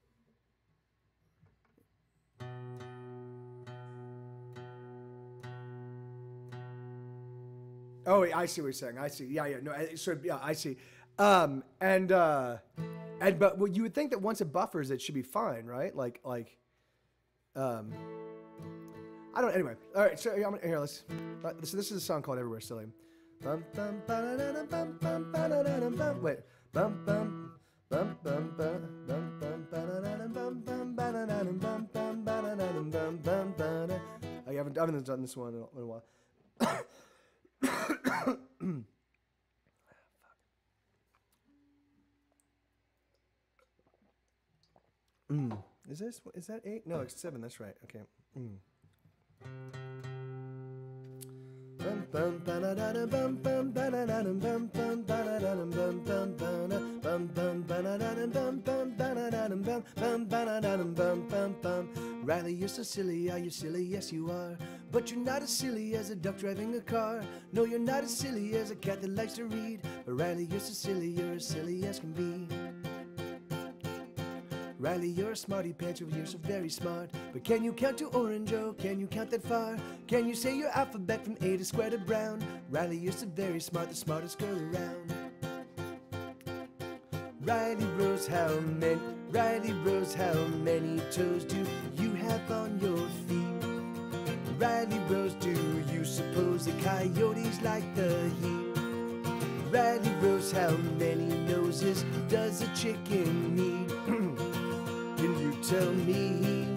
Oh, I see what you're saying. I see. Yeah, yeah. No, I- so yeah, I see. Um, and uh, and but well, you would think that once it buffers, it should be fine, right? Like like, um, I don't. Anyway, all right. So I'm, here, let's. Uh, so this is a song called "Everywhere Silly." Bum, bum, ba-da-da-dum, bum, bum, ba-da-da-dum, bum. Wait. Bum bum bum bum bum bum bum ba-da-da-dum, bum bum ba-da-da-dum, bum bum ba-da-da-dum, bum bum ba-da. I haven't I haven't done this one in a, in a while. mm. Is this is that eight? No, it's seven. That's right. Okay. Mm. Bum bum ba-da-da-dum, bum bum ba-da-da-dum, bum bum ba-da-da-dum, bum bum ba-da, bum bum ba-da-da-dum, bum bum ba-da-da-dum, bum bum ba-da-da-dum, bum bum bum. Riley, you're so silly. Are you silly? Yes, you are. But you're not as silly as a duck driving a car. No, you're not as silly as a cat that likes to read. But Riley, you're so silly. You're as silly as can be. Riley, you're a smarty pants, you're so very smart. But can you count to orange, oh, can you count that far? Can you say your alphabet from A to square to brown? Riley, you're so very smart, the smartest girl around. Riley Rose, how many, Riley Rose, how many toes do you have on your feet? Riley Rose, do you suppose the coyotes like the heat? Riley Rose, how many noses does a chicken need? Can you tell me?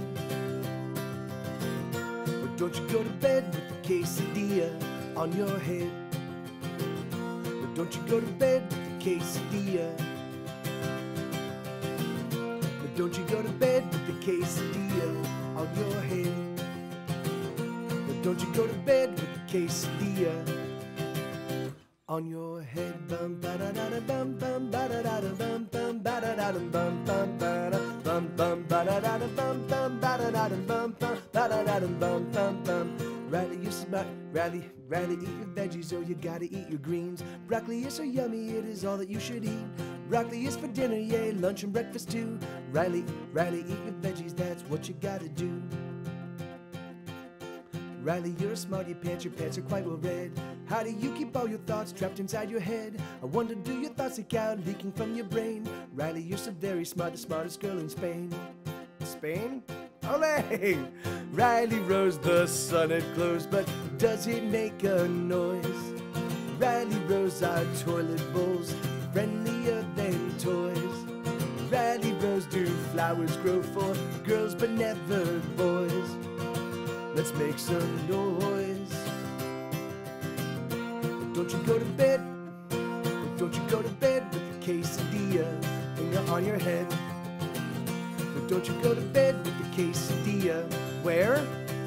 But don't you go to bed with a quesadilla on your head. But don't you go to bed with a quesadilla. But don't you go to bed with a quesadilla on your head. But don't you go to bed with a quesadilla on your head. Bum ba da da da bum bum ba da da da bum bum ba da da da bum bum ba da bum bum ba da da da bum bum ba da da da bum bum ba da da da bum bum bum. Riley, you're smart. Riley, Riley, eat your veggies, oh, you gotta eat your greens. Broccoli is so yummy, it is all that you should eat. Broccoli is for dinner, yay, lunch and breakfast too. Riley, Riley, eat your veggies, that's what you gotta do. Riley, you're a smarty pants, your pants are quite well read. How do you keep all your thoughts trapped inside your head? I wonder, do your thoughts leak out, leaking from your brain? Riley, you're so very smart, the smartest girl in Spain. Spain? Olé! Riley Rose, the sun had closed, but does it make a noise? Riley Rose, our toilet bowls, friendlier than toys. Riley Rose, do flowers grow for girls but never boys? Let's make some noise. But don't you go to bed, but don't you go to bed with a quesadilla in your, on your head. But don't you go to bed with a quesadilla. Where?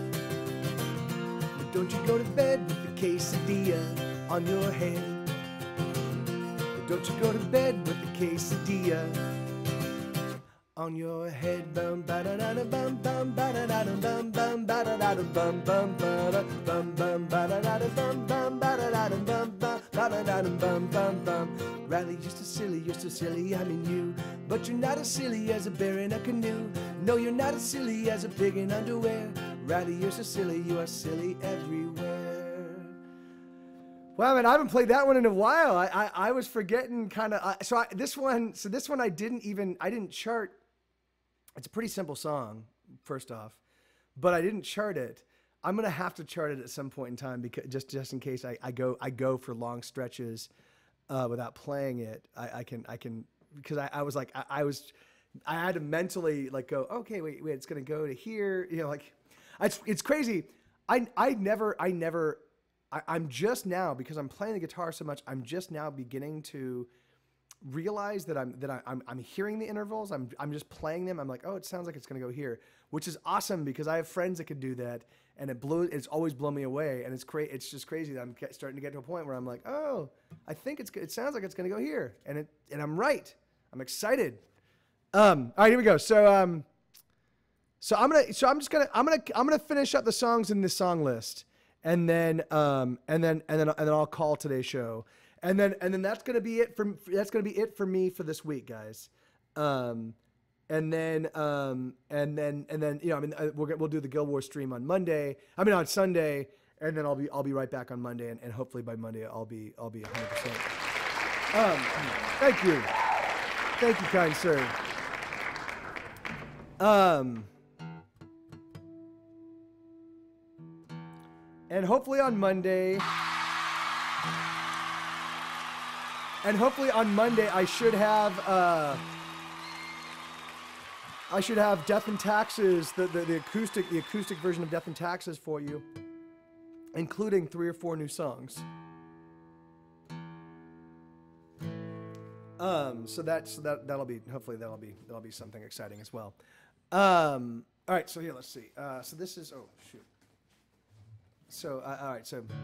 But don't you go to bed with a quesadilla on your head. But don't you go to bed with a quesadilla on your head. Bum ba da da da bum bum ba da da da bum bum ba da da da bum bum ba da bum bum ba da da da bum bum ba da da da bum bum ba da da da bum bum bum. Riley, you're so silly, you're so silly, I mean you. But you're not as silly as a bear in a canoe. No, you're not as silly as a pig in underwear. Riley, you're so silly, you are silly everywhere. Well, I mean, I haven't played that one in a while. I I, I was forgetting kind of. Uh, so I, this one, so this one, I didn't even, I didn't chart. It's a pretty simple song, first off, but I didn't chart it. I'm gonna have to chart it at some point in time because just just in case I, I go I go for long stretches uh, without playing it. I, I can I can because I, I was like I, I was I had to mentally like go okay wait wait it's gonna go to here, you know, like it's it's crazy. I I never I never I, I'm just now, because I'm playing the guitar so much, I'm just now beginning to realize that I'm that I, I'm I'm hearing the intervals. I'm I'm just playing them. I'm like, oh, it sounds like it's gonna go here, which is awesome because I have friends that could do that, and it blew. It's always blown me away, and it's cra- It's just crazy that I'm get, starting to get to a point where I'm like, oh, I think it's it sounds like it's gonna go here, and it and I'm right. I'm excited. Um, all right, here we go. So um, so I'm gonna so I'm just gonna I'm gonna I'm gonna finish up the songs in this song list, and then um, and then and then and then I'll call today's show, and then and then that's gonna be it for that's gonna be it for me for this week, guys. Um, and then um, and then and then you know I mean we're gonna, we'll do the Guild Wars stream on Monday. I mean on Sunday, and then I'll be I'll be right back on Monday, and, and hopefully by Monday I'll be I'll be one hundred percent. Um, thank you, thank you, kind sir. Um. And hopefully on Monday, and hopefully on Monday, I should have, uh, I should have Death and Taxes, the, the, the acoustic, the acoustic version of Death and Taxes for you, including three or four new songs. Um, so that's, that, that'll be, hopefully that'll be, that'll be something exciting as well. Um, all right, so here, let's see. Uh, so this is, oh, shoot. So, uh, all right, so.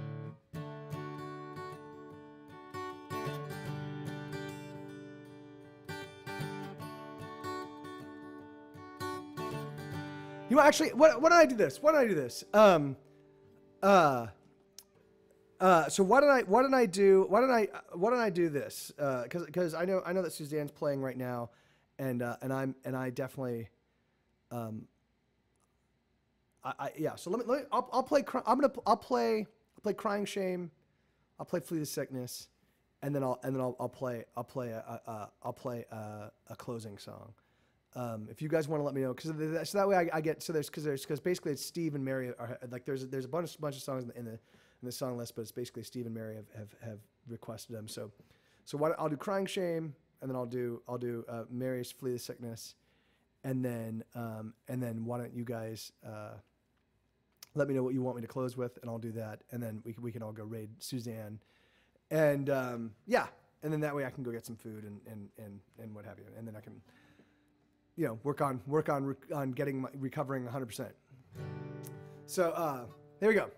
You know, actually, what, why don't I do this? Why don't I do this? Um, uh, uh, so why don't I, why don't I do, why don't I, why don't I do this? Uh, cause, cause I know, I know that Suzanne's playing right now, and, uh, and I'm, and I definitely, um, I, I yeah. So let me, let me I'll, I'll play, I'm gonna, I'll play, I'll play Crying Shame, I'll play Flee the Sickness, and then I'll, and then I'll, I'll play, I'll play, a, a, a, I'll play a, a closing song. Um, if you guys want to let me know, because so that way I, I get so there's because there's because basically it's Steve and Mary are like there's there's a bunch bunch of songs in the in the, in the song list, but it's basically Steve and Mary have, have, have requested them. So so what I'll do Crying Shame, and then I'll do I'll do uh, Mary's Flee the Sickness, and then um, and then why don't you guys uh, let me know what you want me to close with, and I'll do that, and then we can, we can all go raid Suzanne, and um, yeah, and then that way I can go get some food and and and and what have you, and then I can. You know, work on work on on getting my, recovering one hundred percent. So uh, there we go.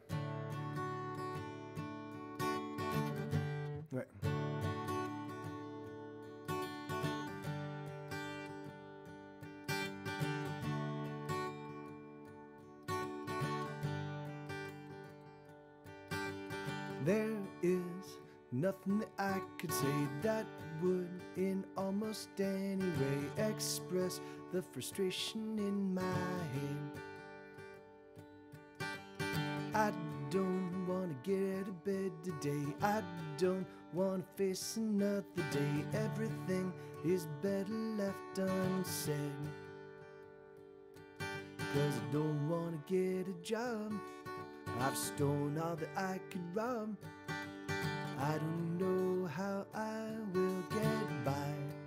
Right. There is nothing that I could say that would in almost any way express the frustration in my head. I don't want to get out of bed today. I don't want to face another day. Everything is better left unsaid. Cause I don't want to get a job. I've stolen all that I could rob. I don't know how I will get by.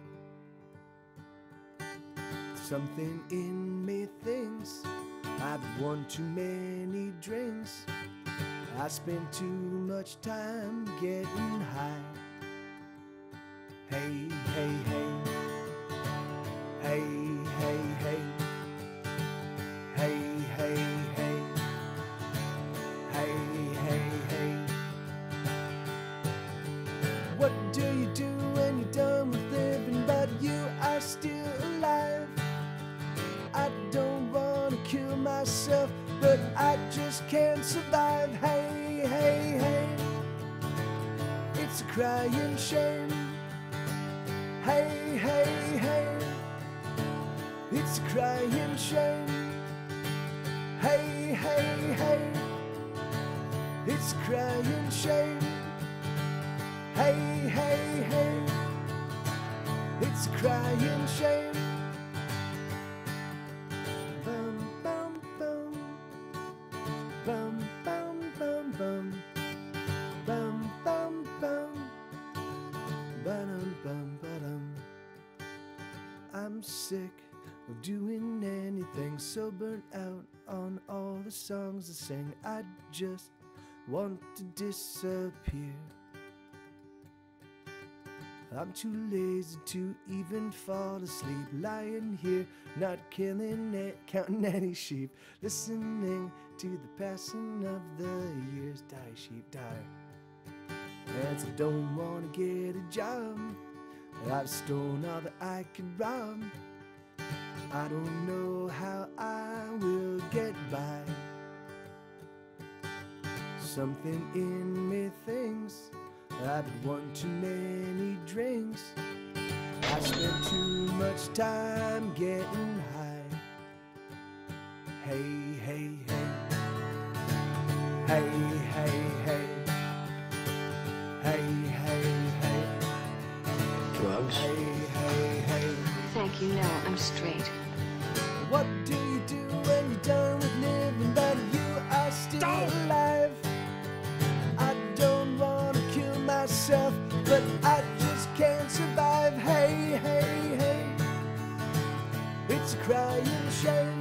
Something in me thinks I've won too many drinks. I spend too much time getting high. Hey, hey, hey. Hey, hey, hey. Hey, hey, hey. Hey, hey, hey. What do you do when you're done with living, but you are still alive? I don't want to kill myself, but I just can't survive. Hey, hey, hey. It's a crying shame. Hey, hey, hey. It's a crying shame. Hey, hey, hey. It's a crying shame. Hey, hey, hey. It's a crying shame. Bum, bum, bum. Bum, bum, bum, bum. Bum, bum, bum. Ba-dum, bum, ba-dum. I'm sick of doing anything, so burnt out on all the songs I sing. I just want to disappear. I'm too lazy to even fall asleep, lying here, not killing it, counting any sheep, listening to the passing of the years. Die, sheep, die. And I don't want to get a job. I've stolen all that I could rob. I don't know how I will get by. something in me thinks I've had one too many drinks. I spent too much time getting high. Hey, hey, hey. Hey, hey, hey. Hey, hey, hey. Drugs? Hey, hey, hey. Thank you, no, I'm straight. What do you do when you're done with living, but you are still alive? I don't want to kill myself, but I just can't survive. Hey, hey, hey. It's a crying shame.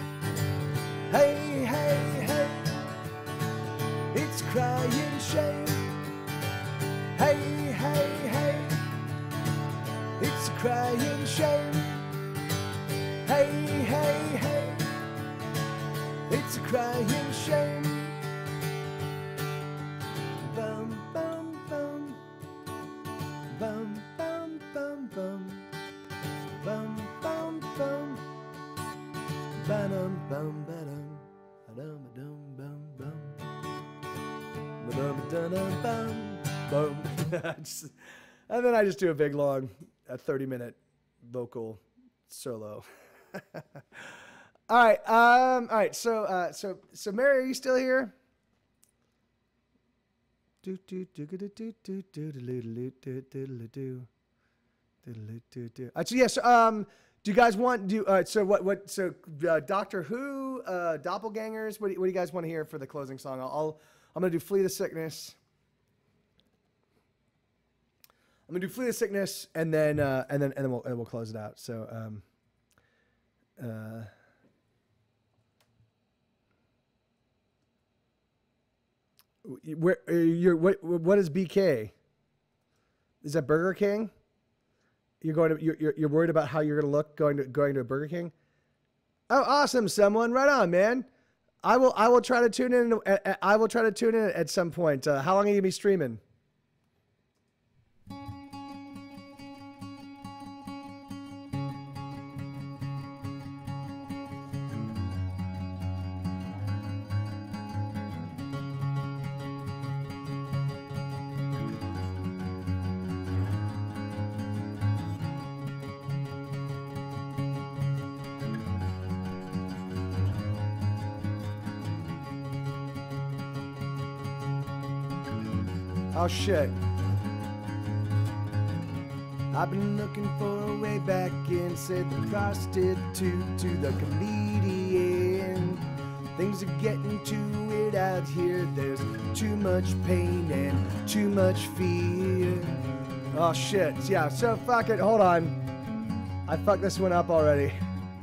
Hey, hey, hey. It's a crying shame. Hey, hey, hey. It's a crying shame. Hey, hey, hey. It's a crying shame. Bum, bum, bum. Bum, bum, bum, bum. Bum, bum, bum. Ba-dum, bum, ba-dum. Ba-dum, ba-dum, bum, bum. Ba-dum, ba-dum, bum, bum. Just- And then I just do a big, long, a thirty-minute vocal solo. All right, um, all right. So, uh, so, so, Mary, are you still here? Do do do do do do do do do do do do do. Actually, yes. Um, do you guys want do? Uh, so what? What? So, uh, Doctor Who, uh, doppelgangers. What do, what do you guys want to hear for the closing song? I'll, I'll I'm gonna do "Flee the Sickness." I'm gonna do "Flee the Sickness," and then uh, and then and then we'll and we'll close it out. So. Um, Uh, where uh, you're? What? What is B K? Is that Burger King? You're going to? You're you're worried about how you're going to look going to going to a Burger King? Oh, awesome! Someone, right on, man. I will. I will try to tune in. Uh, I will try to tune in at some point. Uh, how long are you gonna be streaming? Oh shit. I've been looking for a way back in, said the prostitute to the comedian. Things are getting too weird out here. There's too much pain and too much fear. Oh shit. Yeah, so fuck it. Hold on. I fucked this one up already.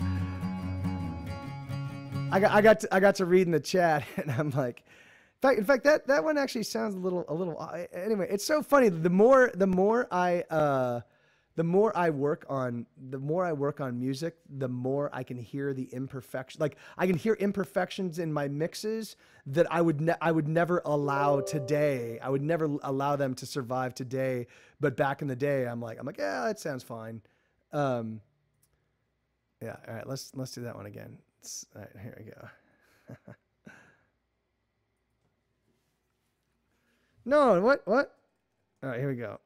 I got I got to, I got to read in the chat and I'm like, In fact, in fact, that, that one actually sounds a little, a little. Uh, anyway, it's so funny. The more, the more I, uh, the more I work on, the more I work on music, the more I can hear the imperfection. Like I can hear imperfections in my mixes that I would, ne- I would never allow today. I would never allow them to survive today. But back in the day, I'm like, I'm like, yeah, that sounds fine. Um, yeah. All right. Let's let's do that one again. It's, all right, here we go. No, what, what? All right, here we go.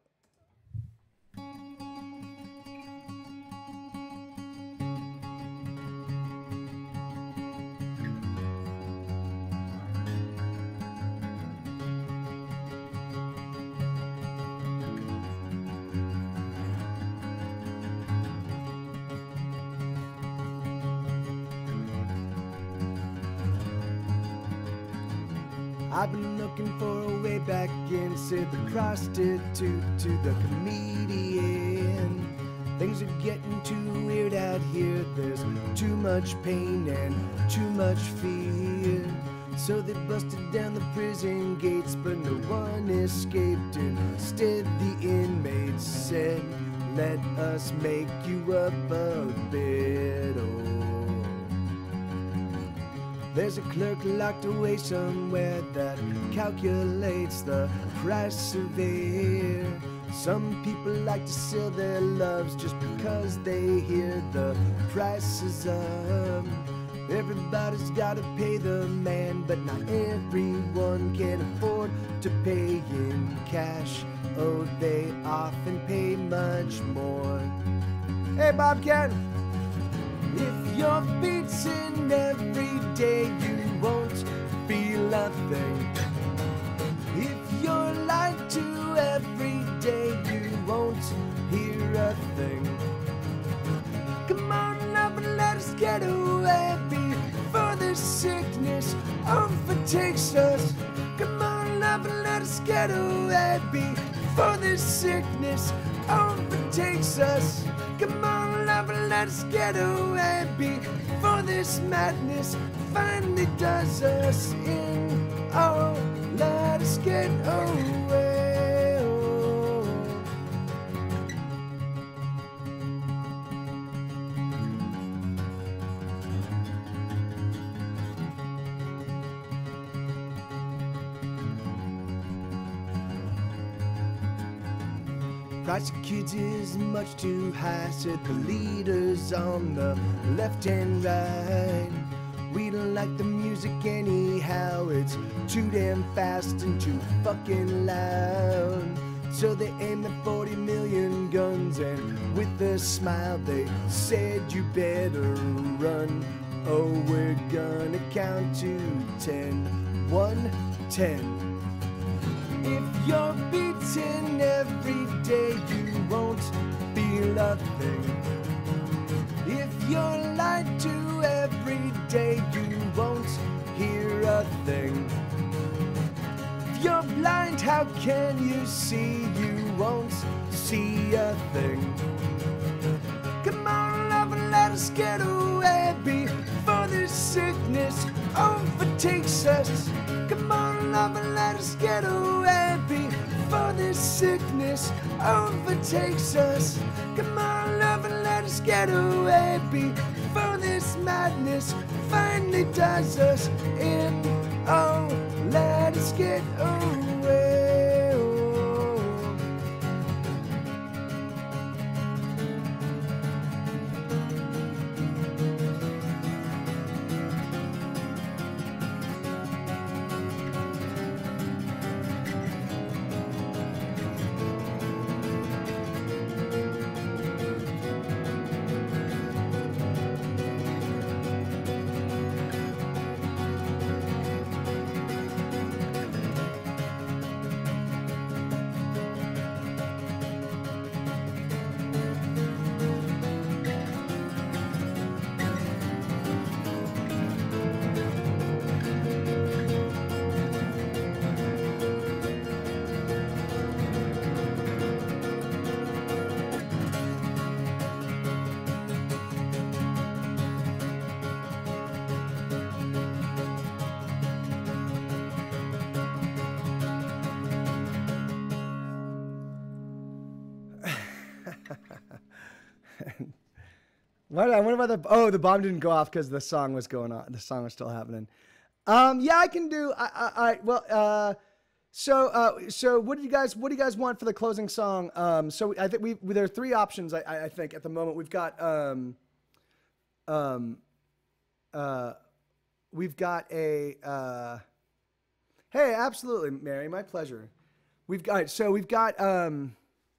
I've been looking for a way back in, said the prostitute to the comedian. Things are getting too weird out here. There's too much pain and too much fear. So they busted down the prison gates, but no one escaped. Instead, the inmates said, let us make you up a bit. Oh. There's a clerk locked away somewhere that calculates the price of air. Some people like to sell their loves just because they hear the price is up. Everybody's gotta pay the man, but not everyone can afford to pay in cash. Oh, they often pay much more. Hey, Bobcat! If you're beaten every day, you won't feel a thing. If you're lied to every day, you won't hear a thing. Come on up and let us get away before this sickness overtakes us. Come on up and let us get away before this sickness overtakes us. Come on up and let us get away before this madness finally does us in. Oh, let us get away. Oh. Price of kids is much too high, said the leaders on the left and right. We don't like the music anyhow, it's too damn fast and too fucking loud. So they aimed the forty million guns and with a smile they said you better run. Oh, we're gonna count to ten. One, ten. If you're beaten every day, you won't feel a thing. If you're lied to every day, you won't hear a thing. If you're blind, how can you see? You won't see a thing. Come on, love, and let us get away before this sickness overtakes us. Come on, love, and let us get away before this sickness overtakes us. Come on, love, and let us get away before this madness finally does us in. Oh, let us get away. Oh. What? I wonder about the. Oh, the bomb didn't go off because the song was going on. The song was still happening. Um, yeah, I can do. I, I, I well. Uh, so, uh, so what do you guys? What do you guys want for the closing song? Um, so I think we, we there are three options. I, I think at the moment we've got. Um, um, uh, we've got a. Uh, hey, absolutely, Mary. My pleasure. We've got. So we've got. Um,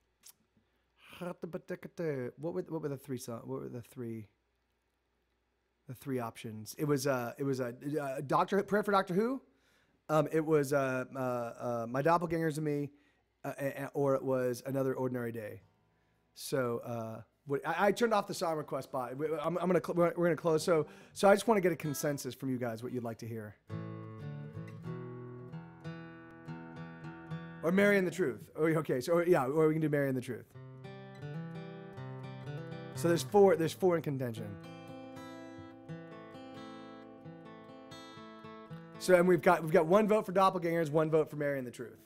What were what were the three song, What were the three? The three options. It was uh it was a uh, Doctor Prayer for Doctor Who. Um, it was uh, uh, uh My Doppelgangers and Me, uh, or it was Another Ordinary Day. So uh, what, I, I turned off the song request bot. I'm, I'm gonna we're gonna close. So so I just want to get a consensus from you guys what you'd like to hear. Or Mary and the Truth. Or, okay, so yeah, or we can do Mary and the Truth. So there's four. There's four in contention. So and we've got we've got one vote for Doppelgangers, one vote for Mary and the Truth.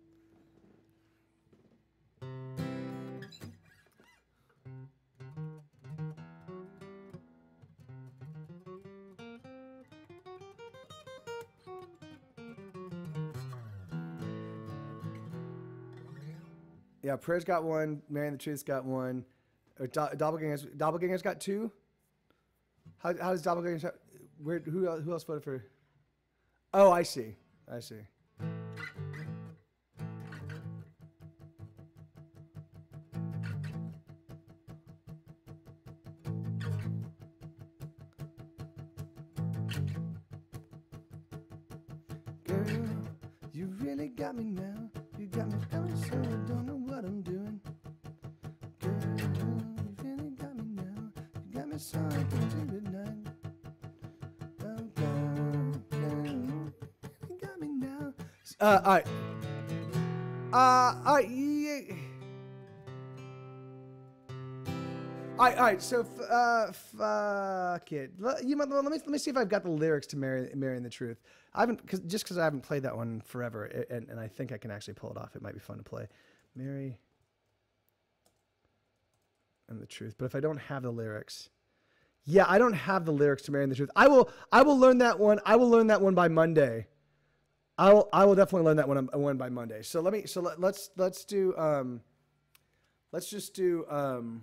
Yeah, Prayer's got one. Mary and the Truth's got one. Or Do- Doppelgangers, Doppelgangers got two. How, how does Doppelgangers? Have, where? Who else? Who else voted for? Oh, I see. I see. Girl, you really got me now. You got me feeling so I don't know what I'm doing. Girl, you really got me now. You got me so I can't sleep at night. Oh, girl, girl, you really got me now. Uh, all right. Uh, all right. Yeah. All right, all right. So, f- uh, fuck it. Let, you, let me let me see if I've got the lyrics to "Marry, Marrying the Truth." I haven't, cause, just because I haven't played that one forever, and, and I think I can actually pull it off. It might be fun to play, "Marry and the Truth." But if I don't have the lyrics, yeah, I don't have the lyrics to "Marrying the Truth." I will, I will learn that one. I will learn that one by Monday. I will, I will definitely learn that one, one by Monday. So let me, so let, let's let's do, um, let's just do. Um,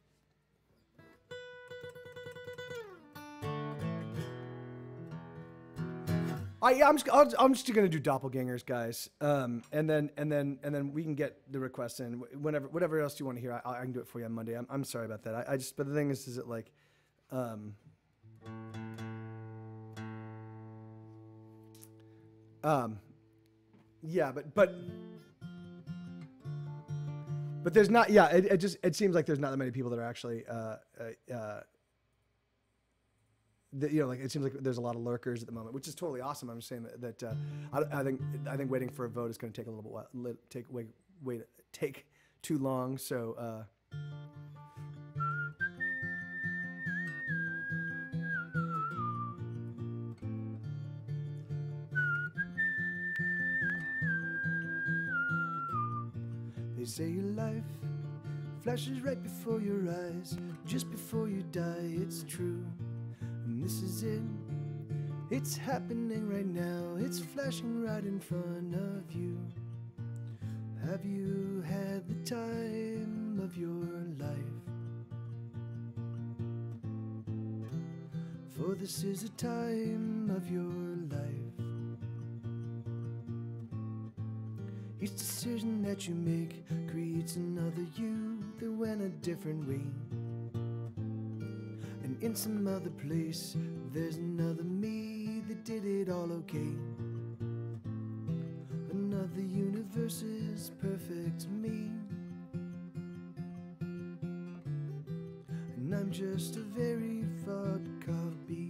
I, yeah, I'm just, I'll, I'm just gonna do doppelgangers, guys, um, and then and then and then we can get the requests in whenever, whatever else you want to hear. I, I can do it for you on Monday. I'm, I'm sorry about that. I, I just, but the thing is, is it like, um, um, yeah, but but but there's not. Yeah, it, it just it seems like there's not that many people that are actually. Uh, uh, uh, The, you know, like it seems like there's a lot of lurkers at the moment, which is totally awesome. I'm just saying that, that uh, I, I think I think waiting for a vote is going to take a little bit while, li- take wait wait take too long. So uh, they say your life flashes right before your eyes, just before you die. It's true, and this is it. It's happening right now, it's flashing right in front of you. Have you had the time of your life? For this is a time of your life. Each decision that you make creates another you that went a different way. And in some other place, there's another me that did it all okay. Another universe is perfect me, and I'm just a very flawed copy.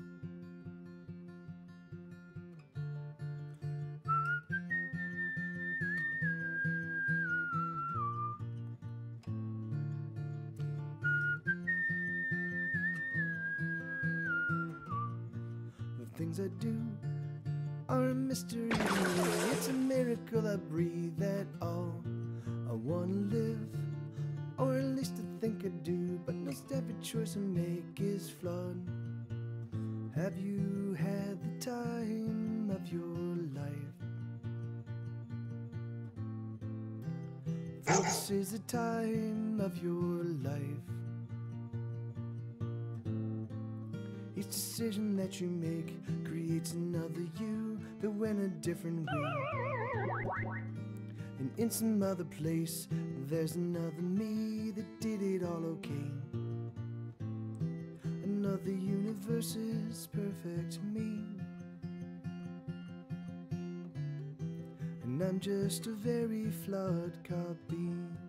The things I do are a mystery to me. It's a miracle I breathe at all. I wanna live, or at least I think I do, but most every choice I make is flawed. Have you had the time of your life? For this is the time of your life. Each decision that you make creates another you that went a different way. And in some other place, there's another me that did it all okay. Another universe is perfect me, and I'm just a very flawed copy.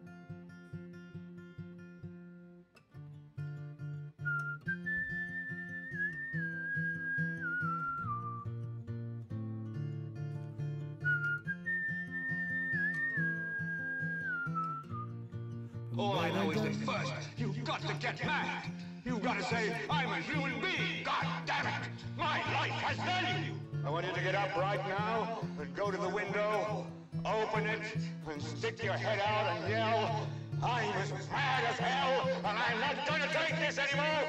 All I know is that first, you've got to get mad. You've got to say, I'm a human being. God damn it. My life has value. I want you to get up right now and go to the window, open it, and stick your head out and yell, I'm as mad as hell, and I'm not going to take this anymore.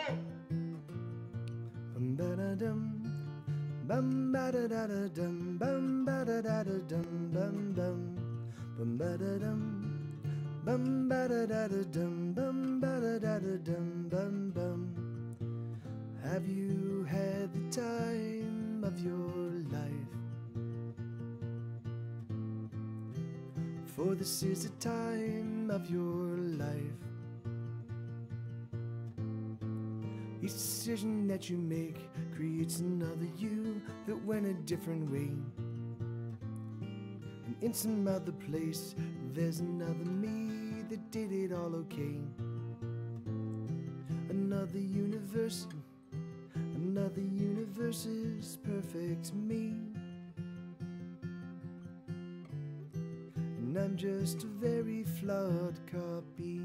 Bum ba da dum, bum ba da da da dum, bum ba da da da dum, bum bum, bum ba da dum. Bum ba da da da dum, bum ba da da da dum, bum bum. Have you had at the time of your life. For this is the time of your life. Each decision that you make creates another you that went a different way. And in some other place, there's another me that did it all okay. Another universe, another universe is perfect me. And I'm just a very flawed copy.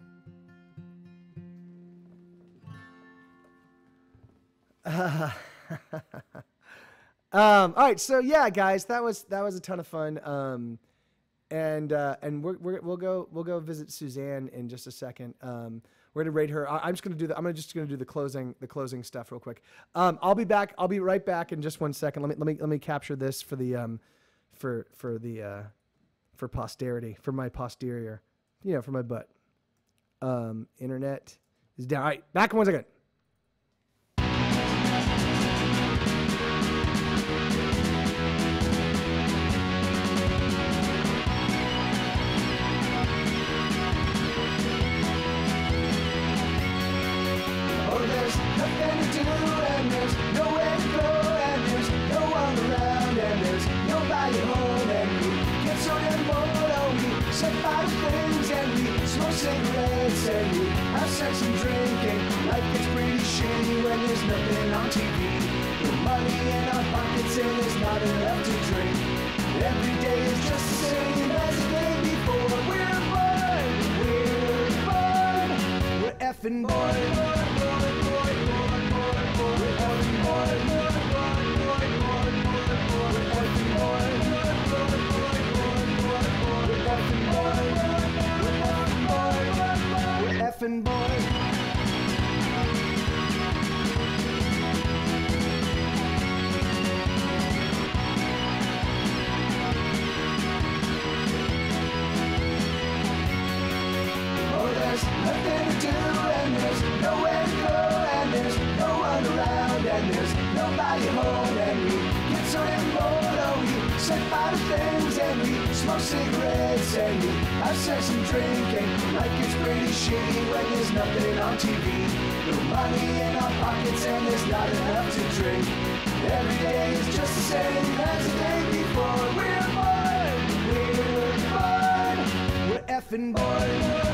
Uh, um, all right, so yeah, guys, that was that was a ton of fun. Um, and uh, and we're, we're, we'll go we'll go visit Suzanne in just a second. Um, we're gonna rate her. I, I'm just gonna do the I'm gonna just gonna do the closing the closing stuff real quick. Um, I'll be back. I'll be right back in just one second. Let me let me let me capture this for the um, for for the uh, for posterity, for my posterior, you know, for my butt. Um, internet is down. All right, back in one second. Nothing to do, and there's nowhere to go, and there's no one around, and there's nobody home, and we get so damn bored, oh, we set fire to things, and we smoke cigarettes, and we have sex and drink, and life gets pretty shitty when there's nothing on T V. No money in our pockets, and there's not enough to drink. Every day is just the same as the day before. We're bored, we're bored, we're effing bored. Effing boy. Oh, there's nothing to do, and there's nowhere to go, and there's no one around, and there's nobody home, and we get so damn bored, oh, we set fire to things, and we smoke cigarettes, and we have sex and drink, and life gets pretty shitty when there's nothing on T V. No money in our pockets, and there's not enough to drink. Every day is just the same as the day before. We're bored, we're bored, we're effing bored.